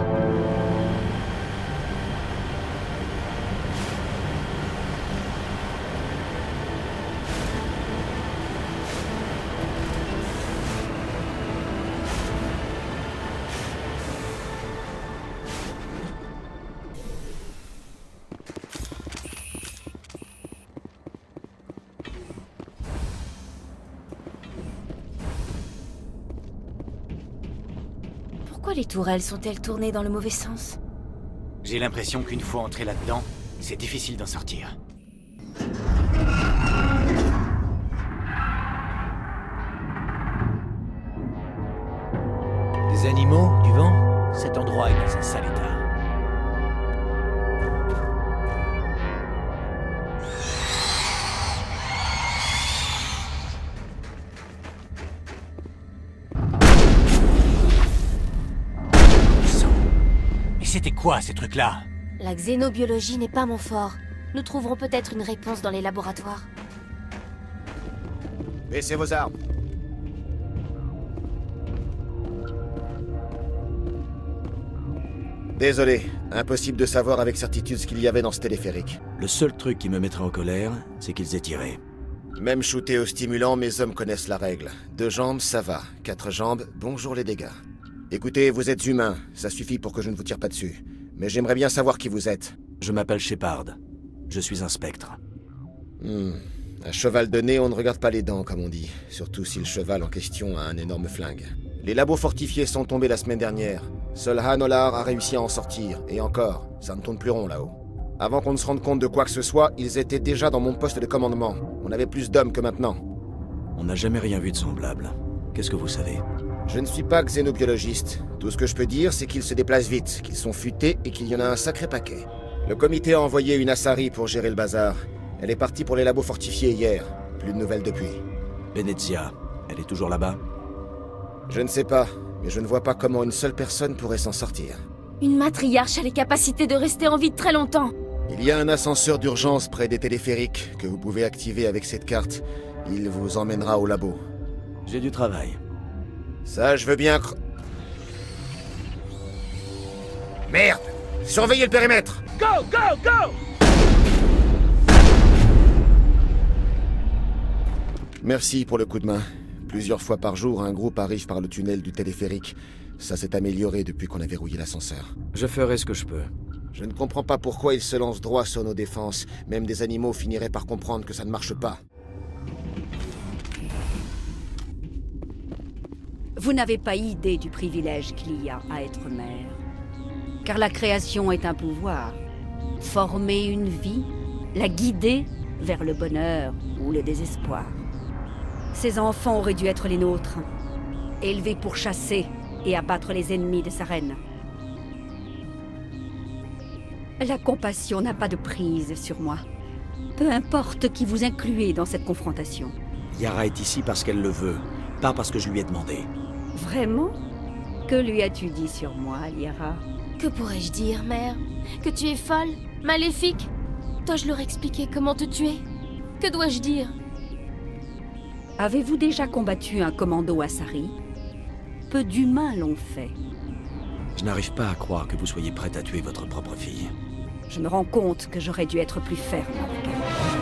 Pourquoi les tourelles sont-elles tournées dans le mauvais sens? J'ai l'impression qu'une fois entré là-dedans, c'est difficile d'en sortir. Des animaux, du vent, cet endroit est dans un sale état. C'était quoi, ces trucs-là? La xénobiologie n'est pas mon fort. Nous trouverons peut-être une réponse dans les laboratoires. Baissez vos armes. Désolé, impossible de savoir avec certitude ce qu'il y avait dans ce téléphérique. Le seul truc qui me mettrait en colère, c'est qu'ils aient tiré. Même shooté au stimulant, mes hommes connaissent la règle. 2 jambes, ça va. 4 jambes, bonjour les dégâts. Écoutez, vous êtes humain, ça suffit pour que je ne vous tire pas dessus. Mais j'aimerais bien savoir qui vous êtes. Je m'appelle Shepard. Je suis un spectre. Un cheval de nez, on ne regarde pas les dents, comme on dit. Surtout si le cheval en question a un énorme flingue. Les labos fortifiés sont tombés la semaine dernière. Seul Hanolar a réussi à en sortir. Et encore, ça ne tourne plus rond là-haut. Avant qu'on ne se rende compte de quoi que ce soit, ils étaient déjà dans mon poste de commandement. On avait plus d'hommes que maintenant. On n'a jamais rien vu de semblable. Qu'est-ce que vous savez? Je ne suis pas xénobiologiste. Tout ce que je peux dire, c'est qu'ils se déplacent vite, qu'ils sont futés et qu'il y en a un sacré paquet. Le comité a envoyé une Asari pour gérer le bazar. Elle est partie pour les labos fortifiés hier. Plus de nouvelles depuis. Venezia, elle est toujours là-bas? Je ne sais pas, mais je ne vois pas comment une seule personne pourrait s'en sortir. Une matriarche a les capacités de rester en vie très longtemps. Il y a un ascenseur d'urgence près des téléphériques que vous pouvez activer avec cette carte. Il vous emmènera au labo. J'ai du travail. Ça, je veux bien... Merde! Surveillez le périmètre! Go, go, go! Merci pour le coup de main. Plusieurs fois par jour, un groupe arrive par le tunnel du téléphérique. Ça s'est amélioré depuis qu'on a verrouillé l'ascenseur. Je ferai ce que je peux. Je ne comprends pas pourquoi ils se lancent droit sur nos défenses. Même des animaux finiraient par comprendre que ça ne marche pas. Vous n'avez pas idée du privilège qu'il y a à être mère. Car la création est un pouvoir. Former une vie, la guider vers le bonheur ou le désespoir. Ces enfants auraient dû être les nôtres. Élevés pour chasser et abattre les ennemis de sa reine. La compassion n'a pas de prise sur moi. Peu importe qui vous incluez dans cette confrontation. Yara est ici parce qu'elle le veut, pas parce que je lui ai demandé. Vraiment? Que lui as-tu dit sur moi, Yara? Que pourrais-je dire, mère? Que tu es folle? Maléfique? Dois-je leur expliquer comment te tuer? Que dois-je dire? Avez-vous déjà combattu un commando Asari? Peu d'humains l'ont fait. Je n'arrive pas à croire que vous soyez prête à tuer votre propre fille. Je me rends compte que j'aurais dû être plus ferme avec elle.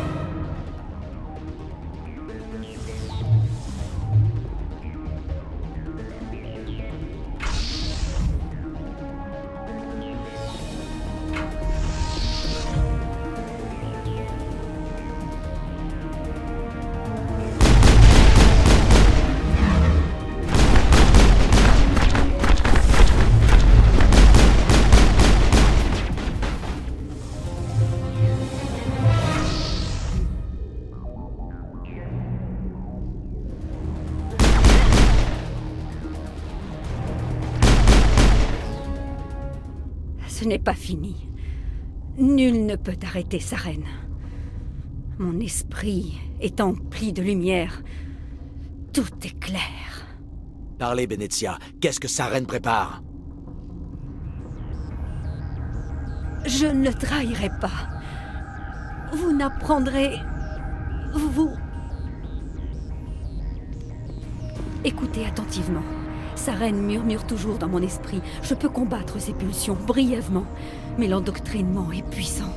Ce n'est pas fini. Nul ne peut arrêter sa reine. Mon esprit est empli de lumière. Tout est clair. Parlez, Benezia. Qu'est-ce que sa reine prépare? Je ne le trahirai pas. Vous n'apprendrez... Vous... Écoutez attentivement. Sa reine murmure toujours dans mon esprit. Je peux combattre ses pulsions brièvement, mais l'endoctrinement est puissant.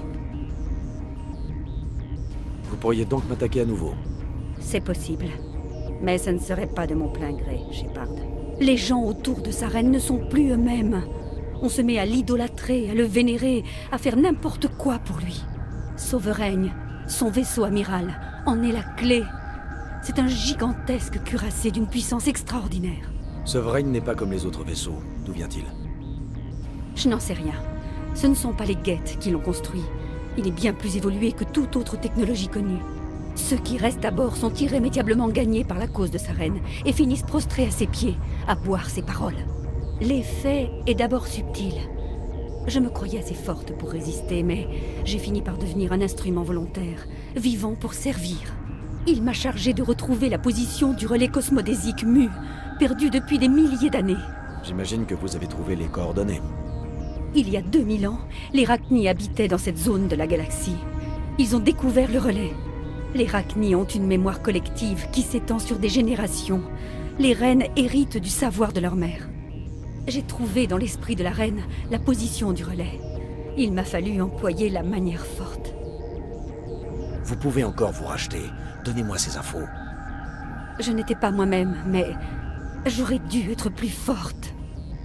Vous pourriez donc m'attaquer à nouveau? C'est possible. Mais ce ne serait pas de mon plein gré, Shepard. Les gens autour de sa reine ne sont plus eux-mêmes. On se met à l'idolâtrer, à le vénérer, à faire n'importe quoi pour lui. Souveraine, son vaisseau amiral, en est la clé. C'est un gigantesque cuirassé d'une puissance extraordinaire. Sovereign n'est pas comme les autres vaisseaux. D'où vient-il? Je n'en sais rien. Ce ne sont pas les Geth qui l'ont construit. Il est bien plus évolué que toute autre technologie connue. Ceux qui restent à bord sont irrémédiablement gagnés par la cause de sa reine et finissent prostrés à ses pieds, à boire ses paroles. L'effet est d'abord subtil. Je me croyais assez forte pour résister, mais j'ai fini par devenir un instrument volontaire, vivant pour servir. Il m'a chargé de retrouver la position du relais cosmodésique Mu, perdu depuis des milliers d'années. J'imagine que vous avez trouvé les coordonnées. Il y a 2000 ans, les Rachni habitaient dans cette zone de la galaxie. Ils ont découvert le relais. Les Rachni ont une mémoire collective qui s'étend sur des générations. Les reines héritent du savoir de leur mère. J'ai trouvé dans l'esprit de la reine la position du relais. Il m'a fallu employer la manière forte. Vous pouvez encore vous racheter. Donnez-moi ces infos. Je n'étais pas moi-même, mais j'aurais dû être plus forte.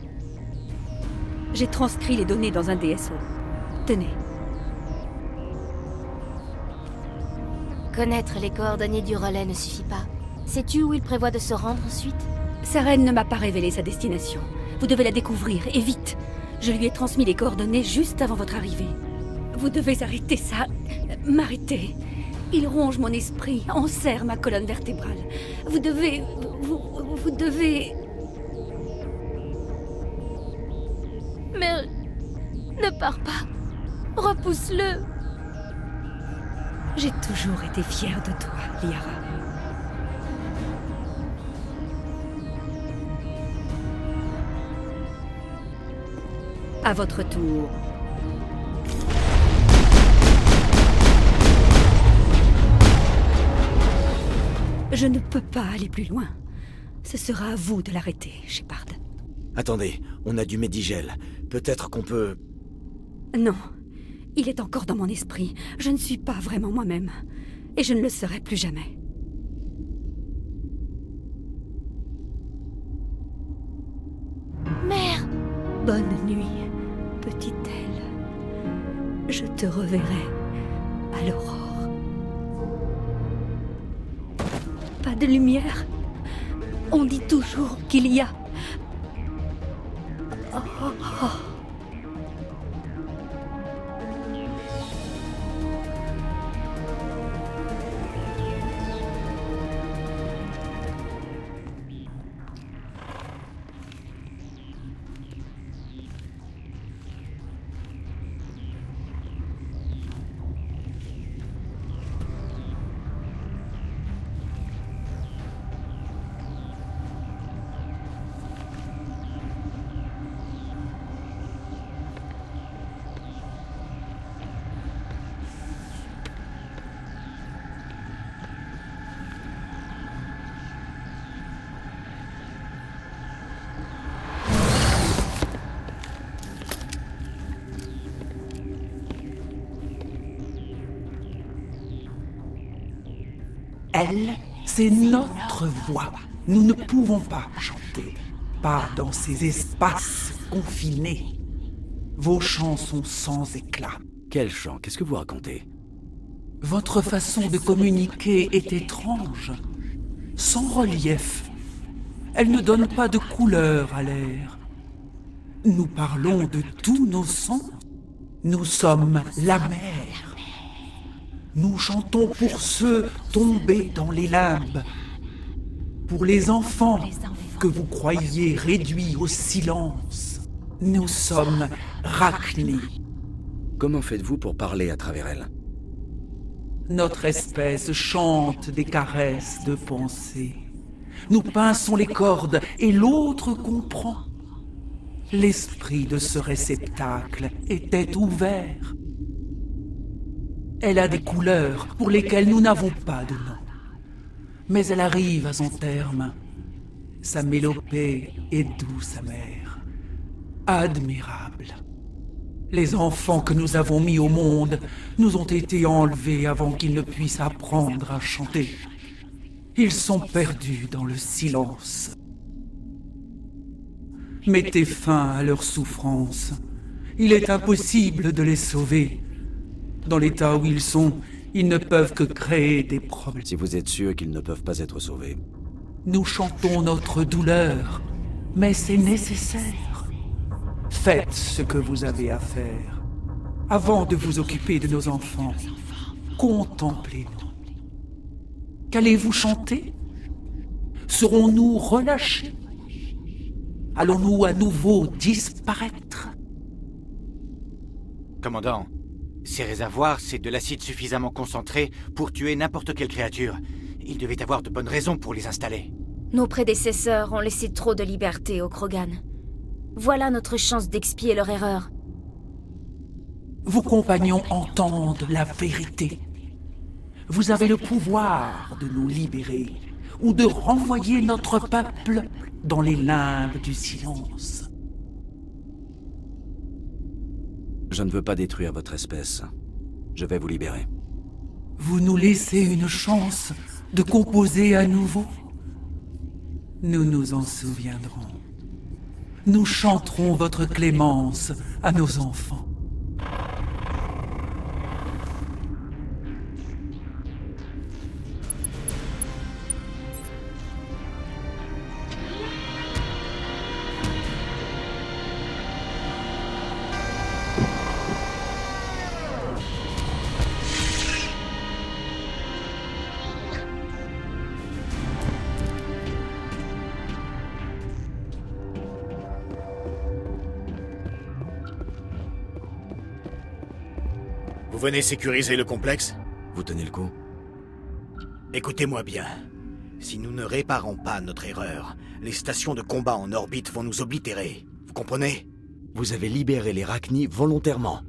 J'ai transcrit les données dans un DSO. Tenez. Connaître les coordonnées du relais ne suffit pas. Sais-tu où il prévoit de se rendre ensuite? Sa reine ne m'a pas révélé sa destination. Vous devez la découvrir, et vite. Je lui ai transmis les coordonnées juste avant votre arrivée. Vous devez arrêter ça. M'arrêter. Il ronge mon esprit, enserre ma colonne vertébrale. Vous devez... Vous devez... Mais... ne pars pas. Repousse-le. J'ai toujours été fière de toi, Liara. À votre tour. Je ne peux pas aller plus loin. Ce sera à vous de l'arrêter, Shepard. Attendez, on a du Medigel. Peut-être qu'on peut... Non. Il est encore dans mon esprit. Je ne suis pas vraiment moi-même. Et je ne le serai plus jamais. Mère! Bonne nuit, petite aile. Je te reverrai à l'aurore. Pas de lumière. On dit toujours qu'il y a... Oh, oh, oh. Elle, c'est notre voix. Nous ne pouvons pas chanter. Pas dans ces espaces confinés. Vos chants sont sans éclat. Quel chant? Qu'est-ce que vous racontez? Votre façon de communiquer est étrange. Sans relief. Elle ne donne pas de couleur à l'air. Nous parlons de tous nos sens. Nous sommes la mer. Nous chantons pour ceux tombés dans les limbes. Pour les enfants que vous croyez réduits au silence. Nous sommes Rachni. Comment faites-vous pour parler à travers elle? Notre espèce chante des caresses de pensée. Nous pinçons les cordes et l'autre comprend. L'esprit de ce réceptacle était ouvert. Elle a des couleurs pour lesquelles nous n'avons pas de nom. Mais elle arrive à son terme. Sa mélopée est douce amère. Admirable. Les enfants que nous avons mis au monde nous ont été enlevés avant qu'ils ne puissent apprendre à chanter. Ils sont perdus dans le silence. Mettez fin à leur souffrance. Il est impossible de les sauver. Dans l'état où ils sont, ils ne peuvent que créer des problèmes. Si vous êtes sûr qu'ils ne peuvent pas être sauvés. Nous chantons notre douleur, mais c'est nécessaire. Faites ce que vous avez à faire. Avant de vous occuper de nos enfants, contemplez-nous. Qu'allez-vous chanter? Serons-nous relâchés? Allons-nous à nouveau disparaître? Commandant, ces réservoirs, c'est de l'acide suffisamment concentré pour tuer n'importe quelle créature. Il devait avoir de bonnes raisons pour les installer. Nos prédécesseurs ont laissé trop de liberté aux Krogan. Voilà notre chance d'expier leur erreur. Vos compagnons entendent la vérité. Vous avez le pouvoir de nous libérer ou de renvoyer notre peuple dans les limbes du silence. Je ne veux pas détruire votre espèce. Je vais vous libérer. Vous nous laissez une chance de composer à nouveau? Nous nous en souviendrons. Nous chanterons votre clémence à nos enfants. Vous venez sécuriser le complexe? Vous tenez le coup? Écoutez-moi bien. Si nous ne réparons pas notre erreur, les stations de combat en orbite vont nous oblitérer. Vous comprenez? Vous avez libéré les Rachni volontairement.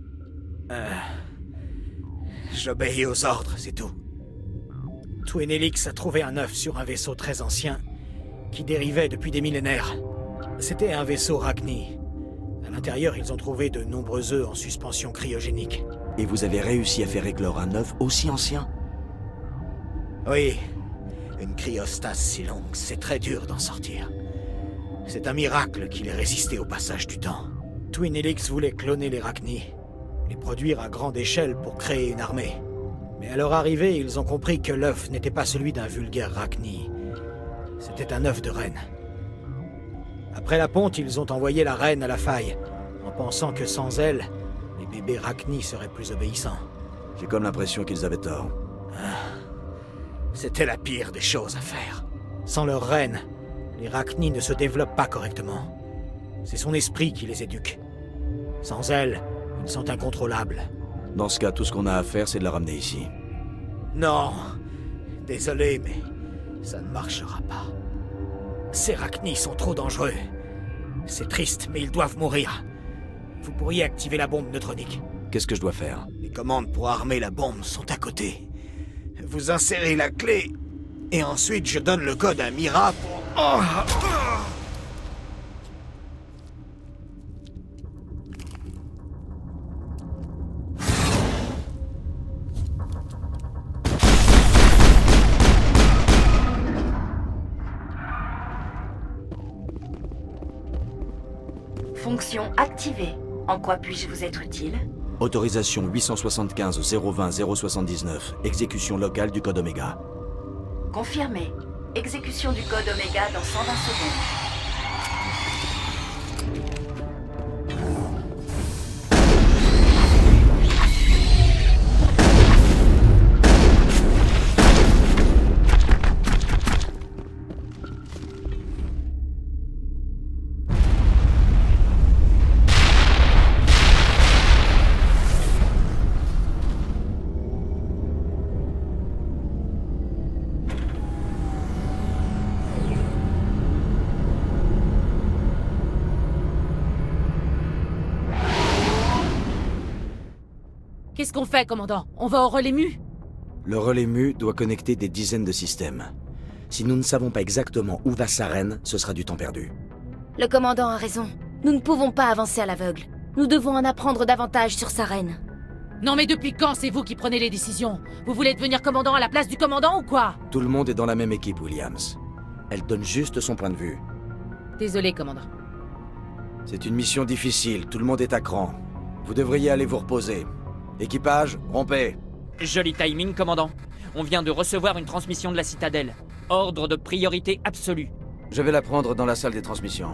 J'obéis aux ordres, c'est tout. Twin Helix a trouvé un œuf sur un vaisseau très ancien qui dérivait depuis des millénaires. C'était un vaisseau Rachni. À l'intérieur, ils ont trouvé de nombreux œufs en suspension cryogénique. Et vous avez réussi à faire éclore un œuf aussi ancien? Oui. Une cryostase si longue, c'est très dur d'en sortir. C'est un miracle qu'il ait résisté au passage du temps. Twin Helix voulait cloner les Rachni, les produire à grande échelle pour créer une armée. Mais à leur arrivée, ils ont compris que l'œuf n'était pas celui d'un vulgaire Rachni. C'était un œuf de reine. Après la ponte, ils ont envoyé la reine à la faille, en pensant que sans elle, les bébés Rachni seraient plus obéissants. J'ai comme l'impression qu'ils avaient tort. C'était la pire des choses à faire. Sans leur reine, les Rachni ne se développent pas correctement. C'est son esprit qui les éduque. Sans elle, ils sont incontrôlables. Dans ce cas, tout ce qu'on a à faire, c'est de la ramener ici. Non. Désolé, mais ça ne marchera pas. Ces Rachni sont trop dangereux. C'est triste, mais ils doivent mourir. Vous pourriez activer la bombe neutronique. Qu'est-ce que je dois faire? Les commandes pour armer la bombe sont à côté. Vous insérez la clé, et ensuite je donne le code à Mira pour... Fonction activée. En quoi puis-je vous être utile? Autorisation 875 020 079. Exécution locale du code Oméga. Confirmé. Exécution du code Oméga dans 120 secondes. Qu'est-ce qu'on fait, commandant? On va au relais mu? Le relais mu doit connecter des dizaines de systèmes. Si nous ne savons pas exactement où va Saren, ce sera du temps perdu. Le commandant a raison. Nous ne pouvons pas avancer à l'aveugle. Nous devons en apprendre davantage sur Saren. Non mais depuis quand c'est vous qui prenez les décisions? Vous voulez devenir commandant à la place du commandant ou quoi? Tout le monde est dans la même équipe, Williams. Elle donne juste son point de vue. Désolé, commandant. C'est une mission difficile, tout le monde est à cran. Vous devriez aller vous reposer. Équipage, rompez. Joli timing, commandant. On vient de recevoir une transmission de la citadelle. Ordre de priorité absolue. Je vais la prendre dans la salle des transmissions.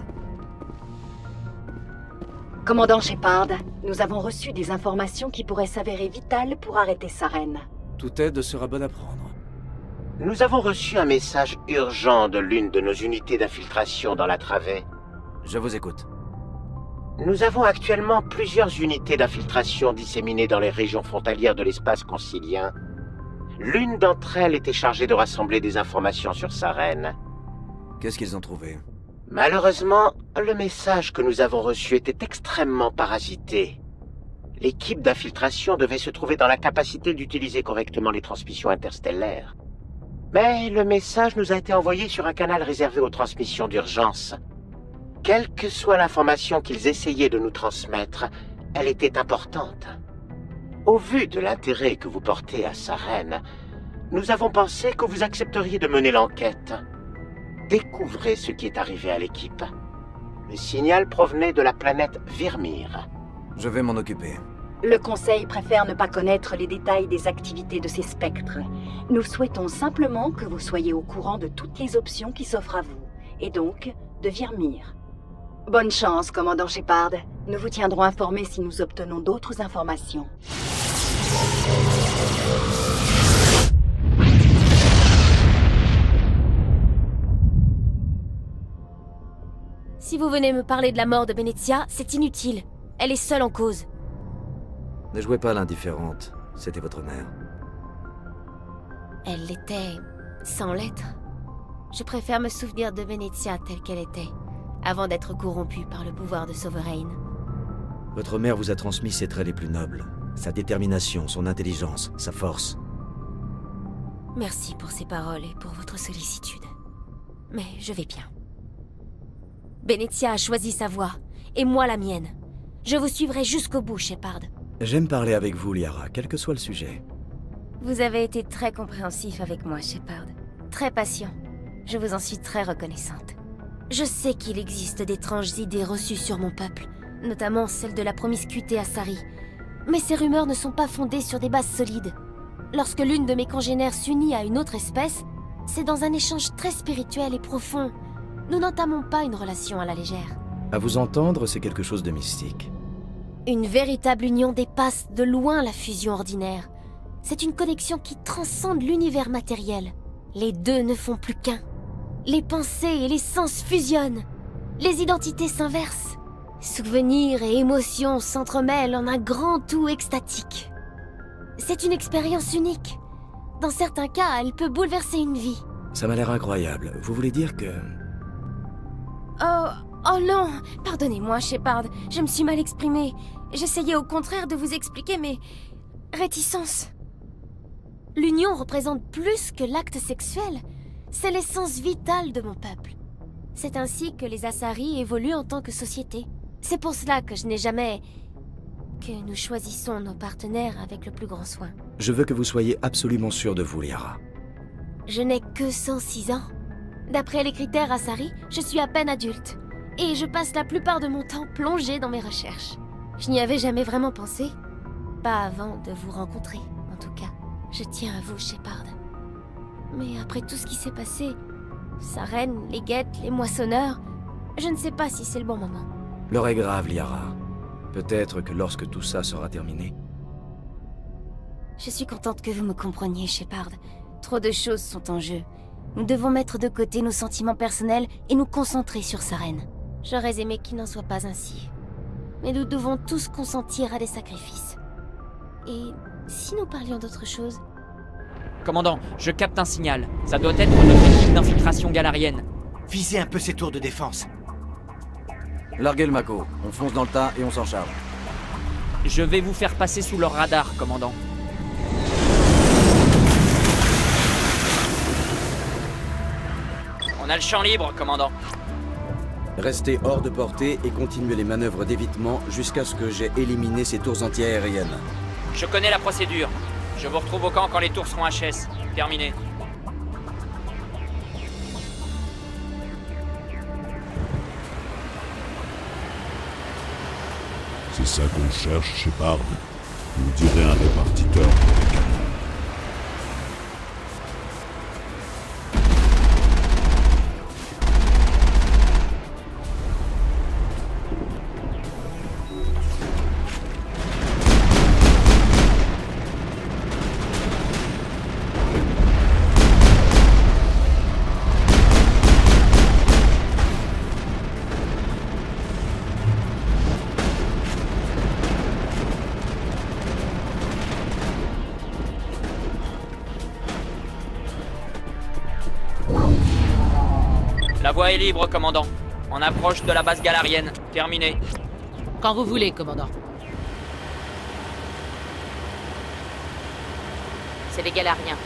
Commandant Shepard, nous avons reçu des informations qui pourraient s'avérer vitales pour arrêter Saren. Toute aide sera bonne à prendre. Nous avons reçu un message urgent de l'une de nos unités d'infiltration dans la travée. Je vous écoute. Nous avons actuellement plusieurs unités d'infiltration disséminées dans les régions frontalières de l'espace concilien. L'une d'entre elles était chargée de rassembler des informations sur Saren. Qu'est-ce qu'ils ont trouvé? Malheureusement, le message que nous avons reçu était extrêmement parasité. L'équipe d'infiltration devait se trouver dans la capacité d'utiliser correctement les transmissions interstellaires. Mais le message nous a été envoyé sur un canal réservé aux transmissions d'urgence. Quelle que soit l'information qu'ils essayaient de nous transmettre, elle était importante. Au vu de l'intérêt que vous portez à Saren, nous avons pensé que vous accepteriez de mener l'enquête. Découvrez ce qui est arrivé à l'équipe. Le signal provenait de la planète Virmir. Je vais m'en occuper. Le Conseil préfère ne pas connaître les détails des activités de ces spectres. Nous souhaitons simplement que vous soyez au courant de toutes les options qui s'offrent à vous, et donc de Virmir. Bonne chance, commandant Shepard. Nous vous tiendrons informés si nous obtenons d'autres informations. Si vous venez me parler de la mort de Benezia, c'est inutile. Elle est seule en cause. Ne jouez pas à l'indifférente. C'était votre mère. Elle l'était sans l'être. Je préfère me souvenir de Benezia telle qu'elle était, avant d'être corrompue par le pouvoir de Sovereign. Votre mère vous a transmis ses traits les plus nobles. Sa détermination, son intelligence, sa force. Merci pour ces paroles et pour votre sollicitude. Mais je vais bien. Benezia a choisi sa voie, et moi la mienne. Je vous suivrai jusqu'au bout, Shepard. J'aime parler avec vous, Liara, quel que soit le sujet. Vous avez été très compréhensif avec moi, Shepard. Très patient. Je vous en suis très reconnaissante. Je sais qu'il existe d'étranges idées reçues sur mon peuple, notamment celle de la promiscuité à Sari. Mais ces rumeurs ne sont pas fondées sur des bases solides. Lorsque l'une de mes congénères s'unit à une autre espèce, c'est dans un échange très spirituel et profond. Nous n'entamons pas une relation à la légère. À vous entendre, c'est quelque chose de mystique. Une véritable union dépasse de loin la fusion ordinaire. C'est une connexion qui transcende l'univers matériel. Les deux ne font plus qu'un. Les pensées et les sens fusionnent. Les identités s'inversent. Souvenirs et émotions s'entremêlent en un grand tout extatique. C'est une expérience unique. Dans certains cas, elle peut bouleverser une vie. Ça m'a l'air incroyable. Vous voulez dire que... Oh non! Pardonnez-moi, Shepard, je me suis mal exprimée. J'essayais au contraire de vous expliquer mes réticences. L'union représente plus que l'acte sexuel. C'est l'essence vitale de mon peuple. C'est ainsi que les Asari évoluent en tant que société. C'est pour cela que je n'ai jamais... que nous choisissons nos partenaires avec le plus grand soin. Je veux que vous soyez absolument sûr de vous, Liara. Je n'ai que 106 ans. D'après les critères Asari, je suis à peine adulte. Et je passe la plupart de mon temps plongée dans mes recherches. Je n'y avais jamais vraiment pensé. Pas avant de vous rencontrer, en tout cas. Je tiens à vous, Shepard. Mais après tout ce qui s'est passé, Saren, les guettes, les moissonneurs, je ne sais pas si c'est le bon moment. L'heure est grave, Liara. Peut-être que lorsque tout ça sera terminé... Je suis contente que vous me compreniez, Shepard. Trop de choses sont en jeu. Nous devons mettre de côté nos sentiments personnels et nous concentrer sur Saren. J'aurais aimé qu'il n'en soit pas ainsi. Mais nous devons tous consentir à des sacrifices. Et si nous parlions d'autre chose? Commandant, je capte un signal. Ça doit être notre équipe d'infiltration galarienne. Visez un peu ces tours de défense. Larguez le Mako. On fonce dans le tas et on s'en charge. Je vais vous faire passer sous leur radar, commandant. On a le champ libre, commandant. Restez hors de portée et continuez les manœuvres d'évitement jusqu'à ce que j'ai éliminé ces tours anti-aériennes. Je connais la procédure. Je vous retrouve au camp quand les tours seront HS. Terminé. C'est ça qu'on cherche, Shepard. Vous direz un répartiteur. La voie est libre, commandant. On approche de la base galarienne. Terminé. Quand vous voulez, commandant. C'est les Galariens.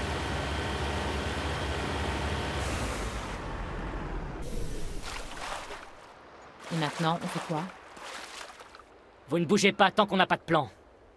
Et maintenant, on fait quoi? Vous ne bougez pas tant qu'on n'a pas de plan.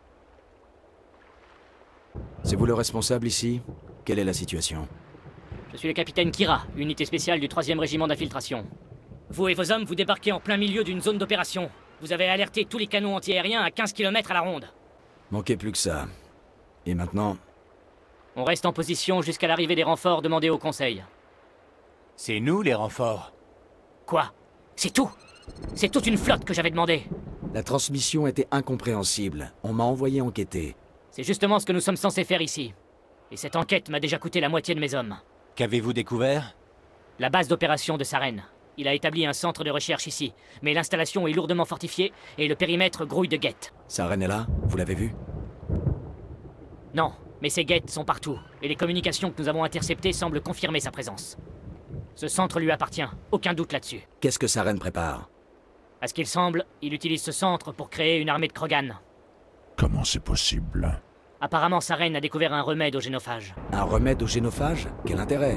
C'est vous le responsable ici? Quelle est la situation? Je suis le capitaine Kira, unité spéciale du 3e régiment d'infiltration. Vous et vos hommes, vous débarquez en plein milieu d'une zone d'opération. Vous avez alerté tous les canons antiaériens à 15 km à la ronde. Manquait plus que ça. Et maintenant? On reste en position jusqu'à l'arrivée des renforts demandés au Conseil. C'est nous, les renforts. Quoi? C'est tout? C'est toute une flotte que j'avais demandé. La transmission était incompréhensible. On m'a envoyé enquêter. C'est justement ce que nous sommes censés faire ici. Et cette enquête m'a déjà coûté la moitié de mes hommes. Qu'avez-vous découvert? La base d'opération de Saren. Il a établi un centre de recherche ici, mais l'installation est lourdement fortifiée et le périmètre grouille de guettes. Saren est là? Vous l'avez vu? Non, mais ces guettes sont partout, et les communications que nous avons interceptées semblent confirmer sa présence. Ce centre lui appartient, aucun doute là-dessus. Qu'est-ce que Saren prépare? À ce qu'il semble, il utilise ce centre pour créer une armée de Krogan. Comment c'est possible? Apparemment, Saren a découvert un remède au génophage. Un remède au génophage? Quel intérêt?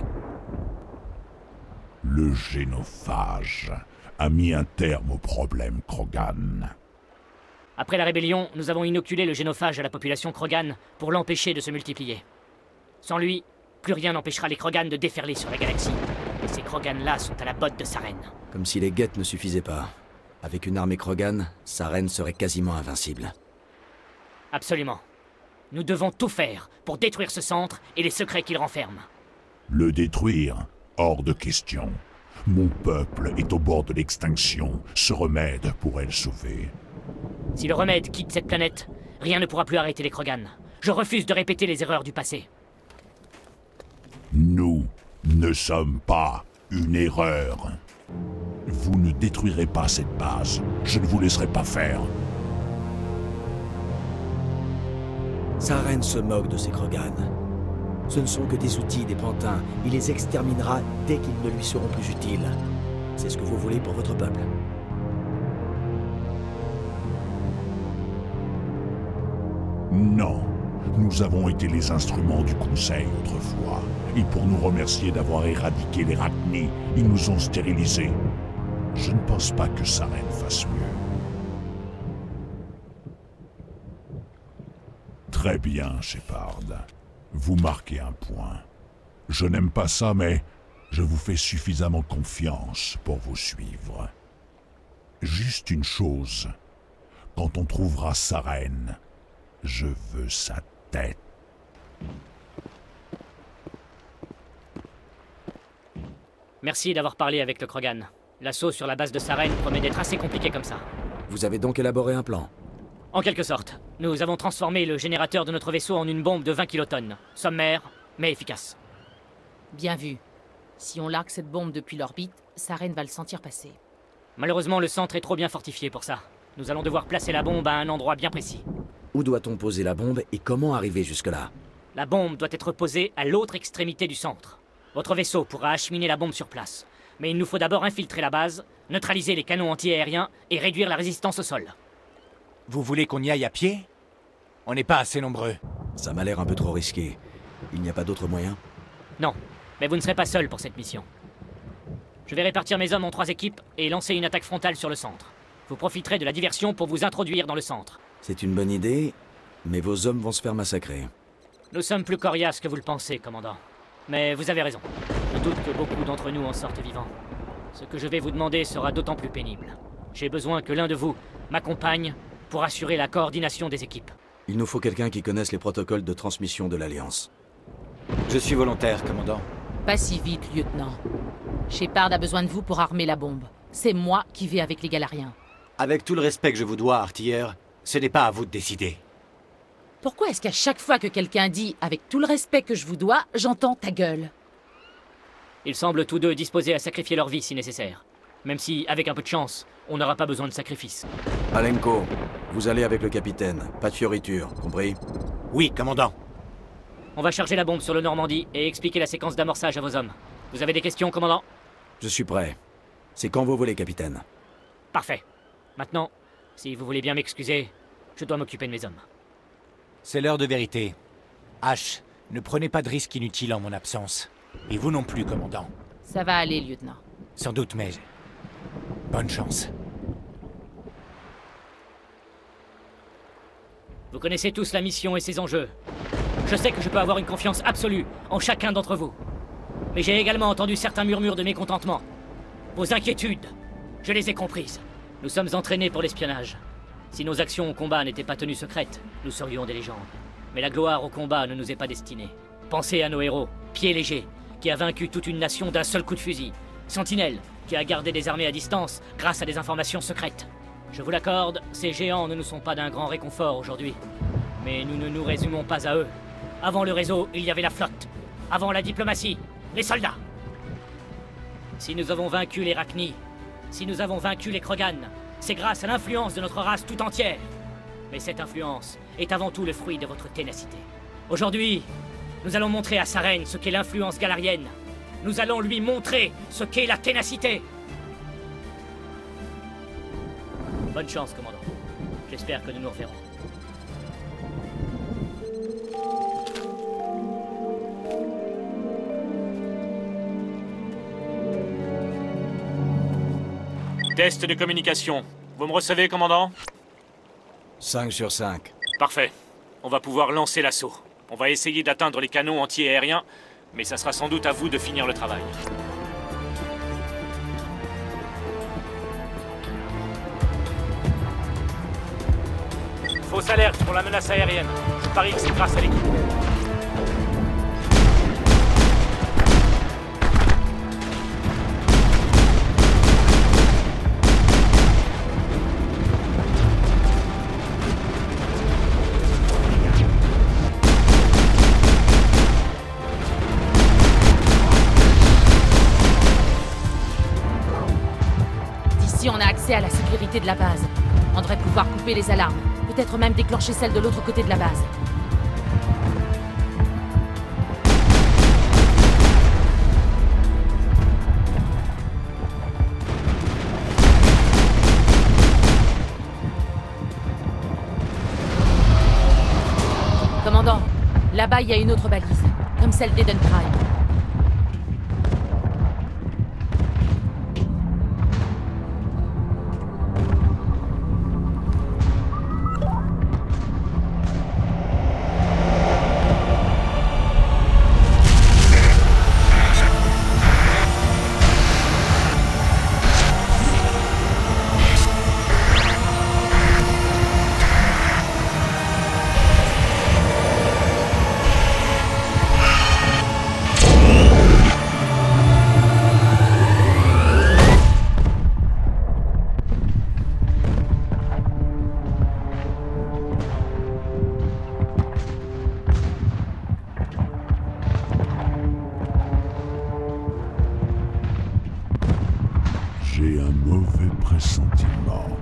Le génophage a mis un terme au problème Krogan. Après la rébellion, nous avons inoculé le génophage à la population Krogan pour l'empêcher de se multiplier. Sans lui, plus rien n'empêchera les Krogan de déferler sur la galaxie. Et ces Krogan-là sont à la botte de Saren. Comme si les guettes ne suffisaient pas. Avec une armée Krogan, Saren serait quasiment invincible. Absolument. Nous devons tout faire pour détruire ce centre et les secrets qu'il renferme. Le détruire? Hors de question. Mon peuple est au bord de l'extinction. Ce remède pourrait le sauver. Si le remède quitte cette planète, rien ne pourra plus arrêter les Krogan. Je refuse de répéter les erreurs du passé. Nous ne sommes pas une erreur. Vous ne détruirez pas cette base. Je ne vous laisserai pas faire. Saren se moque de ces Krogan. Ce ne sont que des outils, des pantins. Il les exterminera dès qu'ils ne lui seront plus utiles. C'est ce que vous voulez pour votre peuple. Non. Nous avons été les instruments du Conseil autrefois. Et pour nous remercier d'avoir éradiqué les Rachni, ils nous ont stérilisés. Je ne pense pas que Saren fasse mieux. Très bien, Shepard. Vous marquez un point. Je n'aime pas ça, mais je vous fais suffisamment confiance pour vous suivre. Juste une chose. Quand on trouvera Saren, je veux sa tête. Merci d'avoir parlé avec le Krogan. L'assaut sur la base de Saren promet d'être assez compliqué comme ça. Vous avez donc élaboré un plan? En quelque sorte. Nous avons transformé le générateur de notre vaisseau en une bombe de 20 kilotonnes. Sommaire, mais efficace. Bien vu. Si on largue cette bombe depuis l'orbite, Saren va le sentir passer. Malheureusement, le centre est trop bien fortifié pour ça. Nous allons devoir placer la bombe à un endroit bien précis. Où doit-on poser la bombe et comment arriver jusque-là? La bombe doit être posée à l'autre extrémité du centre. Votre vaisseau pourra acheminer la bombe sur place. Mais il nous faut d'abord infiltrer la base, neutraliser les canons anti-aériens et réduire la résistance au sol. Vous voulez qu'on y aille à pied? On n'est pas assez nombreux. Ça m'a l'air un peu trop risqué. Il n'y a pas d'autre moyen? Non, mais vous ne serez pas seul pour cette mission. Je vais répartir mes hommes en 3 équipes et lancer une attaque frontale sur le centre. Vous profiterez de la diversion pour vous introduire dans le centre. C'est une bonne idée, mais vos hommes vont se faire massacrer. Nous sommes plus coriaces que vous le pensez, commandant. Mais vous avez raison. Je doute que beaucoup d'entre nous en sortent vivants. Ce que je vais vous demander sera d'autant plus pénible. J'ai besoin que l'un de vous m'accompagne pour assurer la coordination des équipes. Il nous faut quelqu'un qui connaisse les protocoles de transmission de l'Alliance. Je suis volontaire, commandant. Pas si vite, lieutenant. Shepard a besoin de vous pour armer la bombe. C'est moi qui vais avec les Galariens. Avec tout le respect que je vous dois, artilleur, ce n'est pas à vous de décider. Pourquoi est-ce qu'à chaque fois que quelqu'un dit « avec tout le respect que je vous dois », j'entends ta gueule? Ils semblent tous deux disposés à sacrifier leur vie si nécessaire. Même si, avec un peu de chance, on n'aura pas besoin de sacrifice. Alenko, vous allez avec le capitaine. Pas de fioriture, compris? Oui, commandant. On va charger la bombe sur le Normandie et expliquer la séquence d'amorçage à vos hommes. Vous avez des questions, commandant? Je suis prêt. C'est quand vous voulez, capitaine. Parfait. Maintenant, si vous voulez bien m'excuser, je dois m'occuper de mes hommes. C'est l'heure de vérité. H, ne prenez pas de risques inutiles en mon absence. Et vous non plus, commandant. Ça va aller, lieutenant. Sans doute, mais... bonne chance. Vous connaissez tous la mission et ses enjeux. Je sais que je peux avoir une confiance absolue en chacun d'entre vous. Mais j'ai également entendu certains murmures de mécontentement. Vos inquiétudes, je les ai comprises. Nous sommes entraînés pour l'espionnage. Si nos actions au combat n'étaient pas tenues secrètes, nous serions des légendes. Mais la gloire au combat ne nous est pas destinée. Pensez à nos héros, Pied Léger, qui a vaincu toute une nation d'un seul coup de fusil. Sentinelle, qui a gardé des armées à distance grâce à des informations secrètes. Je vous l'accorde, ces géants ne nous sont pas d'un grand réconfort aujourd'hui. Mais nous ne nous résumons pas à eux. Avant le réseau, il y avait la flotte. Avant la diplomatie, les soldats. Si nous avons vaincu les Rachni, si nous avons vaincu les Krogan, c'est grâce à l'influence de notre race tout entière. Mais cette influence est avant tout le fruit de votre ténacité. Aujourd'hui, nous allons montrer à Saren ce qu'est l'influence galarienne. Nous allons lui montrer ce qu'est la ténacité. Bonne chance, commandant. J'espère que nous nous reverrons. Test de communication. Vous me recevez, commandant? 5 sur 5. Parfait. On va pouvoir lancer l'assaut. On va essayer d'atteindre les canons anti-aériens, mais ça sera sans doute à vous de finir le travail. Fausse alerte pour la menace aérienne. Je parie que c'est grâce à l'équipe. D'ici, on a accès à la sécurité de la base. On devrait pouvoir couper les alarmes. Peut-être même déclencher celle de l'autre côté de la base. Commandant, là-bas il y a une autre balise, comme celle d'Eden Prime. pressentiment.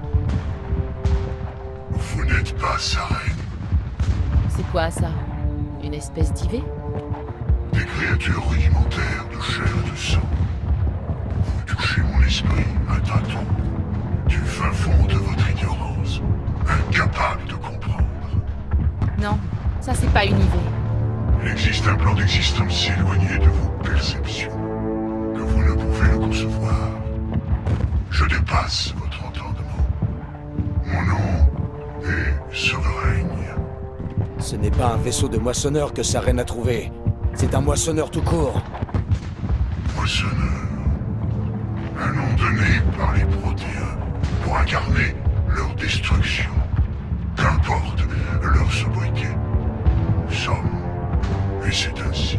Vous n'êtes pas Saren. C'est quoi ça? Une espèce d'IV? Des créatures rudimentaires de chair et de sang. Vous touchez mon esprit à tâtons, du fin fond de votre ignorance, incapable de comprendre. Non, ça c'est pas une IV. Il existe un plan d'existence si éloigné de vos perceptions que vous ne pouvez le concevoir. Je dépasse votre entendement. Mon nom est Sovereign. Ce n'est pas un vaisseau de moissonneur que Saren a trouvé. C'est un moissonneur tout court. Moissonneur. Un nom donné par les Protéens pour incarner leur destruction. Qu'importe leur sobriquet. Nous sommes. Et c'est ainsi.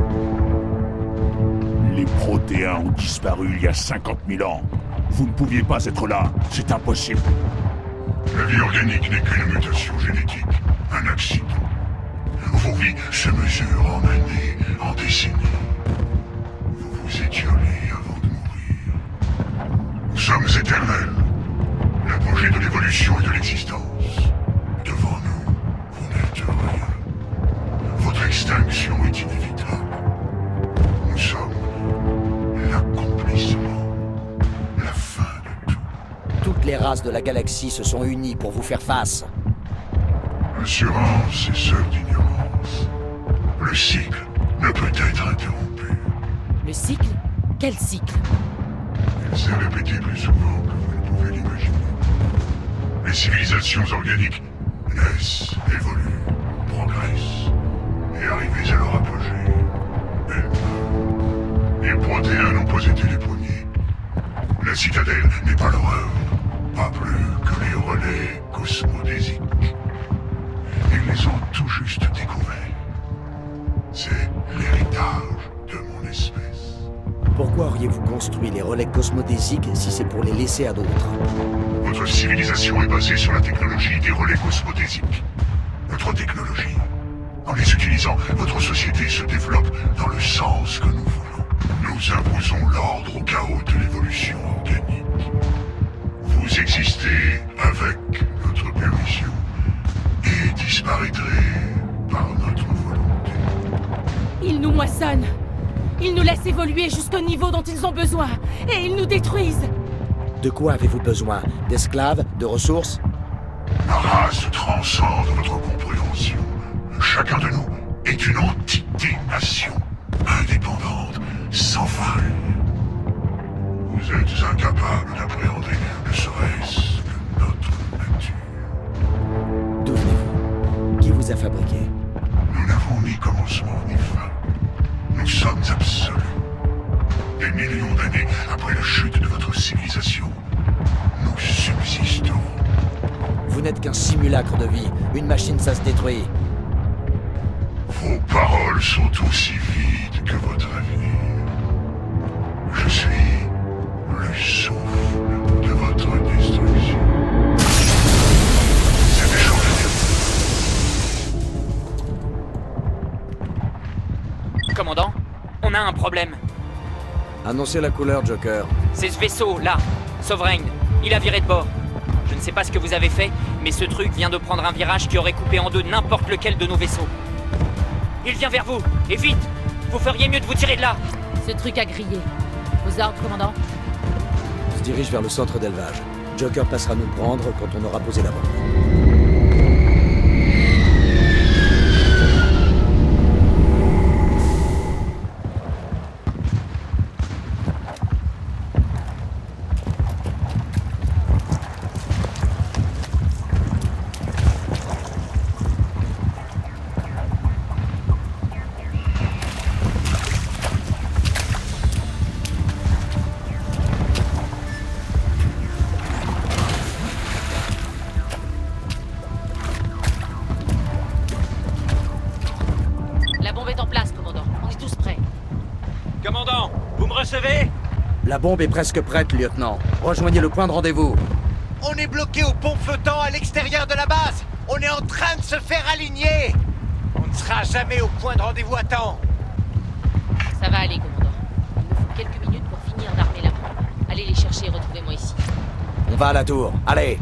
Les Protéens ont disparu il y a 50 000 ans. Vous ne pouviez pas être là. C'est impossible. La vie organique n'est qu'une mutation génétique. Un accident. Vos vies se mesurent en années, en décennies. Vous vous étiolez avant de mourir. Nous sommes éternels. L'apogée de l'évolution et de l'existence. Devant nous, vous n'êtes rien. Votre extinction est inévitable. Nous sommes l'accomplissement, la fin de tout. Toutes les races de la galaxie se sont unies pour vous faire face. Assurance et seule d'ignorance. Le cycle ne peut être interrompu. Le cycle? Quel cycle? Il s'est répété plus souvent que vous ne pouvez l'imaginer. Les civilisations organiques naissent, évoluent, progressent, et arrivées à leur apogée, elles meurent. Les Protéens n'ont pas été les premiers. La citadelle n'est pas leur œuvre, pas plus que les relais cosmodésiques. Ils les ont tout juste découverts. C'est l'héritage de mon espèce. Pourquoi auriez-vous construit les relais cosmodésiques si c'est pour les laisser à d'autres? Votre civilisation est basée sur la technologie des relais cosmodésiques. Notre technologie. En les utilisant, votre société se développe dans le sens que nous voulons. Nous imposons l'ordre au chaos de l'évolution organique. Vous existez avec notre permission et disparaîtrez par notre volonté. Ils nous moissonnent. Ils nous laissent évoluer jusqu'au niveau dont ils ont besoin. Et ils nous détruisent. De quoi avez-vous besoin? D'esclaves? De ressources? La race transcende votre compréhension. Chacun de nous est une entité-nation, indépendante, sans faille. Vous êtes incapable d'appréhender ne serait-ce que notre nature. D'où venez-vous? Qui vous a fabriqué? Nous n'avons ni commencement ni fin. Nous sommes absolus. Des millions d'années après la chute de votre civilisation, nous subsistons. Vous n'êtes qu'un simulacre de vie. Une machine, ça se détruit. Vos paroles sont aussi vides que votre avenir. Je suis le souffle de votre destruction. C'est échangé. Commandant, on a un problème. Annoncez la couleur, Joker. C'est ce vaisseau, là. Sovereign. Il a viré de bord. Je ne sais pas ce que vous avez fait, mais ce truc vient de prendre un virage qui aurait coupé en deux n'importe lequel de nos vaisseaux. Il vient vers vous, et vite! Vous feriez mieux de vous tirer de là! Ce truc a grillé. Vos ordres, commandant? On se dirige vers le centre d'élevage. Joker passera nous prendre quand on aura posé la bombe. La bombe est presque prête, lieutenant. Rejoignez le point de rendez-vous. On est bloqué au pont flottant à l'extérieur de la base. On est en train de se faire aligner. On ne sera jamais au point de rendez-vous à temps. Ça va aller, commandant. Il me faut quelques minutes pour finir d'armer la bombe. Allez les chercher et retrouvez-moi ici. On va à la tour. Allez!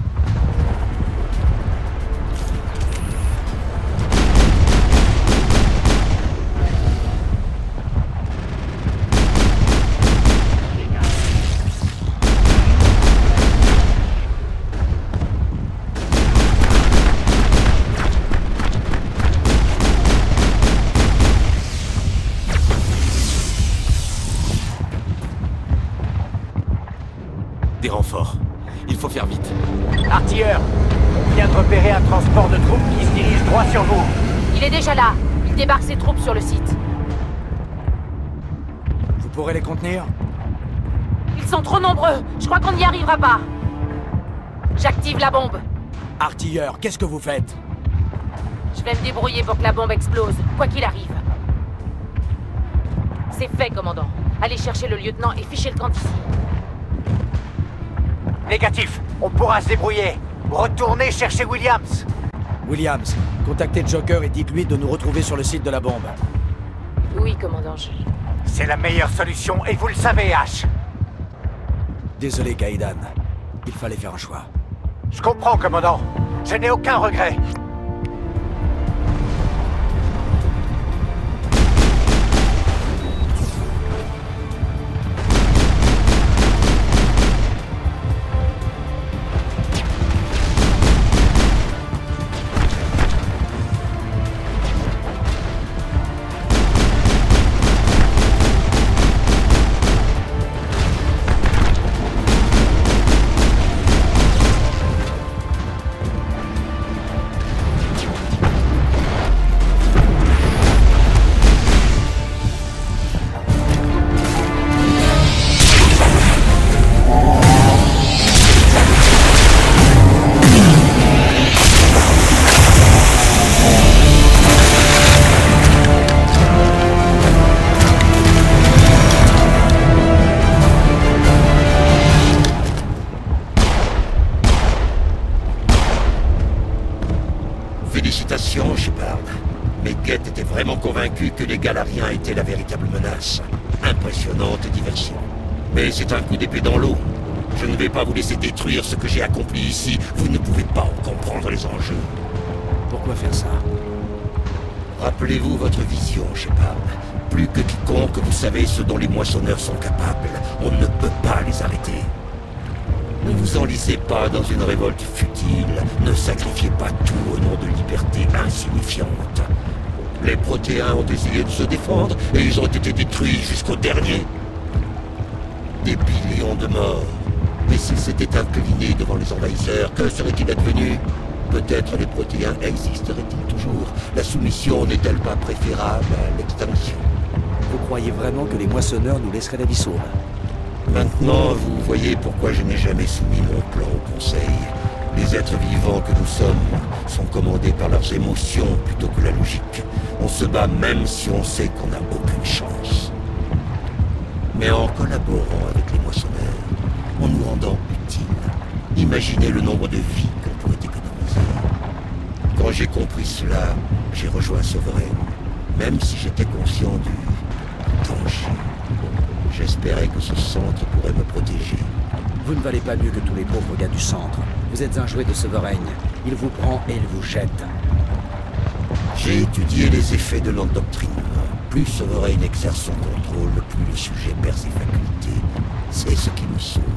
Des renforts. Il faut faire vite. Artilleur, on vient de repérer un transport de troupes qui se dirige droit sur vous. Il est déjà là. Il débarque ses troupes sur le site. Vous pourrez les contenir? Ils sont trop nombreux. Je crois qu'on n'y arrivera pas. J'active la bombe. Artilleur, qu'est-ce que vous faites? Je vais me débrouiller pour que la bombe explose, quoi qu'il arrive. C'est fait, commandant. Allez chercher le lieutenant et fichez le camp d'ici. Négatif, on pourra se débrouiller. Retournez chercher Williams. Williams, contactez Joker et dites-lui de nous retrouver sur le site de la bombe. Oui, commandant, C'est la meilleure solution et vous le savez, Ash. Désolé, Kaidan. Il fallait faire un choix. Je comprends, commandant. Je n'ai aucun regret. Félicitations, Shepard. Mais Geth était vraiment convaincu que les Galariens étaient la véritable menace. Impressionnante diversion. Mais c'est un coup d'épée dans l'eau. Je ne vais pas vous laisser détruire ce que j'ai accompli ici. Vous ne pouvez pas en comprendre les enjeux. Pourquoi faire ça? Rappelez-vous votre vision, Shepard. Plus que quiconque, vous savez ce dont les moissonneurs sont capables. On ne peut pas les arrêter. Ne vous enlisez pas dans une révolte futile. Ne sacrifiez pas tout au nom de liberté insignifiante. Les Protéens ont essayé de se défendre et ils ont été détruits jusqu'au dernier. Des millions de morts. Mais s'ils s'étaient inclinés devant les envahisseurs, que serait-il advenu? Peut-être les Protéens existeraient-ils toujours? La soumission n'est-elle pas préférable à l'extinction? Vous croyez vraiment que les moissonneurs nous laisseraient la vie sauve? Maintenant, vous voyez pourquoi je n'ai jamais soumis mon plan au Conseil. Les êtres vivants que nous sommes sont commandés par leurs émotions plutôt que la logique. On se bat même si on sait qu'on n'a aucune chance. Mais en collaborant avec les moissonneurs, en nous rendant utiles, imaginez le nombre de vies qu'on pourrait économiser. Quand j'ai compris cela, j'ai rejoint Sovereign, même si j'étais conscient du danger. J'espérais que ce centre pourrait me protéger. Vous ne valez pas mieux que tous les pauvres gars du centre. Vous êtes un jouet de Sovereign. Il vous prend et il vous jette. J'ai étudié les effets de l'endoctrinement. Plus Sovereign exerce son contrôle, plus le sujet perd ses facultés. C'est ce qui me sauve.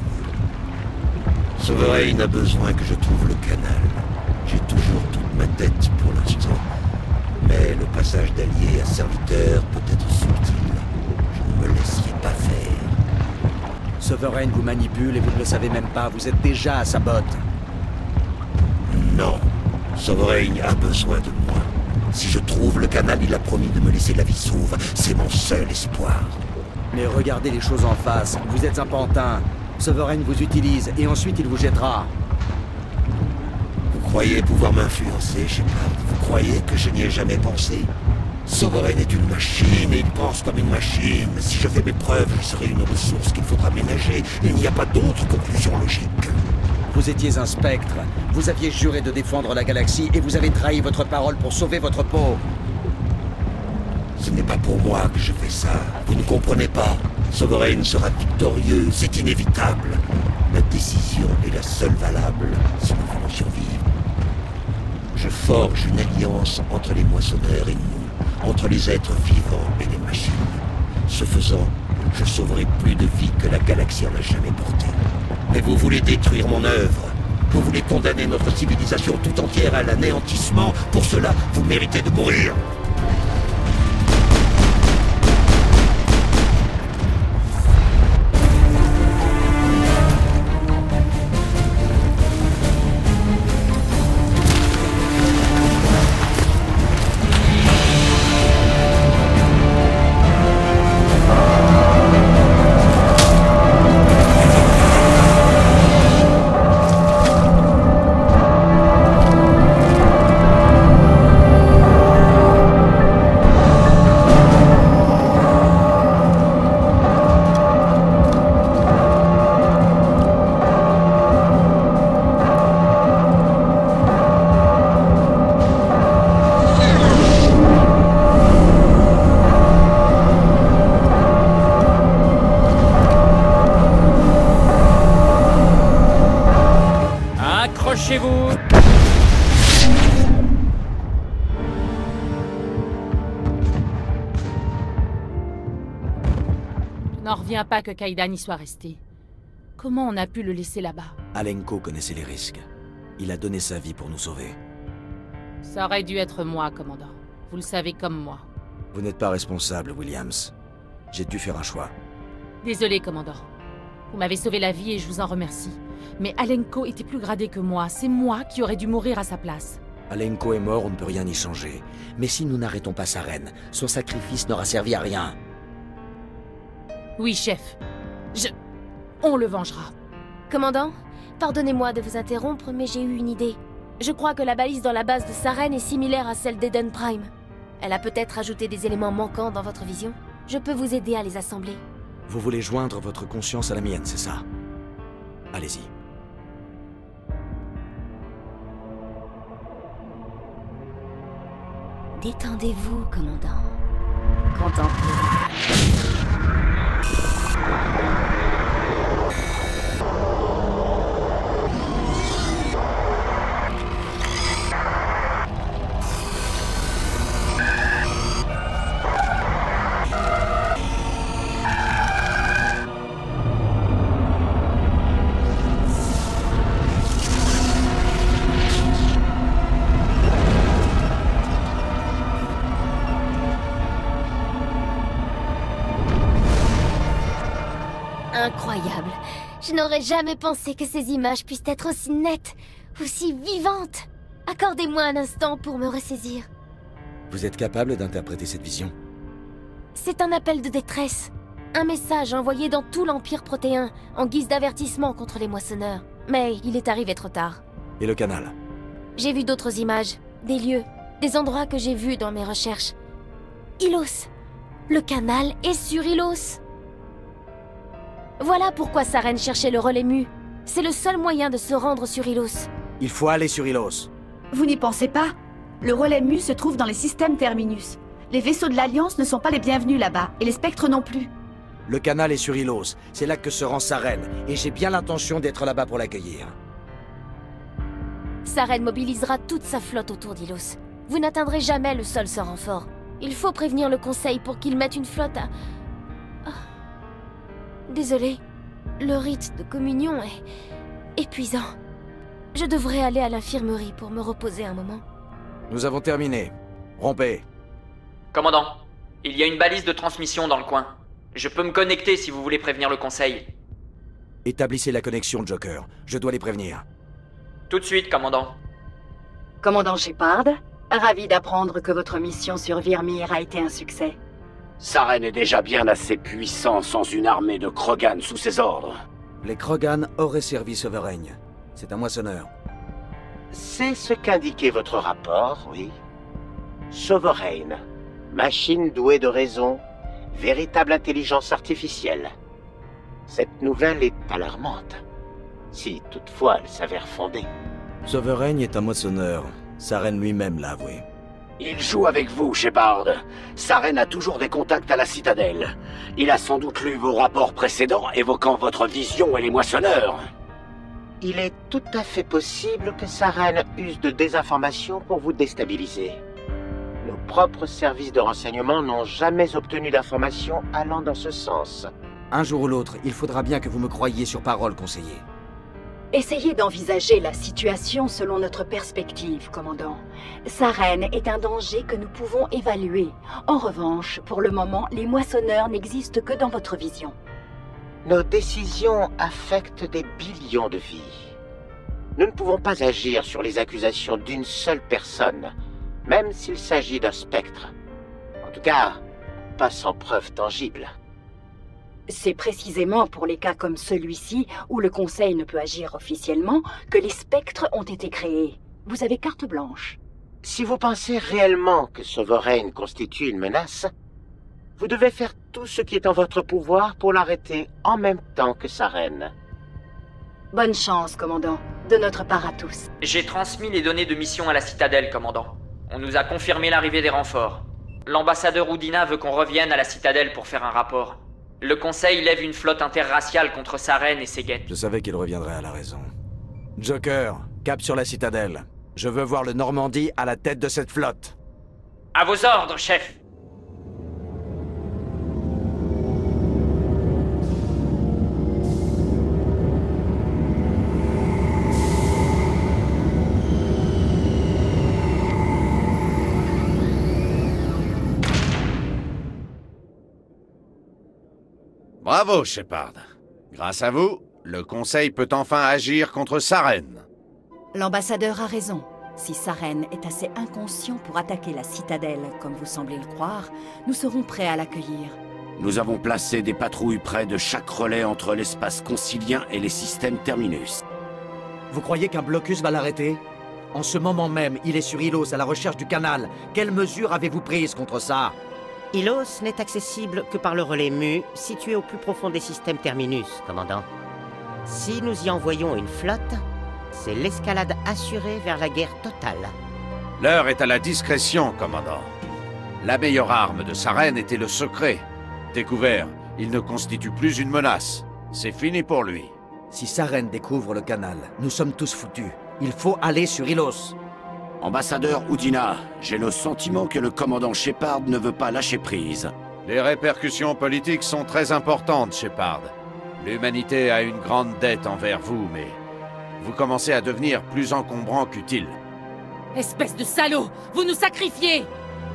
Sovereign a besoin que je trouve le canal. J'ai toujours toute ma tête pour l'instant. Mais le passage d'allié à serviteur peut être subtil. Je ne me laissez pas faire. Sovereign vous manipule et vous ne le savez même pas. Vous êtes déjà à sa botte. Non. Sovereign a besoin de moi. Si je trouve le canal, il a promis de me laisser la vie sauve. C'est mon seul espoir. Mais regardez les choses en face. Vous êtes un pantin. Sovereign vous utilise et ensuite il vous jettera. Vous croyez pouvoir m'influencer, Shepard? Vous croyez que je n'y ai jamais pensé? Sovereign est une machine et il pense comme une machine. Si je fais mes preuves, je serai une ressource qu'il faudra ménager. Il n'y a pas d'autre conclusion logique. Vous étiez un spectre. Vous aviez juré de défendre la galaxie et vous avez trahi votre parole pour sauver votre peau. Ce n'est pas pour moi que je fais ça. Vous ne comprenez pas. Sovereign sera victorieux, c'est inévitable. Notre décision est la seule valable si nous voulons survivre. Je forge une alliance entre les moissonneurs et nous, entre les êtres vivants et les machines. Ce faisant, je sauverai plus de vies que la galaxie en a jamais portées. Mais vous voulez détruire mon œuvre. Vous voulez condamner notre civilisation tout entière à l'anéantissement. Pour cela, vous méritez de mourir. Accrochez-vous! Je n'en reviens pas que Kaidan y soit resté. Comment on a pu le laisser là-bas? Alenko connaissait les risques. Il a donné sa vie pour nous sauver. Ça aurait dû être moi, commandant. Vous le savez comme moi. Vous n'êtes pas responsable, Williams. J'ai dû faire un choix. Désolé, commandant. Vous m'avez sauvé la vie et je vous en remercie. Mais Alenko était plus gradé que moi. C'est moi qui aurais dû mourir à sa place. Alenko est mort, on ne peut rien y changer. Mais si nous n'arrêtons pas Saren, son sacrifice n'aura servi à rien. Oui, chef. On le vengera. Commandant, pardonnez-moi de vous interrompre, mais j'ai eu une idée. Je crois que la balise dans la base de Saren est similaire à celle d'Eden Prime. Elle a peut-être ajouté des éléments manquants dans votre vision. Je peux vous aider à les assembler. Vous voulez joindre votre conscience à la mienne, c'est ça? Allez-y. Détendez-vous, commandant. Contemplez. Incroyable. Je n'aurais jamais pensé que ces images puissent être aussi nettes, aussi vivantes. Accordez-moi un instant pour me ressaisir. Vous êtes capable d'interpréter cette vision? C'est un appel de détresse. Un message envoyé dans tout l'Empire protéen, en guise d'avertissement contre les moissonneurs. Mais il est arrivé trop tard. Et le canal? J'ai vu d'autres images, des lieux, des endroits que j'ai vus dans mes recherches. Ilos. Le canal est sur Ilos. Voilà pourquoi Saren cherchait le relais mu. C'est le seul moyen de se rendre sur Ilos. Il faut aller sur Ilos. Vous n'y pensez pas? Le relais mu se trouve dans les systèmes Terminus. Les vaisseaux de l'Alliance ne sont pas les bienvenus là-bas, et les spectres non plus. Le canal est sur Ilos. C'est là que se rend Saren, et j'ai bien l'intention d'être là-bas pour l'accueillir. Saren mobilisera toute sa flotte autour d'Ilos. Vous n'atteindrez jamais le sol sans renfort. Il faut prévenir le Conseil pour qu'il mette une flotte à... Désolé, le rite de communion est épuisant. Je devrais aller à l'infirmerie pour me reposer un moment. Nous avons terminé. Rompez. Commandant, il y a une balise de transmission dans le coin. Je peux me connecter si vous voulez prévenir le Conseil. Établissez la connexion, Joker. Je dois les prévenir. Tout de suite, commandant. Commandant Shepard, ravi d'apprendre que votre mission sur Virmir a été un succès. Saren est déjà bien assez puissant sans une armée de Krogan sous ses ordres. Les Krogan auraient servi Sovereign. C'est un moissonneur. C'est ce qu'indiquait votre rapport, oui. Sovereign, machine douée de raison, véritable intelligence artificielle. Cette nouvelle est alarmante, si toutefois elle s'avère fondée. Sovereign est un moissonneur. Saren lui-même l'a avoué. Il joue avec vous, Shepard. Saren a toujours des contacts à la Citadelle. Il a sans doute lu vos rapports précédents évoquant votre vision et les moissonneurs. Il est tout à fait possible que Saren use de désinformation pour vous déstabiliser. Nos propres services de renseignement n'ont jamais obtenu d'informations allant dans ce sens. Un jour ou l'autre, il faudra bien que vous me croyiez sur parole, conseiller. Essayez d'envisager la situation selon notre perspective, commandant. Saren est un danger que nous pouvons évaluer. En revanche, pour le moment, les moissonneurs n'existent que dans votre vision. Nos décisions affectent des billions de vies. Nous ne pouvons pas agir sur les accusations d'une seule personne, même s'il s'agit d'un spectre. En tout cas, pas sans preuve tangible. C'est précisément pour les cas comme celui-ci, où le Conseil ne peut agir officiellement, que les spectres ont été créés. Vous avez carte blanche. Si vous pensez réellement que Sovereign constitue une menace, vous devez faire tout ce qui est en votre pouvoir pour l'arrêter en même temps que Saren. Bonne chance, commandant. De notre part à tous. J'ai transmis les données de mission à la Citadelle, commandant. On nous a confirmé l'arrivée des renforts. L'ambassadeur Udina veut qu'on revienne à la Citadelle pour faire un rapport. Le Conseil lève une flotte interraciale contre Saren et ses guettes. Je savais qu'il reviendrait à la raison. Joker, cap sur la Citadelle. Je veux voir le Normandie à la tête de cette flotte. À vos ordres, chef. Bravo, Shepard. Grâce à vous, le Conseil peut enfin agir contre Saren. L'ambassadeur a raison. Si Saren est assez inconscient pour attaquer la Citadelle, comme vous semblez le croire, nous serons prêts à l'accueillir. Nous avons placé des patrouilles près de chaque relais entre l'espace concilien et les systèmes Terminus. Vous croyez qu'un blocus va l'arrêter? En ce moment même, il est sur Ilos à la recherche du canal. Quelles mesures avez-vous prises contre ça? Ilos n'est accessible que par le relais Mu, situé au plus profond des systèmes Terminus, commandant. Si nous y envoyons une flotte, c'est l'escalade assurée vers la guerre totale. L'heure est à la discrétion, commandant. La meilleure arme de Saren était le secret. Découvert, il ne constitue plus une menace. C'est fini pour lui. Si Saren découvre le canal, nous sommes tous foutus. Il faut aller sur Ilos. Ambassadeur Udina, j'ai le sentiment que le commandant Shepard ne veut pas lâcher prise. Les répercussions politiques sont très importantes, Shepard. L'humanité a une grande dette envers vous, mais vous commencez à devenir plus encombrant qu'utile. Espèce de salaud! Vous nous sacrifiez!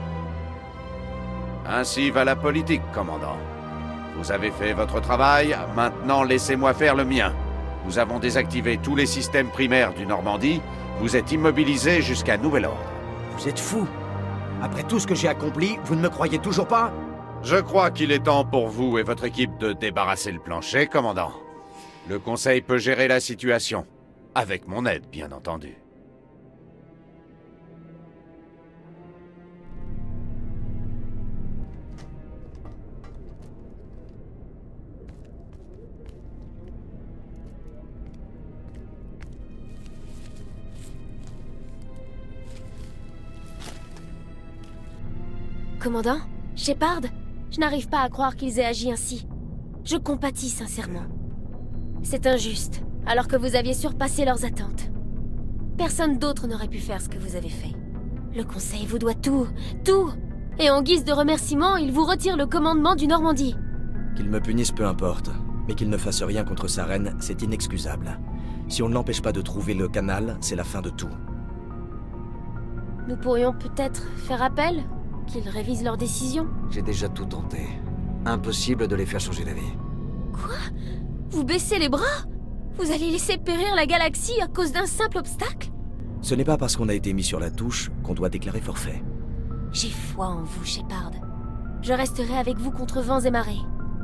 Ainsi va la politique, commandant. Vous avez fait votre travail, maintenant laissez-moi faire le mien. Nous avons désactivé tous les systèmes primaires du Normandie. Vous êtes immobilisé jusqu'à nouvel ordre. Vous êtes fou. Après tout ce que j'ai accompli, vous ne me croyez toujours pas? Je crois qu'il est temps pour vous et votre équipe de débarrasser le plancher, commandant. Le Conseil peut gérer la situation. Avec mon aide, bien entendu. Commandant, Shepard, je n'arrive pas à croire qu'ils aient agi ainsi. Je compatis sincèrement. C'est injuste, alors que vous aviez surpassé leurs attentes. Personne d'autre n'aurait pu faire ce que vous avez fait. Le Conseil vous doit tout, tout. Et en guise de remerciement, il vous retire le commandement du Normandie. Qu'ils me punissent, peu importe. Mais qu'ils ne fassent rien contre Saren, c'est inexcusable. Si on ne l'empêche pas de trouver le canal, c'est la fin de tout. Nous pourrions peut-être faire appel ? Qu'ils révisent leurs décisions ? J'ai déjà tout tenté. Impossible de les faire changer d'avis. Quoi ? Vous baissez les bras ? Vous allez laisser périr la galaxie à cause d'un simple obstacle ? Ce n'est pas parce qu'on a été mis sur la touche qu'on doit déclarer forfait. J'ai foi en vous, Shepard. Je resterai avec vous contre vents et marées.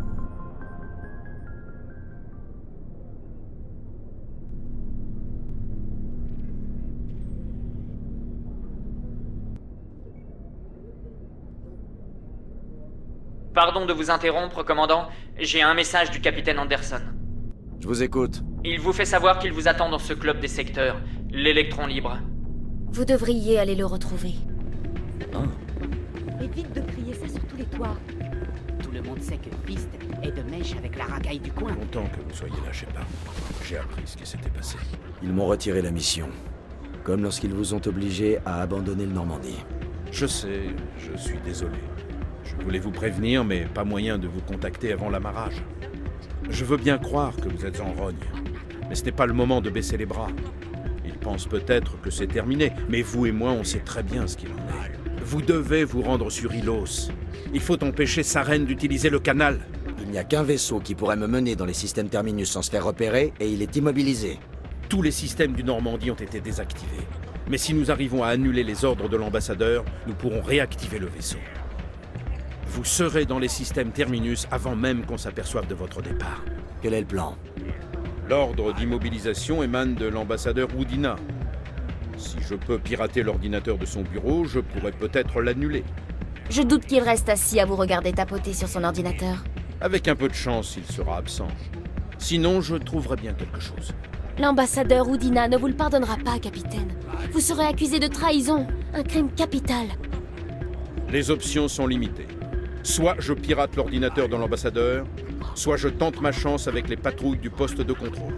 Pardon de vous interrompre, commandant. J'ai un message du capitaine Anderson. Je vous écoute. Il vous fait savoir qu'il vous attend dans ce club des secteurs, l'Électron Libre. Vous devriez aller le retrouver. Évite de crier ça sur tous les toits. Tout le monde sait que Fist est de mèche avec la racaille du coin. Content que vous soyez là, Shepard. J'ai appris ce qui s'était passé. Ils m'ont retiré la mission. Comme lorsqu'ils vous ont obligé à abandonner le Normandie. Je sais, je suis désolé. Je voulais vous prévenir, mais pas moyen de vous contacter avant l'amarrage. Je veux bien croire que vous êtes en rogne, mais ce n'est pas le moment de baisser les bras. Ils pensent peut-être que c'est terminé, mais vous et moi, on sait très bien ce qu'il en est. Vous devez vous rendre sur Ilos. Il faut empêcher Sarene d'utiliser le canal. Il n'y a qu'un vaisseau qui pourrait me mener dans les systèmes Terminus sans se faire repérer, et il est immobilisé. Tous les systèmes du Normandie ont été désactivés. Mais si nous arrivons à annuler les ordres de l'ambassadeur, nous pourrons réactiver le vaisseau. Vous serez dans les systèmes Terminus avant même qu'on s'aperçoive de votre départ. Quel est le plan? L'ordre d'immobilisation émane de l'ambassadeur Woodina. Si je peux pirater l'ordinateur de son bureau, je pourrais peut-être l'annuler. Je doute qu'il reste assis à vous regarder tapoter sur son ordinateur. Avec un peu de chance, il sera absent. Sinon, je trouverai bien quelque chose. L'ambassadeur Woodina ne vous le pardonnera pas, capitaine. Vous serez accusé de trahison, un crime capital. Les options sont limitées. Soit je pirate l'ordinateur de l'ambassadeur, soit je tente ma chance avec les patrouilles du poste de contrôle.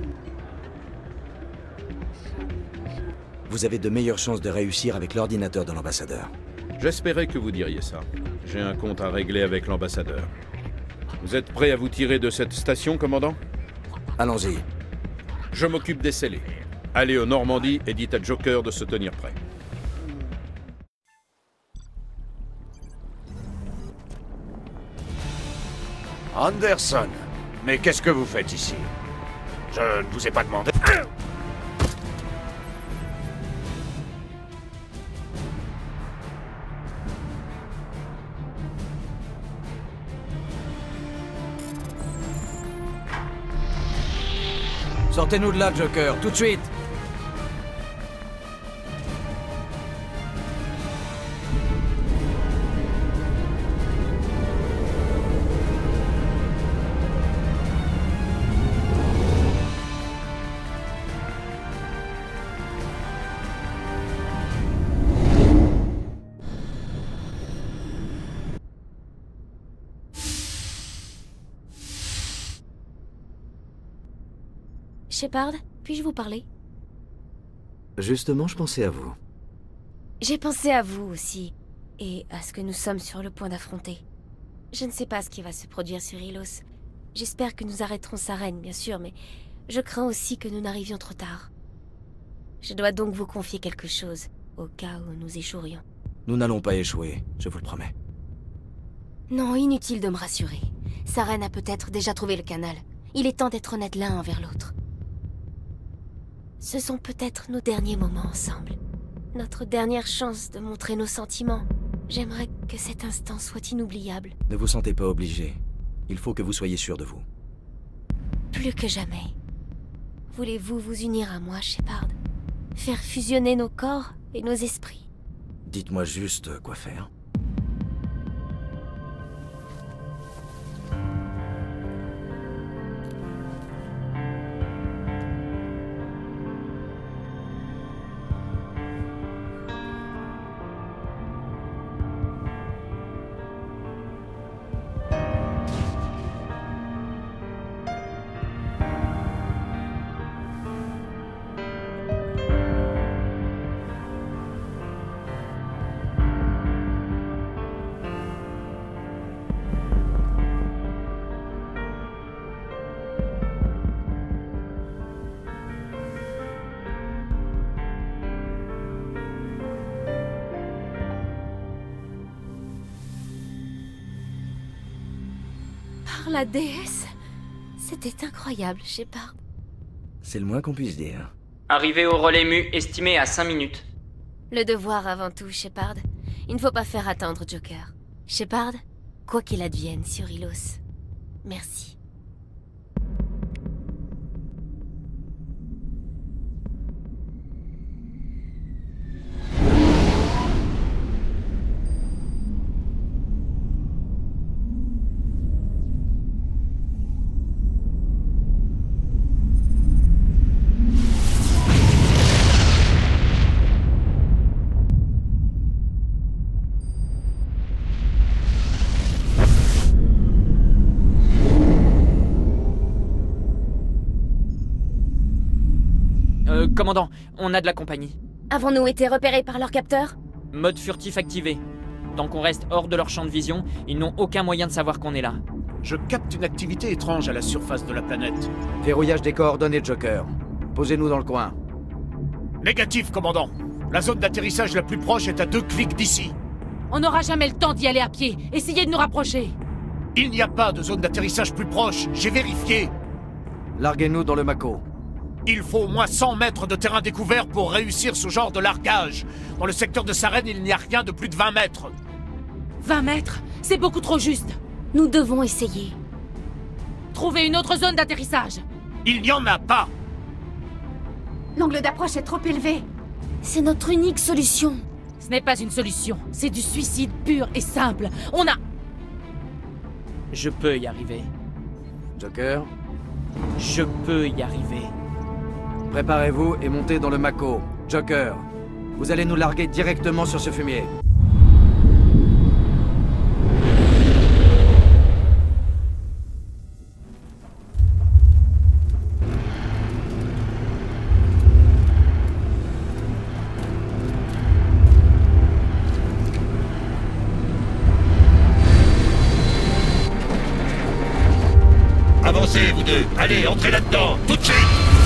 Vous avez de meilleures chances de réussir avec l'ordinateur de l'ambassadeur. J'espérais que vous diriez ça. J'ai un compte à régler avec l'ambassadeur. Vous êtes prêt à vous tirer de cette station, commandant? Allons-y. Je m'occupe des scellés. Allez au Normandie et dites à Joker de se tenir prêt. Anderson, mais qu'est-ce que vous faites ici? Je ne vous ai pas demandé... Sortez-nous de là, Joker, tout de suite! Shepard, puis-je vous parler? Justement, je pensais à vous. J'ai pensé à vous aussi, et à ce que nous sommes sur le point d'affronter. Je ne sais pas ce qui va se produire sur Ilos. J'espère que nous arrêterons Sarene, bien sûr, mais je crains aussi que nous n'arrivions trop tard. Je dois donc vous confier quelque chose, au cas où nous échouerions. Nous n'allons pas échouer, je vous le promets. Non, inutile de me rassurer. Sarene a peut-être déjà trouvé le canal. Il est temps d'être honnêtes l'un envers l'autre. Ce sont peut-être nos derniers moments ensemble. Notre dernière chance de montrer nos sentiments. J'aimerais que cet instant soit inoubliable. Ne vous sentez pas obligé. Il faut que vous soyez sûr de vous. Plus que jamais. Voulez-vous vous unir à moi, Shepard? Faire fusionner nos corps et nos esprits? Dites-moi juste quoi faire. La déesse? C'était incroyable, Shepard. C'est le moins qu'on puisse dire. Arrivé au relais mu, estimé à 5 minutes. Le devoir avant tout, Shepard. Il ne faut pas faire attendre Joker. Shepard, quoi qu'il advienne sur Ilos, merci. Commandant, on a de la compagnie. Avons-nous été repérés par leur capteur? Mode furtif activé. Tant qu'on reste hors de leur champ de vision, ils n'ont aucun moyen de savoir qu'on est là. Je capte une activité étrange à la surface de la planète. Verrouillage des coordonnées, Joker. Posez-nous dans le coin. Négatif, commandant. La zone d'atterrissage la plus proche est à 2 clics d'ici. On n'aura jamais le temps d'y aller à pied. Essayez de nous rapprocher. Il n'y a pas de zone d'atterrissage plus proche. J'ai vérifié. Larguez-nous dans le Mako. Il faut au moins 100 mètres de terrain découvert pour réussir ce genre de largage. Dans le secteur de Sarenne, il n'y a rien de plus de 20 mètres. 20 mètres? C'est beaucoup trop juste. Nous devons essayer. Trouvez une autre zone d'atterrissage. Il n'y en a pas. L'angle d'approche est trop élevé. C'est notre unique solution. Ce n'est pas une solution. C'est du suicide pur et simple. On a... Je peux y arriver. Joker? Je peux y arriver. Préparez-vous et montez dans le Mako. Joker, vous allez nous larguer directement sur ce fumier. Avancez, vous deux. Allez, entrez là-dedans, tout de suite.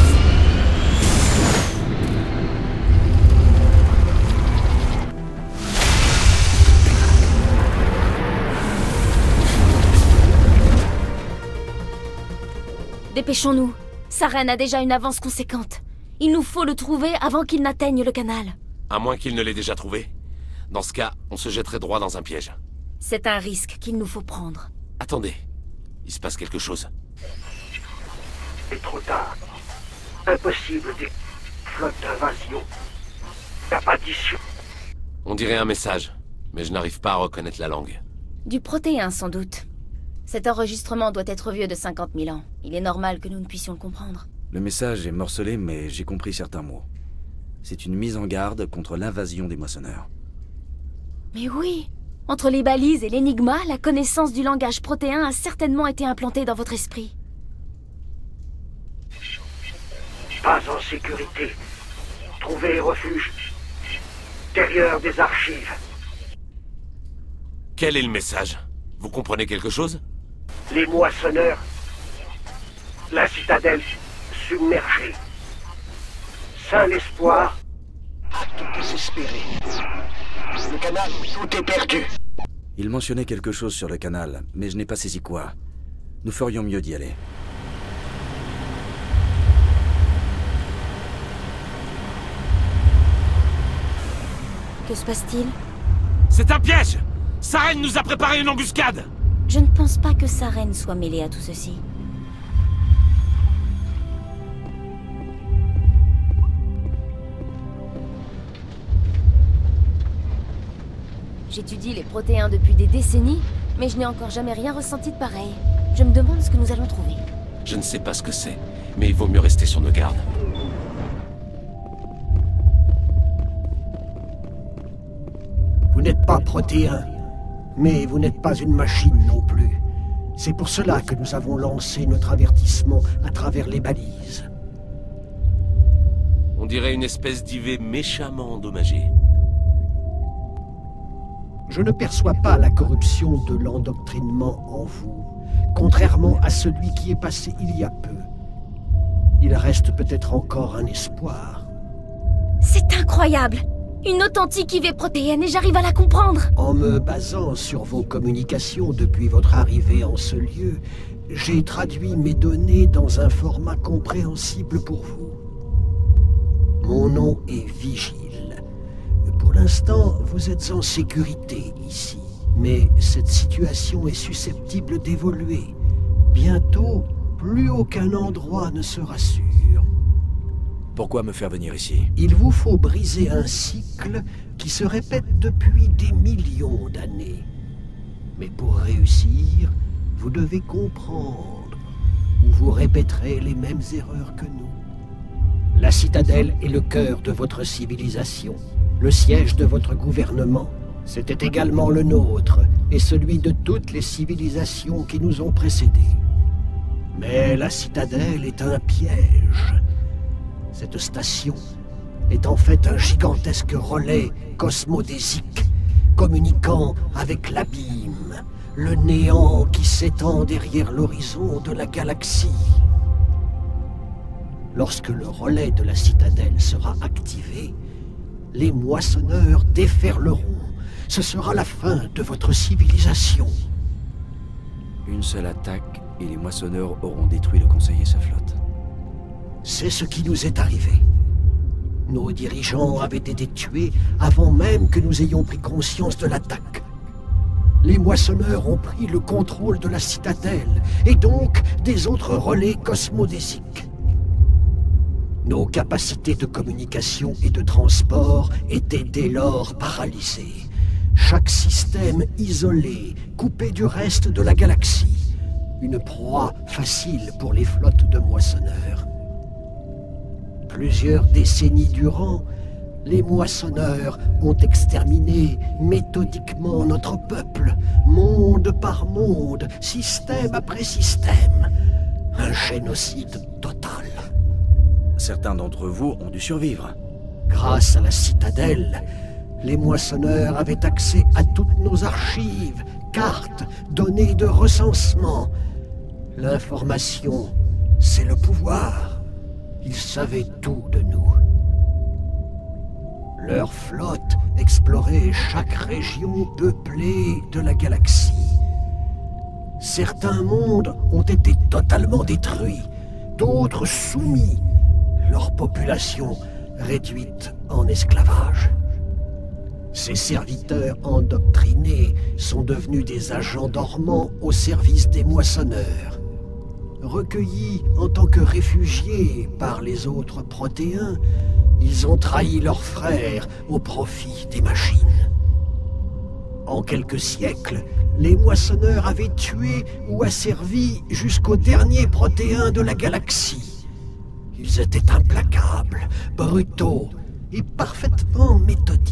Dépêchons-nous. Sarenne a déjà une avance conséquente. Il nous faut le trouver avant qu'il n'atteigne le canal. À moins qu'il ne l'ait déjà trouvé. Dans ce cas, on se jetterait droit dans un piège. C'est un risque qu'il nous faut prendre. Attendez. Il se passe quelque chose. C'est trop tard. Impossible des flottes d'invasion. T'as pas d'issue. On dirait un message, mais je n'arrive pas à reconnaître la langue. Du protéin, sans doute. Cet enregistrement doit être vieux de 50 000 ans. Il est normal que nous ne puissions le comprendre. Le message est morcelé, mais j'ai compris certains mots. C'est une mise en garde contre l'invasion des moissonneurs. Mais oui! Entre les balises et l'énigma, la connaissance du langage protéin a certainement été implantée dans votre esprit. Pas en sécurité. Trouvez refuge. Derrière des archives. Quel est le message? Vous comprenez quelque chose? Les moissonneurs. La citadelle submergée. Saint l'espoir. À tout désespérer. Le canal, tout est perdu. Il mentionnait quelque chose sur le canal, mais je n'ai pas saisi quoi. Nous ferions mieux d'y aller. Que se passe-t-il? C'est un piège! Sarenne nous a préparé une embuscade! Je ne pense pas que Sarenne soit mêlée à tout ceci. J'étudie les protéins depuis des décennies, mais je n'ai encore jamais rien ressenti de pareil. Je me demande ce que nous allons trouver. Je ne sais pas ce que c'est, mais il vaut mieux rester sur nos gardes. Vous n'êtes pas protéin, mais vous n'êtes pas une machine non plus. C'est pour cela que nous avons lancé notre avertissement à travers les balises. On dirait une espèce d'IV méchamment endommagée. Je ne perçois pas la corruption de l'endoctrinement en vous, contrairement à celui qui est passé il y a peu. Il reste peut-être encore un espoir. C'est incroyable! Une authentique IV protéine et j'arrive à la comprendre! En me basant sur vos communications depuis votre arrivée en ce lieu, j'ai traduit mes données dans un format compréhensible pour vous. Mon nom est Vigile. Pour l'instant, vous êtes en sécurité ici, mais cette situation est susceptible d'évoluer. Bientôt, plus aucun endroit ne sera sûr. Pourquoi me faire venir ici? Il vous faut briser un cycle qui se répète depuis des millions d'années. Mais pour réussir, vous devez comprendre, ou vous répéterez les mêmes erreurs que nous. La citadelle est le cœur de votre civilisation. Le siège de votre gouvernement, c'était également le nôtre et celui de toutes les civilisations qui nous ont précédés. Mais la citadelle est un piège. Cette station est en fait un gigantesque relais cosmodésique communiquant avec l'abîme, le néant qui s'étend derrière l'horizon de la galaxie. Lorsque le relais de la citadelle sera activé, les moissonneurs déferleront. Ce sera la fin de votre civilisation. Une seule attaque et les moissonneurs auront détruit le conseil et sa flotte. C'est ce qui nous est arrivé. Nos dirigeants avaient été tués avant même que nous ayons pris conscience de l'attaque. Les moissonneurs ont pris le contrôle de la citadelle et donc des autres relais cosmodésiques. Nos capacités de communication et de transport étaient dès lors paralysées. Chaque système isolé, coupé du reste de la galaxie. Une proie facile pour les flottes de moissonneurs. Plusieurs décennies durant, les moissonneurs ont exterminé méthodiquement notre peuple, monde par monde, système après système. Un génocide total. Certains d'entre vous ont dû survivre. Grâce à la citadelle, les moissonneurs avaient accès à toutes nos archives, cartes, données de recensement. L'information, c'est le pouvoir. Ils savaient tout de nous. Leur flotte explorait chaque région peuplée de la galaxie. Certains mondes ont été totalement détruits, d'autres soumis, leur population réduite en esclavage. Ces serviteurs endoctrinés sont devenus des agents dormants au service des moissonneurs. Recueillis en tant que réfugiés par les autres protéins, ils ont trahi leurs frères au profit des machines. En quelques siècles, les moissonneurs avaient tué ou asservi jusqu'au dernier protéin de la galaxie. Ils étaient implacables, brutaux et parfaitement méthodiques.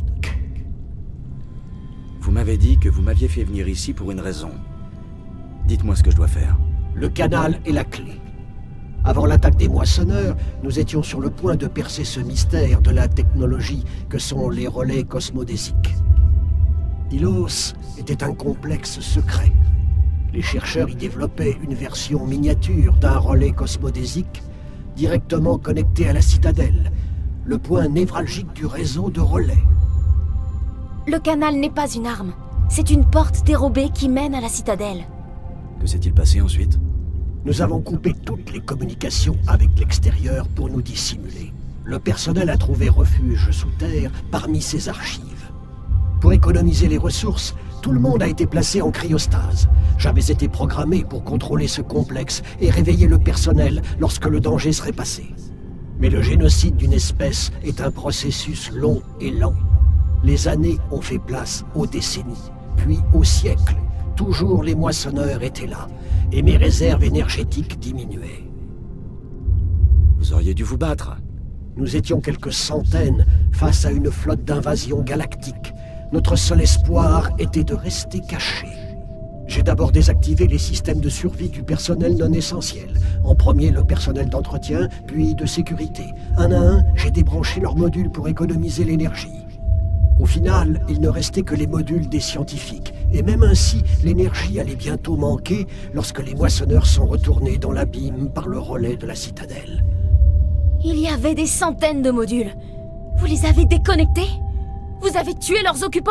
Vous m'avez dit que vous m'aviez fait venir ici pour une raison. Dites-moi ce que je dois faire. Le canal est la clé. Avant l'attaque des moissonneurs, nous étions sur le point de percer ce mystère de la technologie que sont les relais cosmodésiques. Ilos était un complexe secret. Les chercheurs y développaient une version miniature d'un relais cosmodésique directement connecté à la citadelle, le point névralgique du réseau de relais. Le canal n'est pas une arme. C'est une porte dérobée qui mène à la citadelle. Que s'est-il passé ensuite? Nous avons coupé toutes les communications avec l'extérieur pour nous dissimuler. Le personnel a trouvé refuge sous terre parmi ses archives. Pour économiser les ressources, tout le monde a été placé en cryostase. J'avais été programmé pour contrôler ce complexe et réveiller le personnel lorsque le danger serait passé. Mais le génocide d'une espèce est un processus long et lent. Les années ont fait place aux décennies, puis aux siècles. Toujours les moissonneurs étaient là, et mes réserves énergétiques diminuaient. Vous auriez dû vous battre. Nous étions quelques centaines face à une flotte d'invasion galactique. Notre seul espoir était de rester cachés. J'ai d'abord désactivé les systèmes de survie du personnel non essentiel. En premier, le personnel d'entretien, puis de sécurité. Un à un, j'ai débranché leurs modules pour économiser l'énergie. Au final, il ne restait que les modules des scientifiques. Et même ainsi, l'énergie allait bientôt manquer lorsque les moissonneurs sont retournés dans l'abîme par le relais de la citadelle. Il y avait des centaines de modules. Vous les avez déconnectés? Vous avez tué leurs occupants?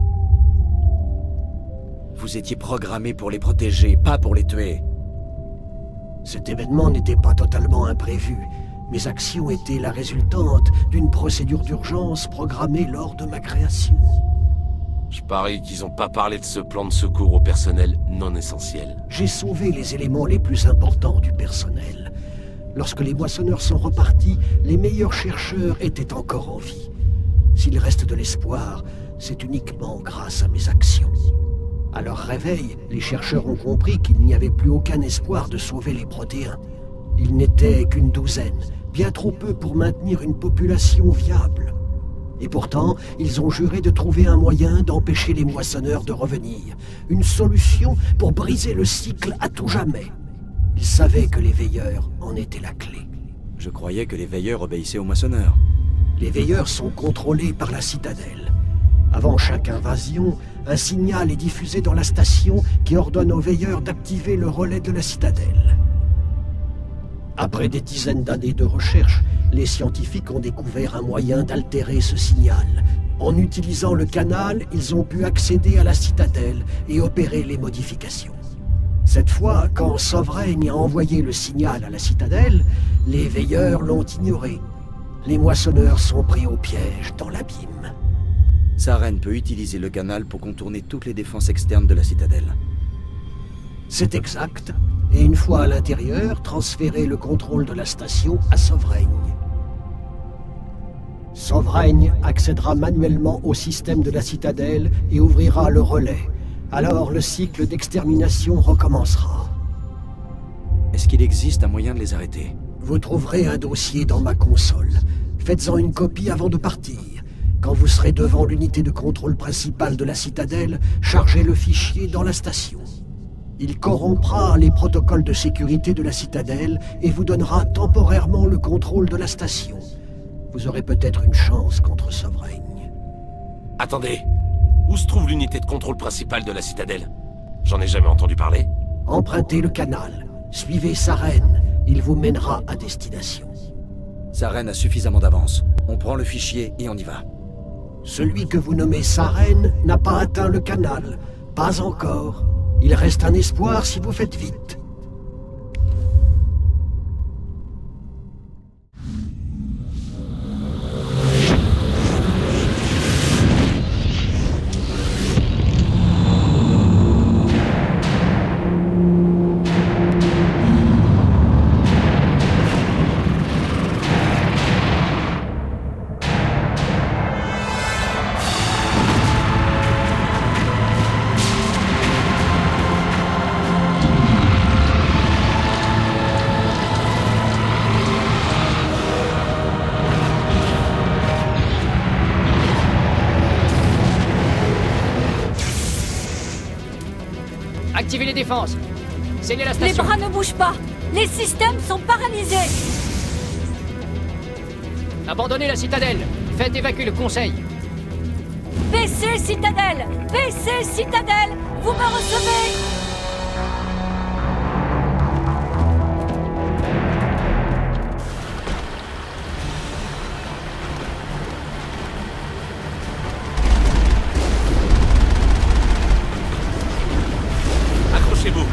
Vous étiez programmé pour les protéger, pas pour les tuer. Cet événement n'était pas totalement imprévu. Mes actions étaient la résultante d'une procédure d'urgence programmée lors de ma création. Je parie qu'ils n'ont pas parlé de ce plan de secours au personnel non essentiel. J'ai sauvé les éléments les plus importants du personnel. Lorsque les moissonneurs sont repartis, les meilleurs chercheurs étaient encore en vie. S'il reste de l'espoir, c'est uniquement grâce à mes actions. À leur réveil, les chercheurs ont compris qu'il n'y avait plus aucun espoir de sauver les protéins. Ils n'étaient qu'une douzaine, bien trop peu pour maintenir une population viable. Et pourtant, ils ont juré de trouver un moyen d'empêcher les moissonneurs de revenir. Une solution pour briser le cycle à tout jamais. Ils savaient que les veilleurs en étaient la clé. Je croyais que les veilleurs obéissaient aux moissonneurs. Les veilleurs sont contrôlés par la citadelle. Avant chaque invasion, un signal est diffusé dans la station qui ordonne aux veilleurs d'activer le relais de la citadelle. Après des dizaines d'années de recherche, les scientifiques ont découvert un moyen d'altérer ce signal. En utilisant le canal, ils ont pu accéder à la citadelle et opérer les modifications. Cette fois, quand Sovereign a envoyé le signal à la citadelle, les veilleurs l'ont ignoré. Les moissonneurs sont pris au piège dans l'abîme. Saren peut utiliser le canal pour contourner toutes les défenses externes de la citadelle. C'est exact. Et une fois à l'intérieur, transférer le contrôle de la station à Sovereign. Sovereign accédera manuellement au système de la citadelle et ouvrira le relais. Alors le cycle d'extermination recommencera. Est-ce qu'il existe un moyen de les arrêter? Vous trouverez un dossier dans ma console. Faites-en une copie avant de partir. Quand vous serez devant l'unité de contrôle principale de la citadelle, chargez le fichier dans la station. Il corrompra les protocoles de sécurité de la citadelle et vous donnera temporairement le contrôle de la station. Vous aurez peut-être une chance contre Sovereign. Attendez, où se trouve l'unité de contrôle principale de la citadelle? J'en ai jamais entendu parler. Empruntez le canal, suivez Saren, il vous mènera à destination. Saren a suffisamment d'avance. On prend le fichier et on y va. Celui que vous nommez Saren n'a pas atteint le canal. Pas encore. Il reste un espoir si vous faites vite. Activez les défenses. Scellez la station. Les bras ne bougent pas. Les systèmes sont paralysés. Abandonnez la citadelle. Faites évacuer le conseil. PC Citadelle. PC Citadelle. Vous me recevez? Accrochez-vous.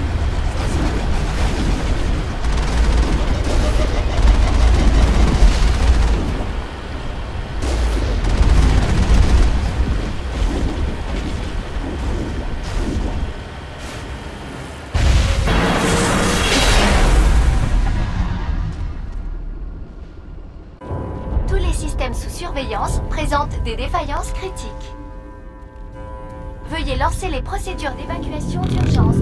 Tous les systèmes sous surveillance présentent des défaillances critiques. Veuillez lancer les procédures d'évacuation d'urgence.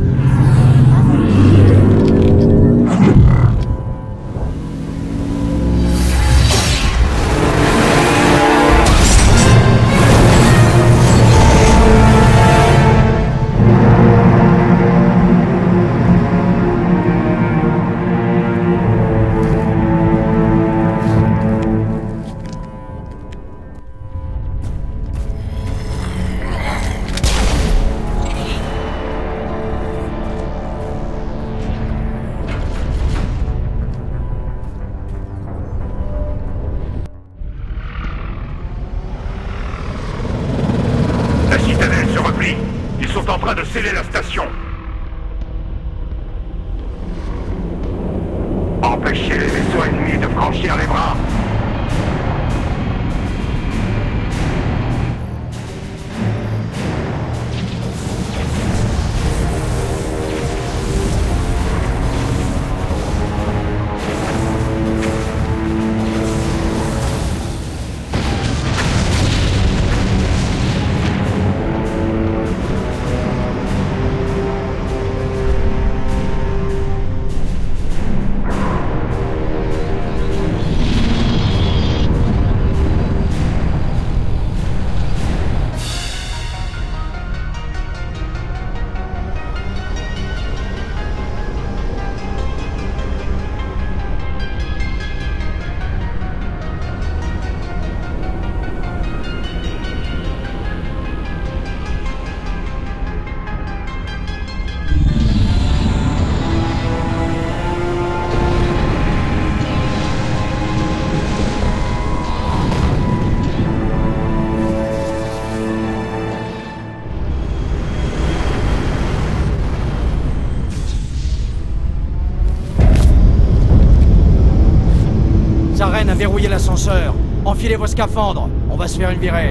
La citadelle se replie. Ils sont en train de sceller la station. Empêchez les vaisseaux ennemis de franchir les bras. Saren a verrouillé l'ascenseur. Enfilez vos scaphandres, on va se faire une virée.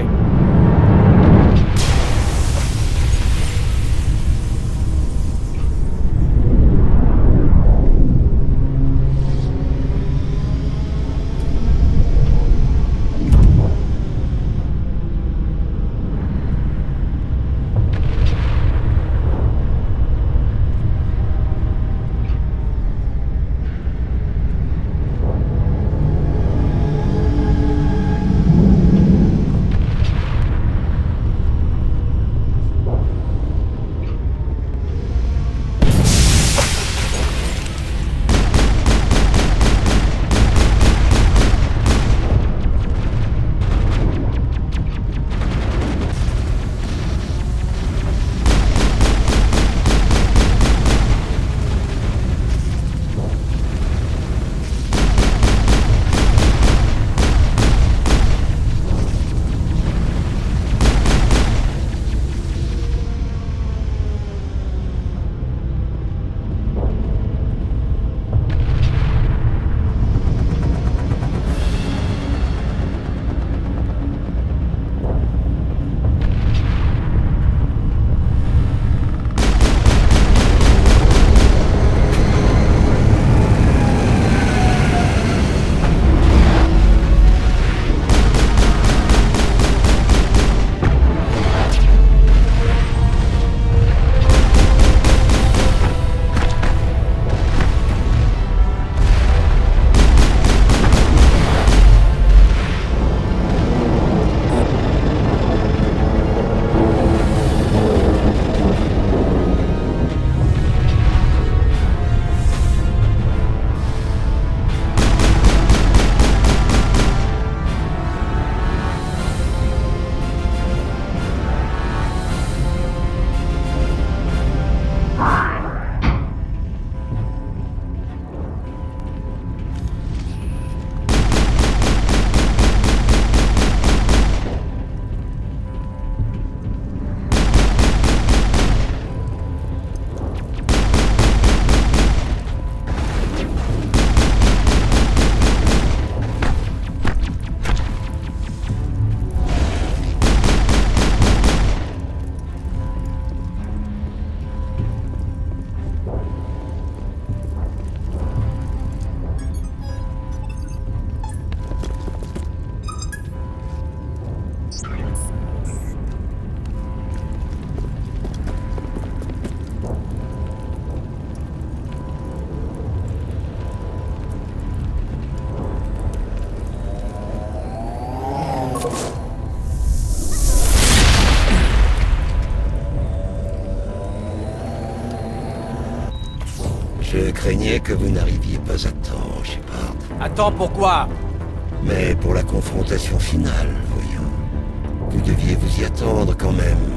Je craignais que vous n'arriviez pas à temps, Shepard. À temps pourquoi? Mais pour la confrontation finale, voyons. Vous deviez vous y attendre quand même.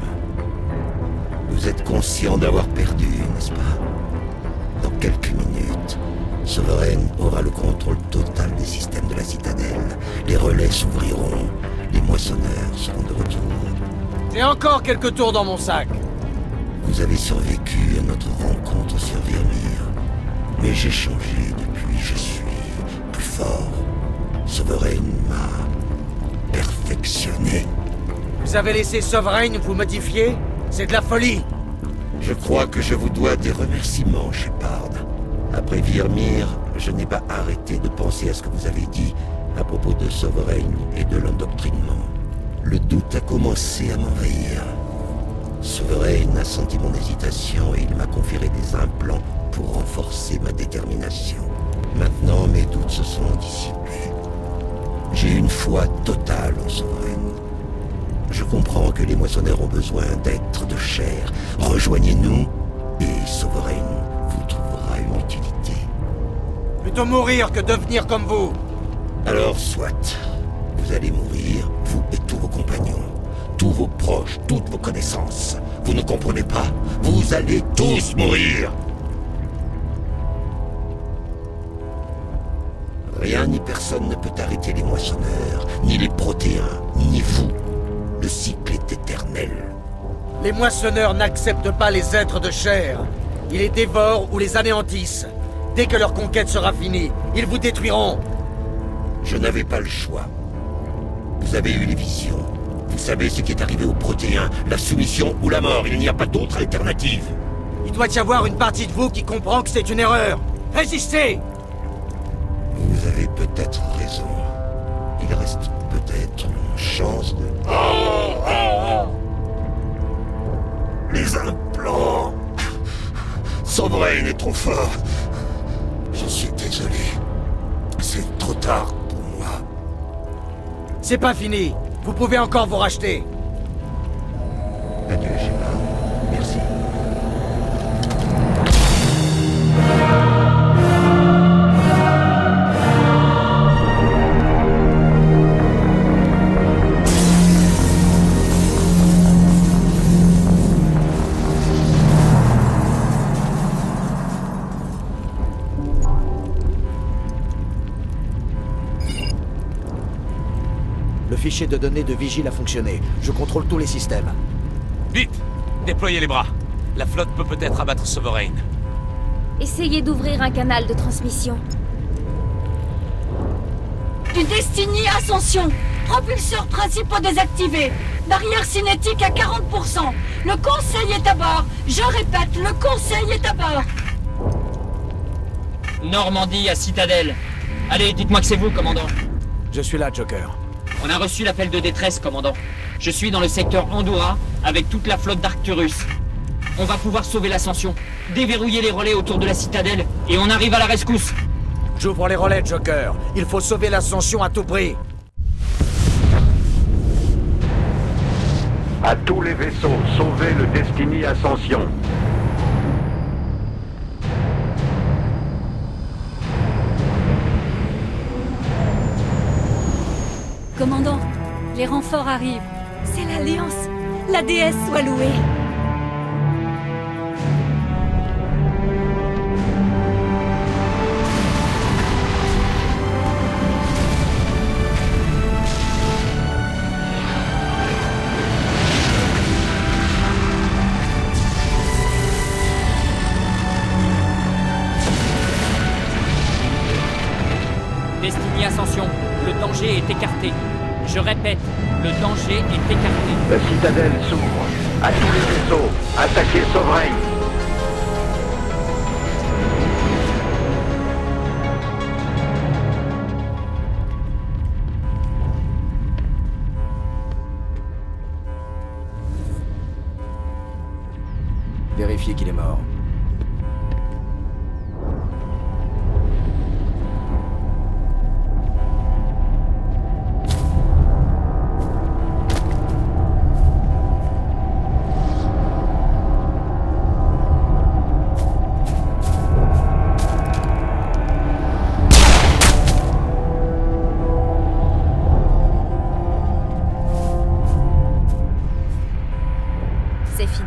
Vous êtes conscient d'avoir perdu, n'est-ce pas? Dans quelques minutes, Sovereign aura le contrôle total des systèmes de la citadelle. Les relais s'ouvriront, les moissonneurs seront de retour. J'ai encore quelques tours dans mon sac. Vous avez survécu à notre rencontre sur Virmir. Mais j'ai changé depuis, je suis plus fort. Sovereign m'a perfectionné. Vous avez laissé Sovereign vous modifier? C'est de la folie! Je crois que je vous dois des remerciements, Shepard. Après Virmir, je n'ai pas arrêté de penser à ce que vous avez dit à propos de Sovereign et de l'endoctrinement. Le doute a commencé à m'envahir. Sovereign a senti mon hésitation et il m'a conféré des implants pour renforcer ma détermination. Maintenant, mes doutes se sont dissipés. J'ai une foi totale en Sovereign. Je comprends que les moissonneurs ont besoin d'êtres de chair. Rejoignez-nous et Sovereign vous trouvera une utilité. Plutôt mourir que devenir comme vous. Alors, soit. Vous allez mourir, vous et tous vos compagnons. Tous vos proches, toutes vos connaissances. Vous ne comprenez pas? Vous allez tous mourir! Rien ni personne ne peut arrêter les moissonneurs, ni les protéins, ni vous. Le cycle est éternel. Les moissonneurs n'acceptent pas les êtres de chair. Ils les dévorent ou les anéantissent. Dès que leur conquête sera finie, ils vous détruiront. Je n'avais pas le choix. Vous avez eu les visions. Vous savez ce qui est arrivé aux Protéens, la soumission ou la mort, il n'y a pas d'autre alternative. Il doit y avoir une partie de vous qui comprend que c'est une erreur. Résistez! Vous avez peut-être raison. Il reste peut-être une chance de... Les implants... Sovereign est trop fort. Je suis désolé. C'est trop tard pour moi. C'est pas fini. Vous pouvez encore vous racheter. Adieu, Shepard. Merci. Le fichier de données de Vigile a fonctionné. Je contrôle tous les systèmes. Vite! Déployez les bras. La flotte peut peut-être abattre Sovereign. Essayez d'ouvrir un canal de transmission. Du Destiny Ascension. Propulseurs principaux désactivés. Barrière cinétique à 40%. Le Conseil est à bord. Je répète, le Conseil est à bord. Normandie à Citadelle. Allez, dites-moi que c'est vous, commandant. Je suis là, Joker. On a reçu l'appel de détresse, commandant. Je suis dans le secteur Andorra avec toute la flotte d'Arcturus. On va pouvoir sauver l'Ascension, déverrouiller les relais autour de la Citadelle, et on arrive à la rescousse. J'ouvre les relais, Joker. Il faut sauver l'Ascension à tout prix. À tous les vaisseaux, sauvez le Destiny Ascension. Commandant, les renforts arrivent. C'est l'Alliance. La déesse soit louée. Destiny Ascension, le danger est écarté. Je répète, le danger est écarté. La citadelle s'ouvre. À tous les vaisseaux, attaquez Sovereign. Vérifiez qu'il est mort. C'est fini.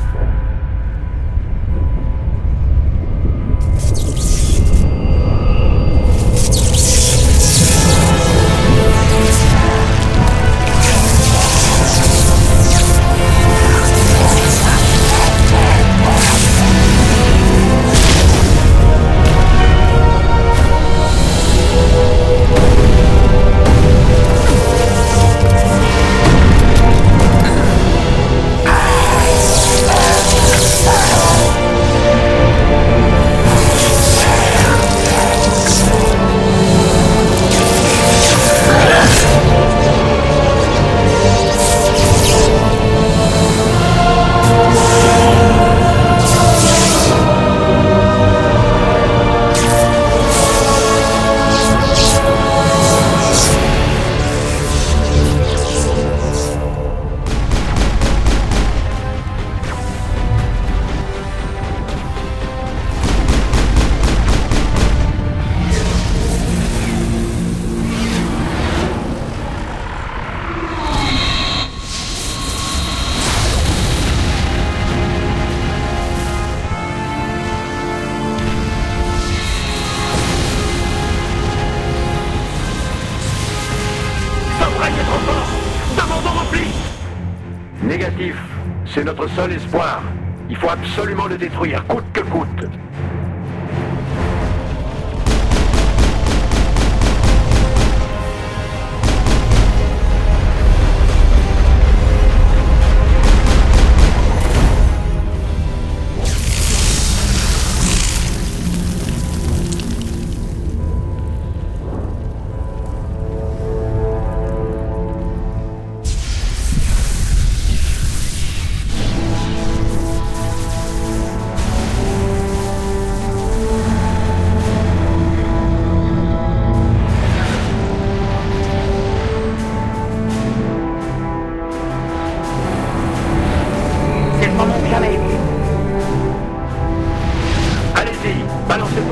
Négatif. C'est notre seul espoir. Il faut absolument le détruire, coûte que coûte.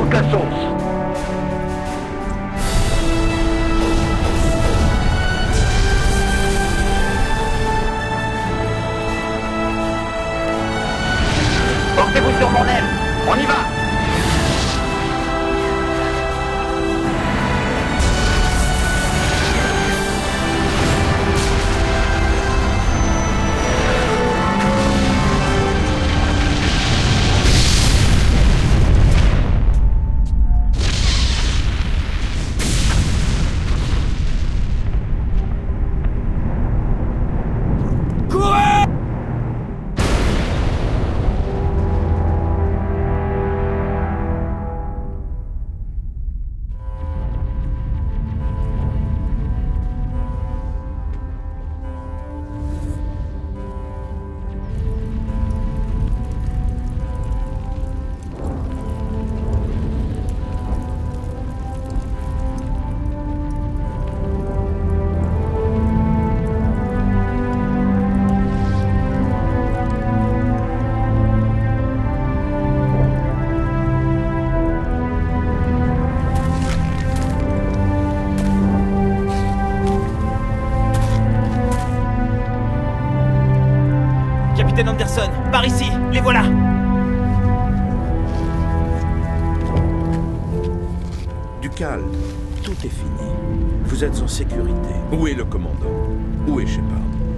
toute la sauce. Portez-vous sur mon aile. On y va. Capitaine Anderson, par ici, les voilà! Du calme, tout est fini. Vous êtes en sécurité. Où est le commandant? Où est Shepard?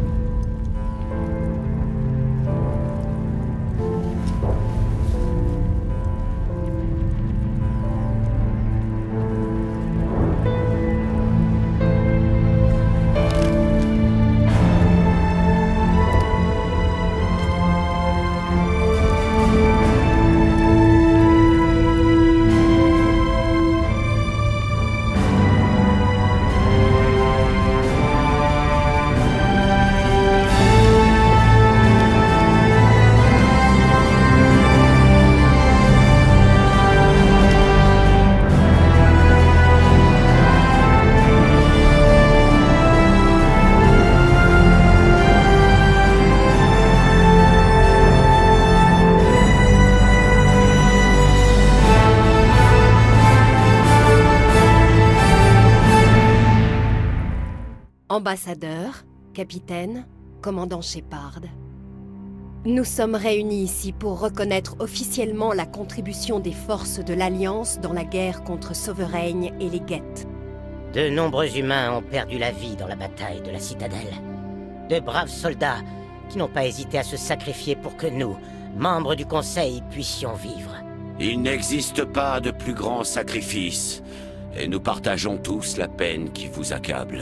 Ambassadeur, capitaine, commandant Shepard. Nous sommes réunis ici pour reconnaître officiellement la contribution des forces de l'Alliance dans la guerre contre Sovereign et les Geth. De nombreux humains ont perdu la vie dans la bataille de la Citadelle. De braves soldats qui n'ont pas hésité à se sacrifier pour que nous, membres du Conseil, puissions vivre. Il n'existe pas de plus grand sacrifice, et nous partageons tous la peine qui vous accable.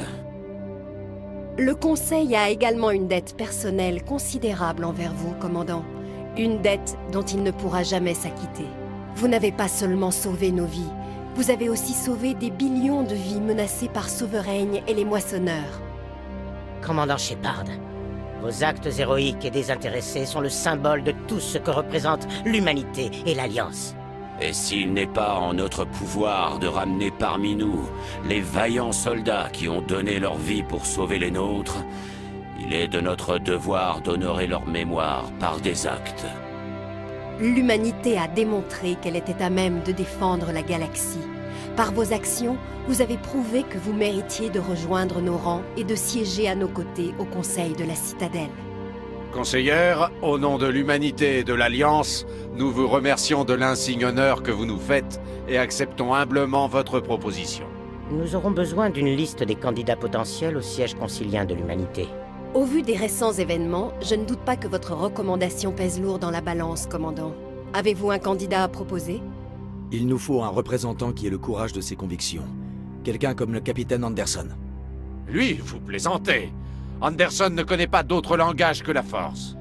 Le Conseil a également une dette personnelle considérable envers vous, commandant. Une dette dont il ne pourra jamais s'acquitter. Vous n'avez pas seulement sauvé nos vies, vous avez aussi sauvé des billions de vies menacées par Sovereign et les Moissonneurs. Commandant Shepard, vos actes héroïques et désintéressés sont le symbole de tout ce que représente l'humanité et l'Alliance. Et s'il n'est pas en notre pouvoir de ramener parmi nous les vaillants soldats qui ont donné leur vie pour sauver les nôtres, il est de notre devoir d'honorer leur mémoire par des actes. L'humanité a démontré qu'elle était à même de défendre la galaxie. Par vos actions, vous avez prouvé que vous méritiez de rejoindre nos rangs et de siéger à nos côtés au Conseil de la Citadelle. Conseillère, au nom de l'humanité et de l'Alliance, nous vous remercions de l'insigne honneur que vous nous faites et acceptons humblement votre proposition. Nous aurons besoin d'une liste des candidats potentiels au siège concilien de l'humanité. Au vu des récents événements, je ne doute pas que votre recommandation pèse lourd dans la balance, commandant. Avez-vous un candidat à proposer? Il nous faut un représentant qui ait le courage de ses convictions. Quelqu'un comme le capitaine Anderson. Lui, vous plaisantez. Anderson ne connaît pas d'autre langage que la force.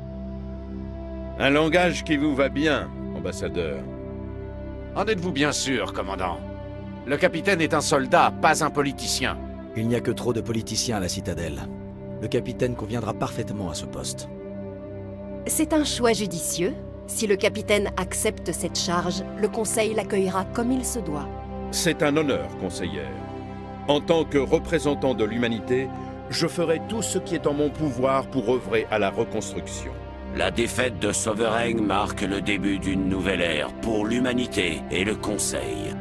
Un langage qui vous va bien, ambassadeur. En êtes-vous bien sûr, commandant? Le capitaine est un soldat, pas un politicien. Il n'y a que trop de politiciens à la Citadelle. Le capitaine conviendra parfaitement à ce poste. C'est un choix judicieux. Si le capitaine accepte cette charge, le Conseil l'accueillera comme il se doit. C'est un honneur, conseillère. En tant que représentant de l'humanité, je ferai tout ce qui est en mon pouvoir pour œuvrer à la reconstruction. La défaite de Sovereign marque le début d'une nouvelle ère pour l'humanité et le Conseil.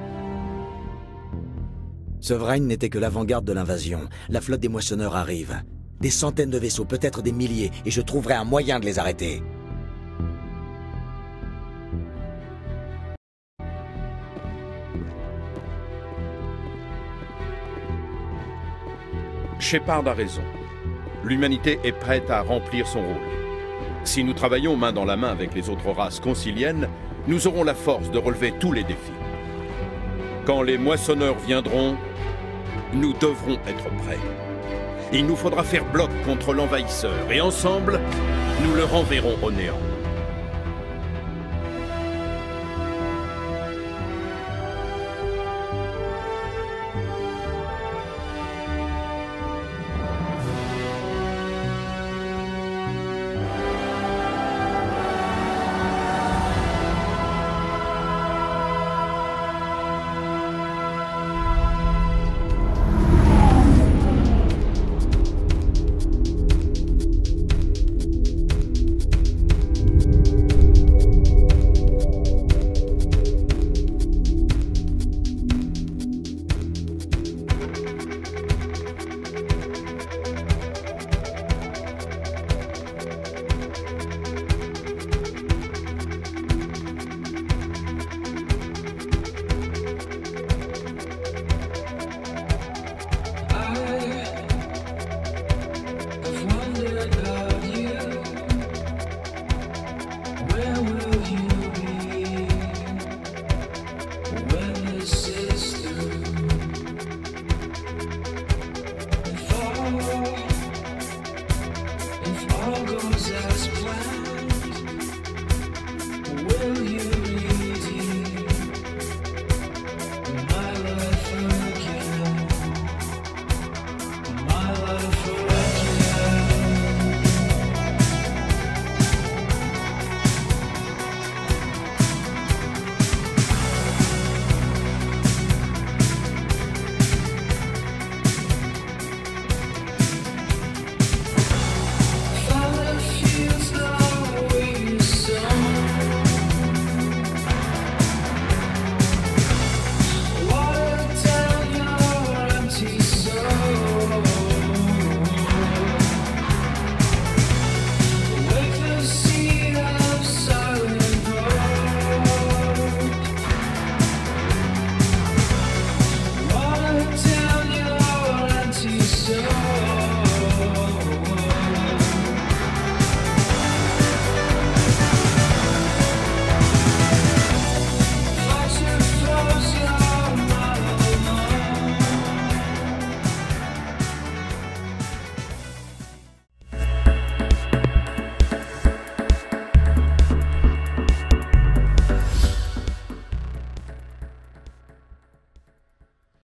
Sovereign n'était que l'avant-garde de l'invasion. La flotte des moissonneurs arrive. Des centaines de vaisseaux, peut-être des milliers, et je trouverai un moyen de les arrêter. Shepard a raison. L'humanité est prête à remplir son rôle. Si nous travaillons main dans la main avec les autres races conciliennes, nous aurons la force de relever tous les défis. Quand les moissonneurs viendront, nous devrons être prêts. Il nous faudra faire bloc contre l'envahisseur, et ensemble, nous le renverrons au néant.